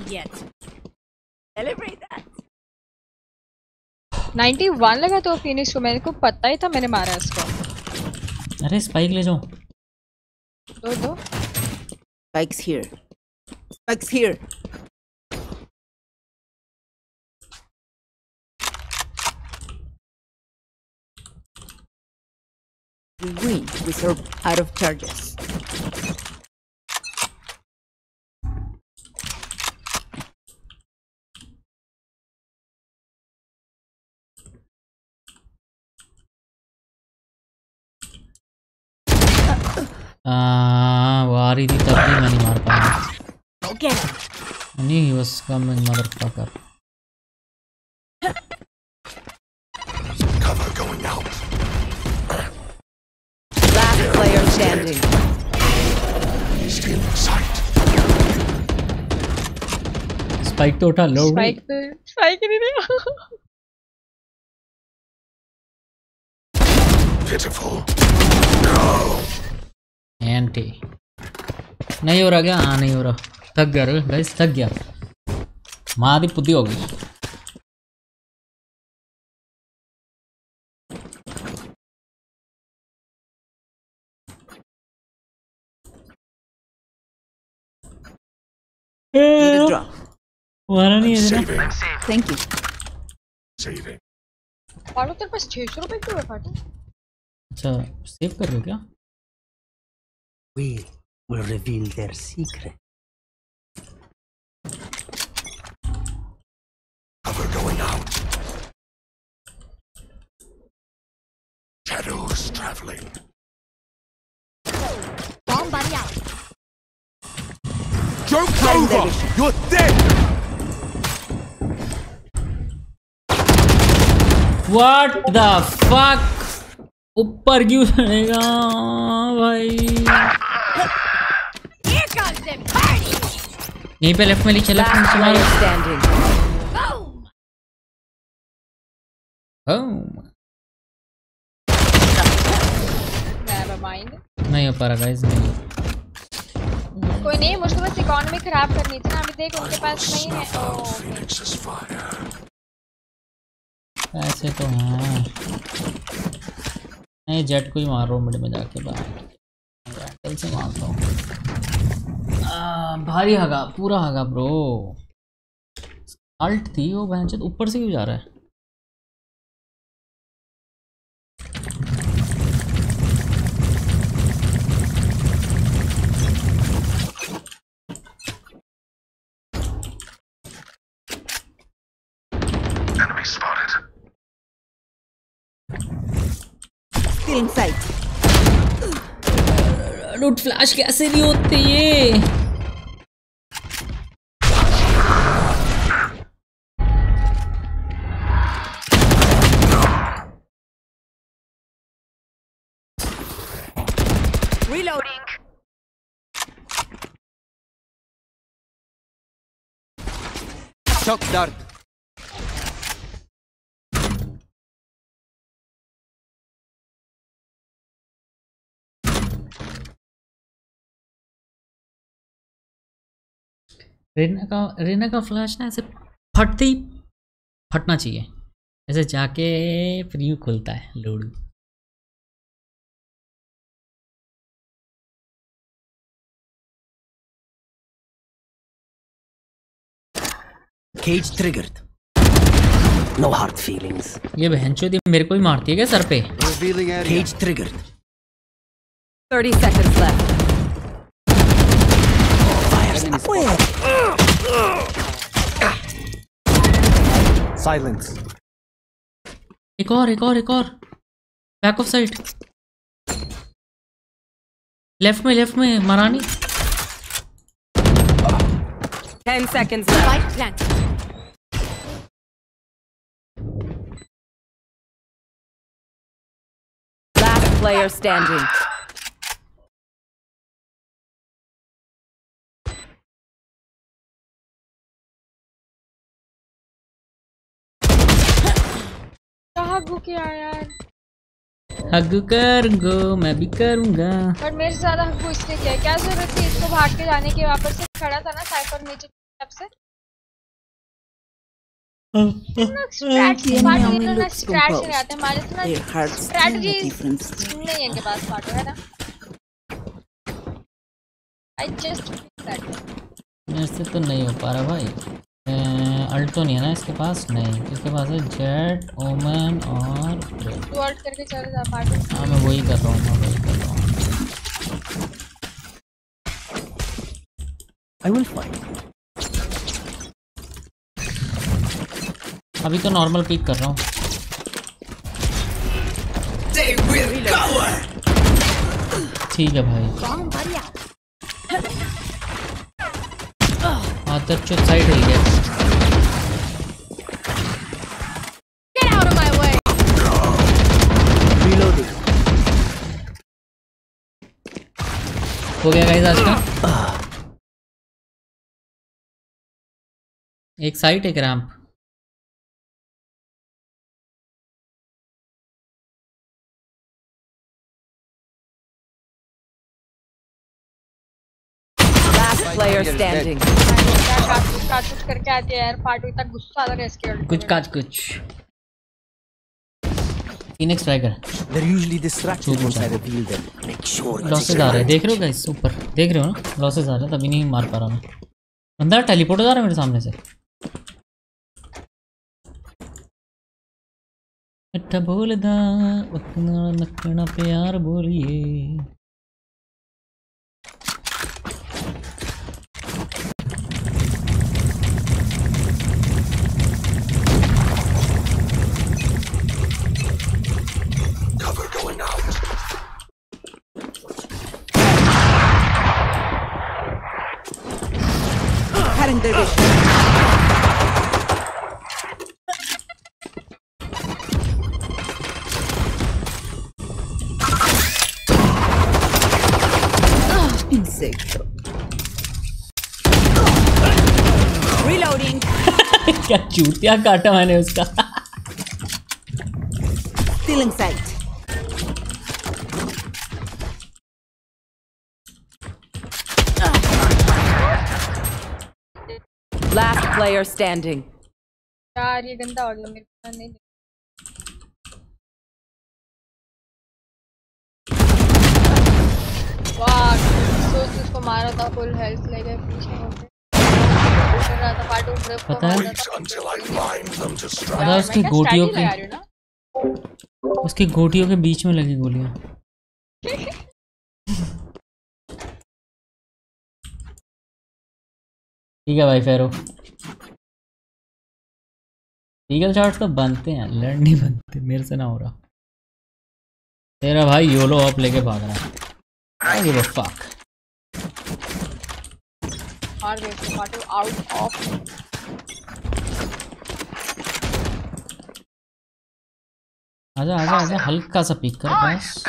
इक्यानवे लगा तो फिनिश को, मेरे को पता ही था मैंने मारा इसको। अरे स्पाइक ले जाओ। दो दो। Spikes here. Spikes here. We win. We serve out of charges. आ, वो आ रही थी तब भी मैं नहीं मार पाया। Okay. नहीं he was coming motherfucker. Cover going out. Last player standing. Still in sight. Spike तो उठा लो। स्पाइक तो स्पाइक नहीं दिया। Pitiful. No. एंटी नहीं हो रहा क्या? हाँ नहीं हो रहा। थक गया रे गाइस, थक गया। माँ दी पुती हो गई। वाला नहीं है ना। Thank you. Saving. फाटू तेरे पास छह सौ रुपए क्यों है फाटू? अच्छा सेव कर रहे हो क्या? We will reveal their secret. Cover going out. Shadows traveling. Bomb buddy out. Joke's over! You're dead! What the fuck? ऊपर क्यों चढ़ेगा भाई? यहीं पे लेफ्ट में ली चला। नहीं हो पा रहा गाइस, नहीं। कोई नहीं, मुझको बस इकोनॉमी खराब करनी थी ना। अभी देख उनके पास नहीं है। ऐसे तो हाँ नहीं, जेट को ही मार रहा हूँ मिड में जाके बाहर कल से मारता हूँ। भारी हगा, पूरा हगा ब्रो। अल्ट थी वो बहनचोद, ऊपर से क्यों जा रहा है? Enemy spotted. Still in sight. Dude flash कैसे नहीं होते ये? Reloading. Shock dart. रेना का रेना का फ्लैश ना ऐसे फटते ही फटना चाहिए, ऐसे जाके फिर यूँ खुलता है लोडू। Cage triggered. No hard feelings. ये बहनचोद मेरे को ही मारती है क्या सर पे? Cage triggered. Thirty seconds left. Silence. एक और एक और एक और बैक ऑफ साइड, लेफ्ट में लेफ्ट में महारानी। Ten seconds left. Last player standing. हग्गू क्या यार? हग्गू करूंगा, मैं भी करूंगा। पर मेरे से ज्यादा हग्गू इसने किया, क्या जरूरत थी इसको भाग के जाने की? वापस से खड़ा था ना साइफर नीचे तब से। स्ट्रैटेजी नहीं आते हमारे से ना, स्ट्रैटेजी नहीं है इनके पास पार्ट है ना। I just that. मेरे से तो नहीं हो पा रहा भाई। अल्ट तो नहीं है ना इसके पास? नहीं, इसके पास है जेट, ओमन और तू अल्ट करके चल जा पार्ट। हाँ मैं वही कर रहा हूँ, मैं वही कर रहा हूँ। I will find. अभी तो नॉर्मल पिक कर रहा हूँ। ठीक है भाई। आतर चो साइड हिल गया। Get out of my way. Reloading. हो गया गाइस आज का। एक साइड एक रैंप। Player standing. काट काट करके आते हैं यार, पार्ट इतना गुस्सा आ रहा है इसके। कुछ काट कुछ। Phoenix Tiger. They're usually distracted once I reveal them. Make sure. Losses आ रहे हैं, देख रहे हो गाइस ऊपर, देख रहे हो ना लॉसेस आ रहे हैं, तभी नहीं मार पा रहा मैं। बंदा टेलीपोर्ट हो जा रहा है मेरे सामने से। मिठा बोलदा वकना नकना प्यार बोलिए। Cover going out. Cutting their vision. Insect. Reloading. क्या चूतिया काटा मैंने उसका। Still in sight. Last player standing. यार ये गंदा हो गया, मेरे को नहीं। वाह सोच उसको मारा था, फुल हेल्थ ले गए पीछे होके। कर रहा था पार्ट उठ रहा पता है पता है उसकी गोटियों के उसकी गोटियों के बीच में लगी गोलियां। ठीक है भाई फेरो, लीगल शॉट्स तो बनते हैं, लड़ नहीं बनते। मेरे से ना हो रहा। तेरा भाई योलो ऑफ लेके भाग रहा है। I give a fuck. मार दे उसको, पार्ट आउट ऑफ। आजा आजा आजा, हल्का सा पिक कर बस।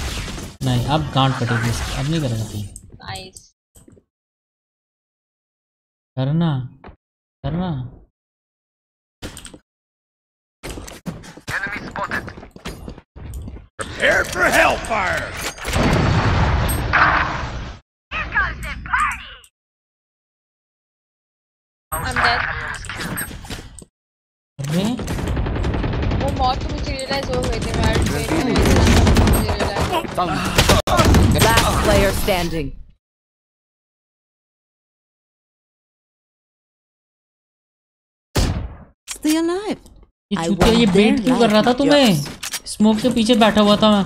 नहीं अब गांड पटेगी इसकी, अब नहीं करेगा। नाइस। करना करना Enemy spotted. Prepare for hellfire! Here comes the party! I'm dead. अरे वो मौत तो मुझे रियलाइज हो गई थी मैं मुझे realise Last player standing. Stay alive. ये I चूतिया ये want बेट their क्यों कर रहा था life. तुम्हें? स्मोक के पीछे बैठा हुआ था मैं।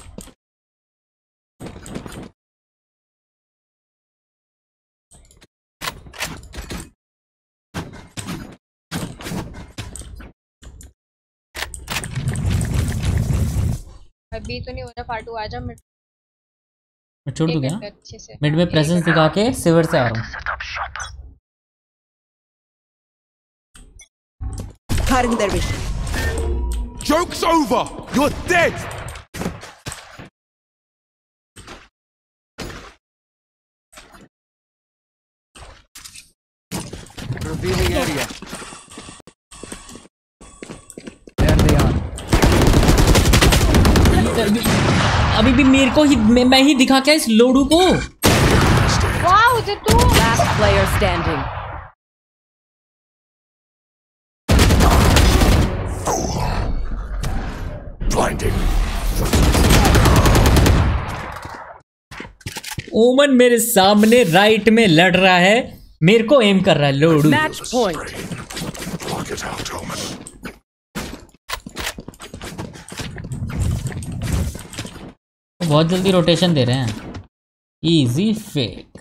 अभी तो नहीं हो रहा फाटू आजा मिड मैं छोड़ दूं क्या? अच्छे से मिड में प्रेजेंस दिखा के सिवर से आ रहा हूँ। Cutting their vision. Joke's over! You're dead! Revealing area. There they are. अभी भी मेरे को ही मैं, मैं ही दिखा क्या इस लोडू को? वाओ जे तू Last player standing. Blinding. ओमन मेरे सामने राइट में लड़ रहा है, मेरे को एम कर रहा है लोडू। Match point. Block it out, Omen. बहुत जल्दी रोटेशन दे रहे हैं। Easy fake.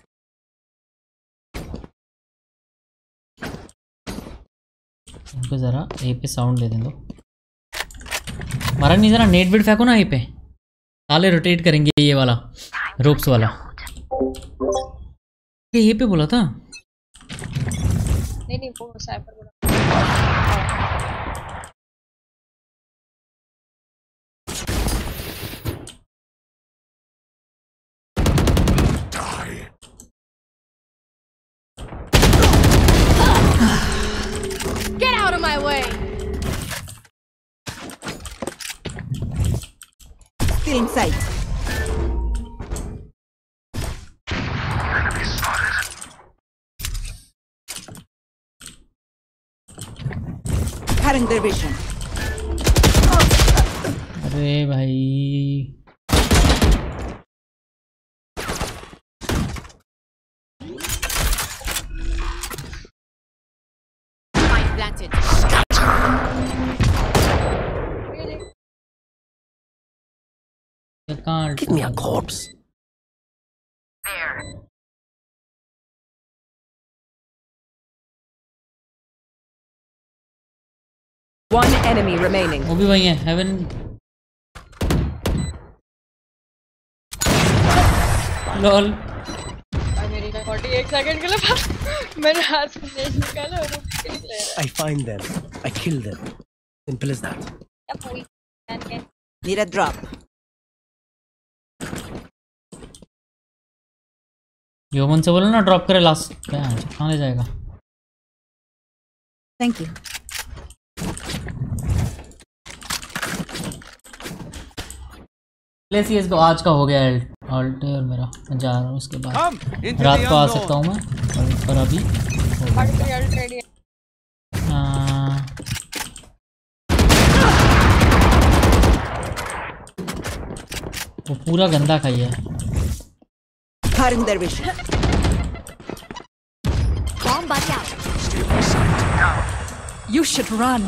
इनको जरा ए पे साउंड दे दें दो। मारा नहीं, जरा नेट बिट फेंको ना ए पे, साले रोटेट करेंगे ये वाला रोप्स वाला। ये ए पे बोला था। नहीं नहीं वो साइपर बोला। Get out of my way! Still in sight. Cutting their vision. अरे भाई Planted. can't Give me a corpse. There. One enemy remaining. वो भी वही है हेवन। लॉल मेरी forty-eight सेकंड के लिए मेरे हाथ से नेट निकाला और रुक के निकला। I find them. I kill them. Simple as that. Need a drop. योमन से बोलो ना ड्रॉप करे लास्ट क्या कहाँ ले जाएगा। Thank you. प्लेस इसको आज का हो गया ऑल्ट और मेरा मैं जा रहा हूँ, उसके बाद रात को आ सकता हूँ मैं, पर अभी हाँ वो पूरा गंदा खाई है। Cutting their vision. Bomb buddy out. You should run.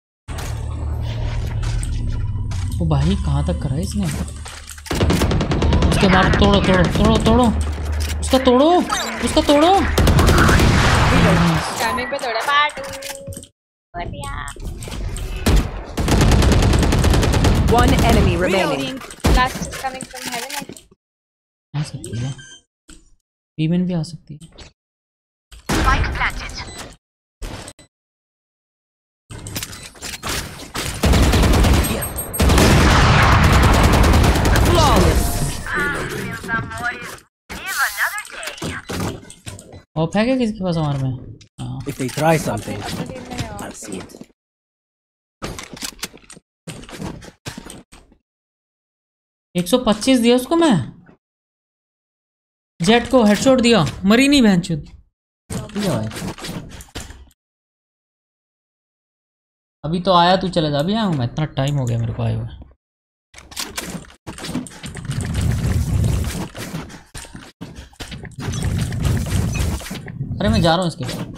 वो भाई कहाँ तक करा है इसने? उसके बाद तोड़ो तोड़ो तोड़ो तोड़ो उसका तोड़ो उसका तोड़ो। टाइमिंग पे थोड़ा पार्ट बढ़िया। One enemy remaining. Last is coming from heaven. I think. आ सकती है, वीमेन भी आ सकती है। Spike planted. ऑफ है क्या किसके पास हमारे में? हाँ। If they try something, I'll see it. एक सौ पच्चीस दिया उसको मैं। जेट को हेडशॉट दिया, मरी नहीं बहनचोद। ठीक है भाई, अभी तो आया, तू चले जा। अभी आया हूँ मैं, इतना टाइम हो गया मेरे को आए हुए। अरे मैं जा रहा हूँ इसके बाद।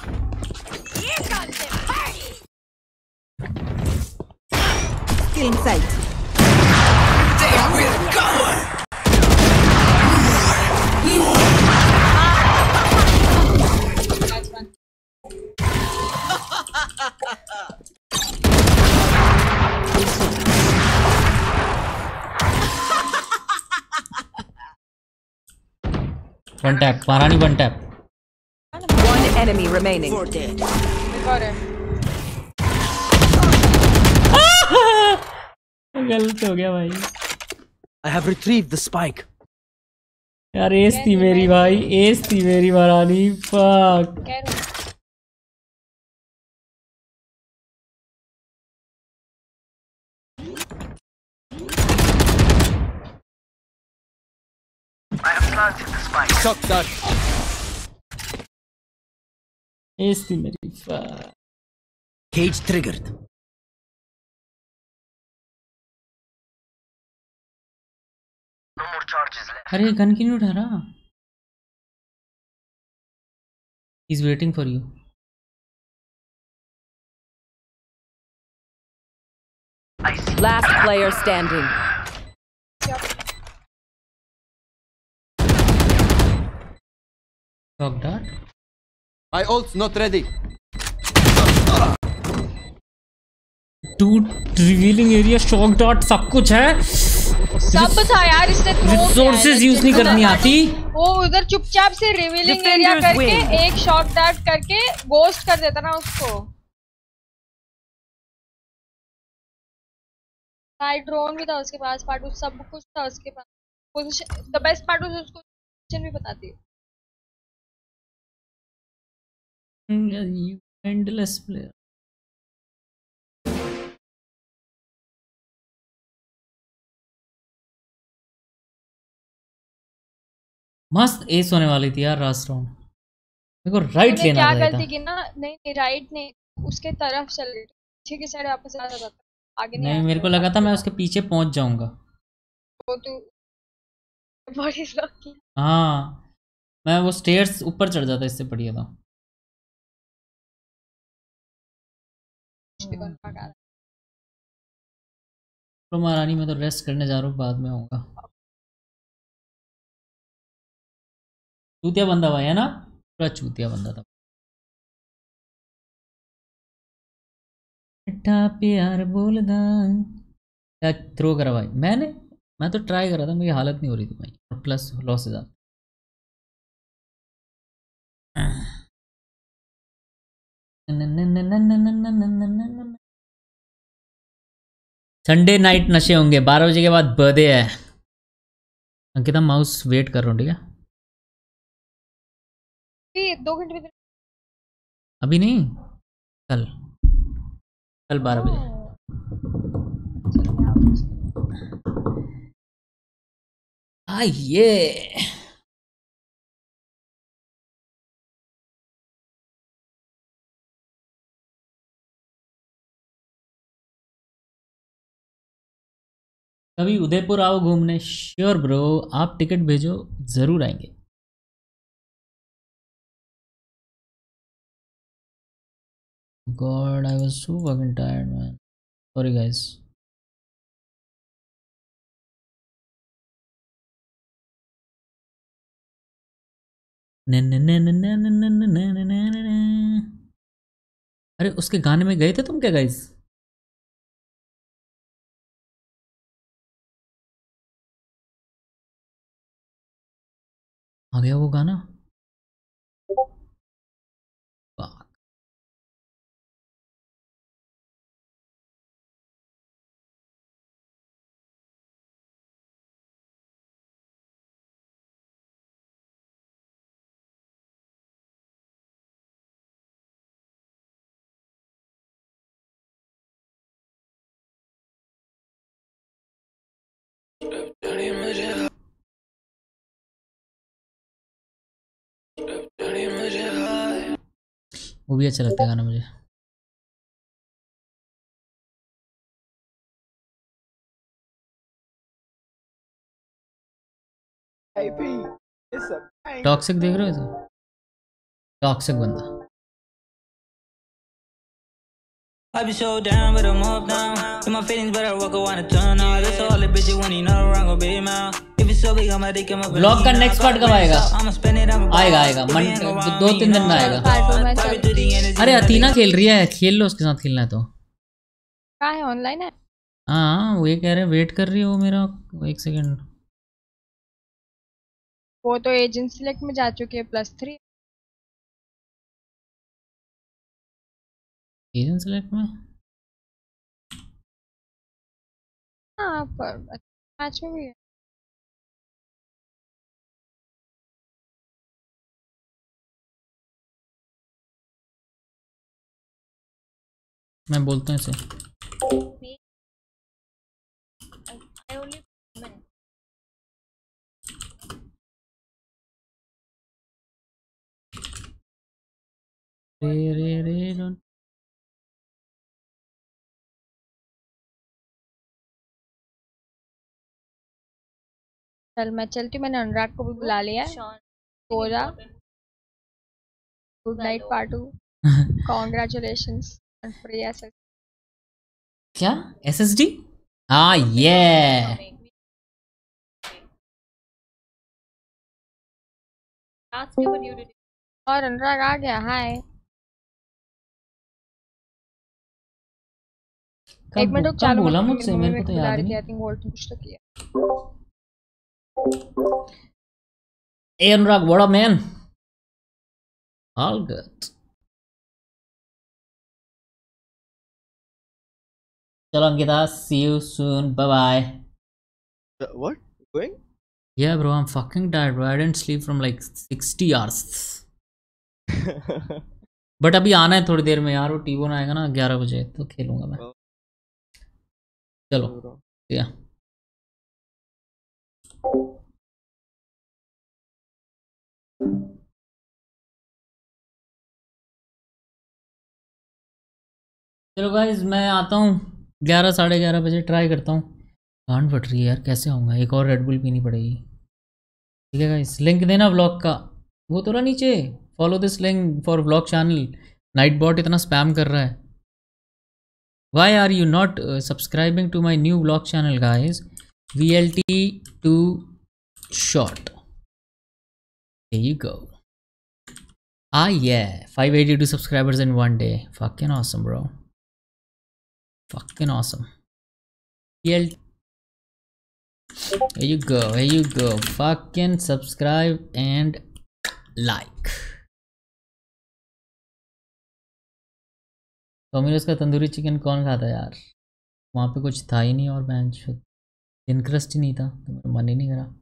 Still in sight. There we're going. One tap महारानी, one tap. One enemy remaining. गलत हो गया भाई। I have retrieved the spike. यार एस थी मेरी भाई, एस थी मेरी महारानी। Fuck. I have planted the spike. Shock dart. Ace थी मेरी। Fuck. Cage triggered. No more charges left. अरे गन क्यों नहीं उठा रहा? He's waiting for you. Last player standing. Shock dart. My ult's not ready. Dude, revealing area, shock dart, सब कुछ है। सब था यार, इसने रिसोर्सेज यूज नहीं करनी आती। वो उधर चुपचाप से रिवीलिंग एरिया करके एक शॉट डार्ट करके गोस्ट कर देता ना उसको। साइड ड्रोन भी था उसके पास, पार्ट सब कुछ था उसके पास। पोजीशन, द बेस्ट पार्ट उसको पोजीशन भी बताती है। You endless player. मस्त एस होने वाली थी यार लास्ट राउंड। मेरे को राइट लेना था। क्या गलती की ना, नहीं नहीं राइट नहीं, उसके तरफ चल रही पीछे की साइड वापस आ जाता था, आगे नहीं। नहीं मेरे को लगा था मैं उसके पीछे पहुंच जाऊंगा। वो तू बड़ी स्लो की। हाँ मैं वो स्टेयर्स ऊपर चढ़ जाता, इससे बढ़िया था। तो महारानी मैं तो रेस्ट करने जा रहा हूँ, बाद में आऊंगा। चूतिया बंदा भाई है ना, पूरा चूतिया बंदा था। मिठा प्यार बोलदा। क्या थ्रो करा भाई मैंने? मैं तो ट्राई कर रहा था, मेरी हालत नहीं हो रही थी भाई, और प्लस लॉस ज़्यादा। संडे नाइट नशे होंगे, बारह बजे के बाद बर्थडे है। अंकिता माउस वेट कर रहा हूँ, ठीक है? दो घंटे में अभी नहीं, कल कल बारह बजे। आइए कभी उदयपुर आओ घूमने। श्योर ब्रो, आप टिकट भेजो, जरूर आएंगे। God, I was so fucking tired, man. Sorry, guys. अरे उसके गाने में गए थे तुम क्या गाइस? आ गया वो गाना। वो भी अच्छा लगता है गाना मुझे। टॉक्सिक देख रहे हो? टॉक्सिक बंदा। I be so down, but I'm up now. In my feelings, but I walk a wanna turn on. That's all the bitches when you know around go be mouth. If it's so big, I'm gonna take him up. Blog का next part कब आएगा? आएगा आएगा मन दो तीन दिन में आएगा। अरे अतीना खेल रही है, खेल लो उसके साथ, खेलना है तो। कहाँ है? ऑनलाइन है? हाँ वो ये कह रहे हैं वेट कर रही है वो मेरा। एक सेकंड। वो तो एजेंट सिलेक्ट में जा चुकी है प्लस थ्री। एजेंट सेलेक्ट में? हाँ पर मैच में भी है। मैं बोलता हूँ इसे। रे रे रे डोंट चल मैं चलती हूँ। मैंने अनुराग को भी बुला लिया है। सो जा। गुड नाइट पार्टू। कॉन्ग्रेचुलेशंस। क्या एसएसडी? हाँ ये और अनुराग आ गया। हाय एक मिनट रुक, चालू बोला मुझसे, मेरे को तो याद नहीं। आई थिंक वोल्ट कुछ तो किया। Hey Anurag, what up man? All good. Chalo Ankita, see you soon. Bye bye. Uh, what? Going? Yeah bro, I'm fucking tired bro. I didn't sleep from like sixty hours. But अभी आना है थोड़ी देर में यार, वो टीवोन आएगा ना ग्यारह बजे तो खेलूंगा मैं। चलो या चलो गाइज मैं आता हूँ ग्यारह साढ़े ग्यारह बजे, ट्राई करता हूँ। गांड फट रही है यार, कैसे आऊँगा? एक और रेड बुल पीनी पड़ेगी। ठीक है गाइज, लिंक देना व्लॉग का, वो तो रहा नीचे। Follow this link for vlog channel. Night bot इतना स्पैम कर रहा है। Why are you not uh, subscribing to my new vlog channel guys? V L T two short. There you go. Ah yeah, five eighty-two subscribers in one day. Fucking awesome bro. Fucking awesome. V L T. Here you go, here you go. Fucking subscribe and like. Domino's का tandoori chicken कौन खाता है यार? वहाँ पे कुछ था ही नहीं और बेंच दिन क्रस्ट ही नहीं था तो मेरा मन ही नहीं करा।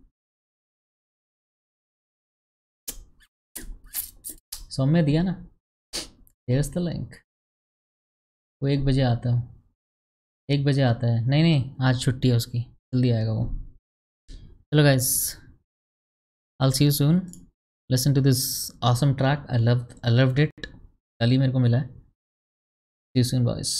सौम्य दिया ना, here's the link। वो एक बजे आता है, एक बजे आता है। नहीं नहीं आज छुट्टी है उसकी, जल्दी आएगा वो। चलो guys, I'll see you soon। Listen to this awesome track। I loved I loved it। कल ही मेरे को मिला है। See you soon, boys।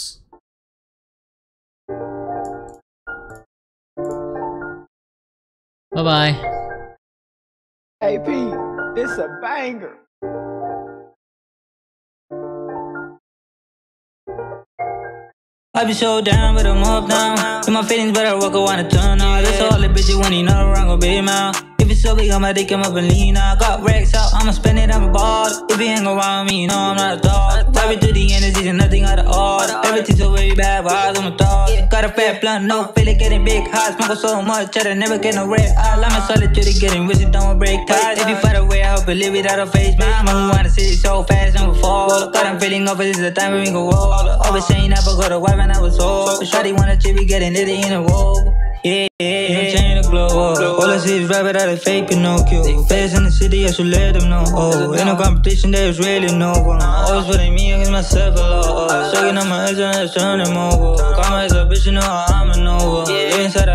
Bye bye। Hey P, this a banger। I be so down, but I'm up now. In my feelings, but I walk, I wanna turn on. That's all the bitches when you know around go be mouth. If it's so big, I'ma take him up and lean out. Got racks out, I'ma spend it, I'm a ball. If you hang around me, you know I'm not a dog. Private to the energy and nothing out of order. Everything's so very bad, but eyes on my thoughts. Got a fat blunt, no feeling, getting big hot. Smoke so much, cheddar, never get no red eye. I'm a solitude, getting rich, don't break ties. If you fight away, I hope you live without a face. My mom wanna see it so fast, never fall. Got I'm feeling over, this is the time when we go roll. Always saying I forgot a wife and I was old. Shawty wanna chip, we getting it in a roll. Yeah, yeah, yeah, change the glow up. All I see is rabbit out of fake Pinocchio. Face in the city, I should let them know. Oh, ain't no competition, there's really no one. Always putting me against myself a lot. Sucking on my head and turning them over. Karma is a bitch, you know how I'm a Nova. Yeah, inside the hell, I got my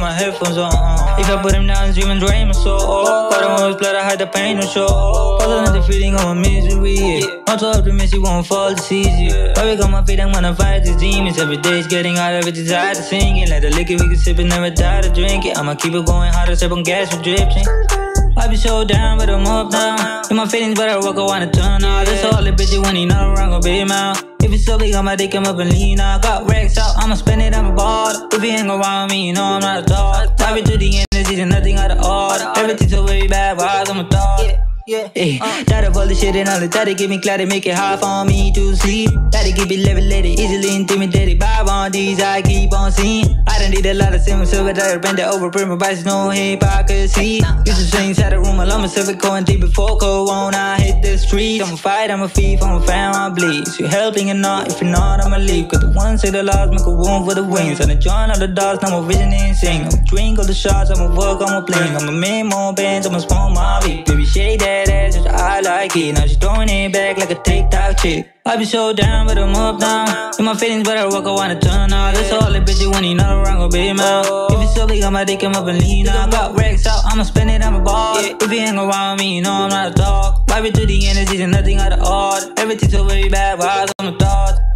my headphones on. Uh. If I put him down, dream and drain my soul. Caught him on his blood, I hide the pain, no show. Puzzling the feeling of my misery. Yeah. I'm so optimistic, you won't fall this easy. Probably got my feet, I'm gonna fight these demons. Every day it's getting harder, every desire to sing it. Like the liquor we can sip it, never die to drink it. I'ma keep it going harder, sip on gas with dripping. I be so down, but I'm up now. In my feelings, but I walk, I wanna turn out. That's all the bitches when you know I'm gonna be out. If it's so big, I might take him up and lean out. Got racks out, I'ma spend it, I'm a ball. If you hang around me, you know I'm not a dog. Dive into the end, this is nothing out of order. Everything's so very bad, but I'm a dog. Yeah, hey, tired of all the shit and all the that give me clarity, make it hard for me to sleep. Gotta keep it levelated, easily intimidated by one these I keep on seeing. I don't need a lot of simple silver that I bend it over, print my bites, no hypocrisy. Used to swing inside the room, alone myself going deep before Corona hit the streets. I'ma fight, I'ma thief, I'ma fan, I'ma bleed. So you helping or not, if you're not, I'ma leave. Cause the ones say the lost make a wound for the wings. And the join all the dots, now my vision insane. I'ma drink all the shots, I'ma work, I'ma blink. I'ma make more bands, I'ma spawn my beat. Baby, shake that. I like it. Now she's throwing it back like a TikTok chick. I be so down, but I'm up now. In my feelings, but I walk, I wanna turn out. That's all the bitches when you know I'm gonna be out. If it's so big, I might take him up and lean out. Got racks out, I'ma spend it, I'm a ball. If you hang around me, you know I'm not a dog. Vibe to the energies and nothing out of order. Everything's so very bad, but I'm a dog.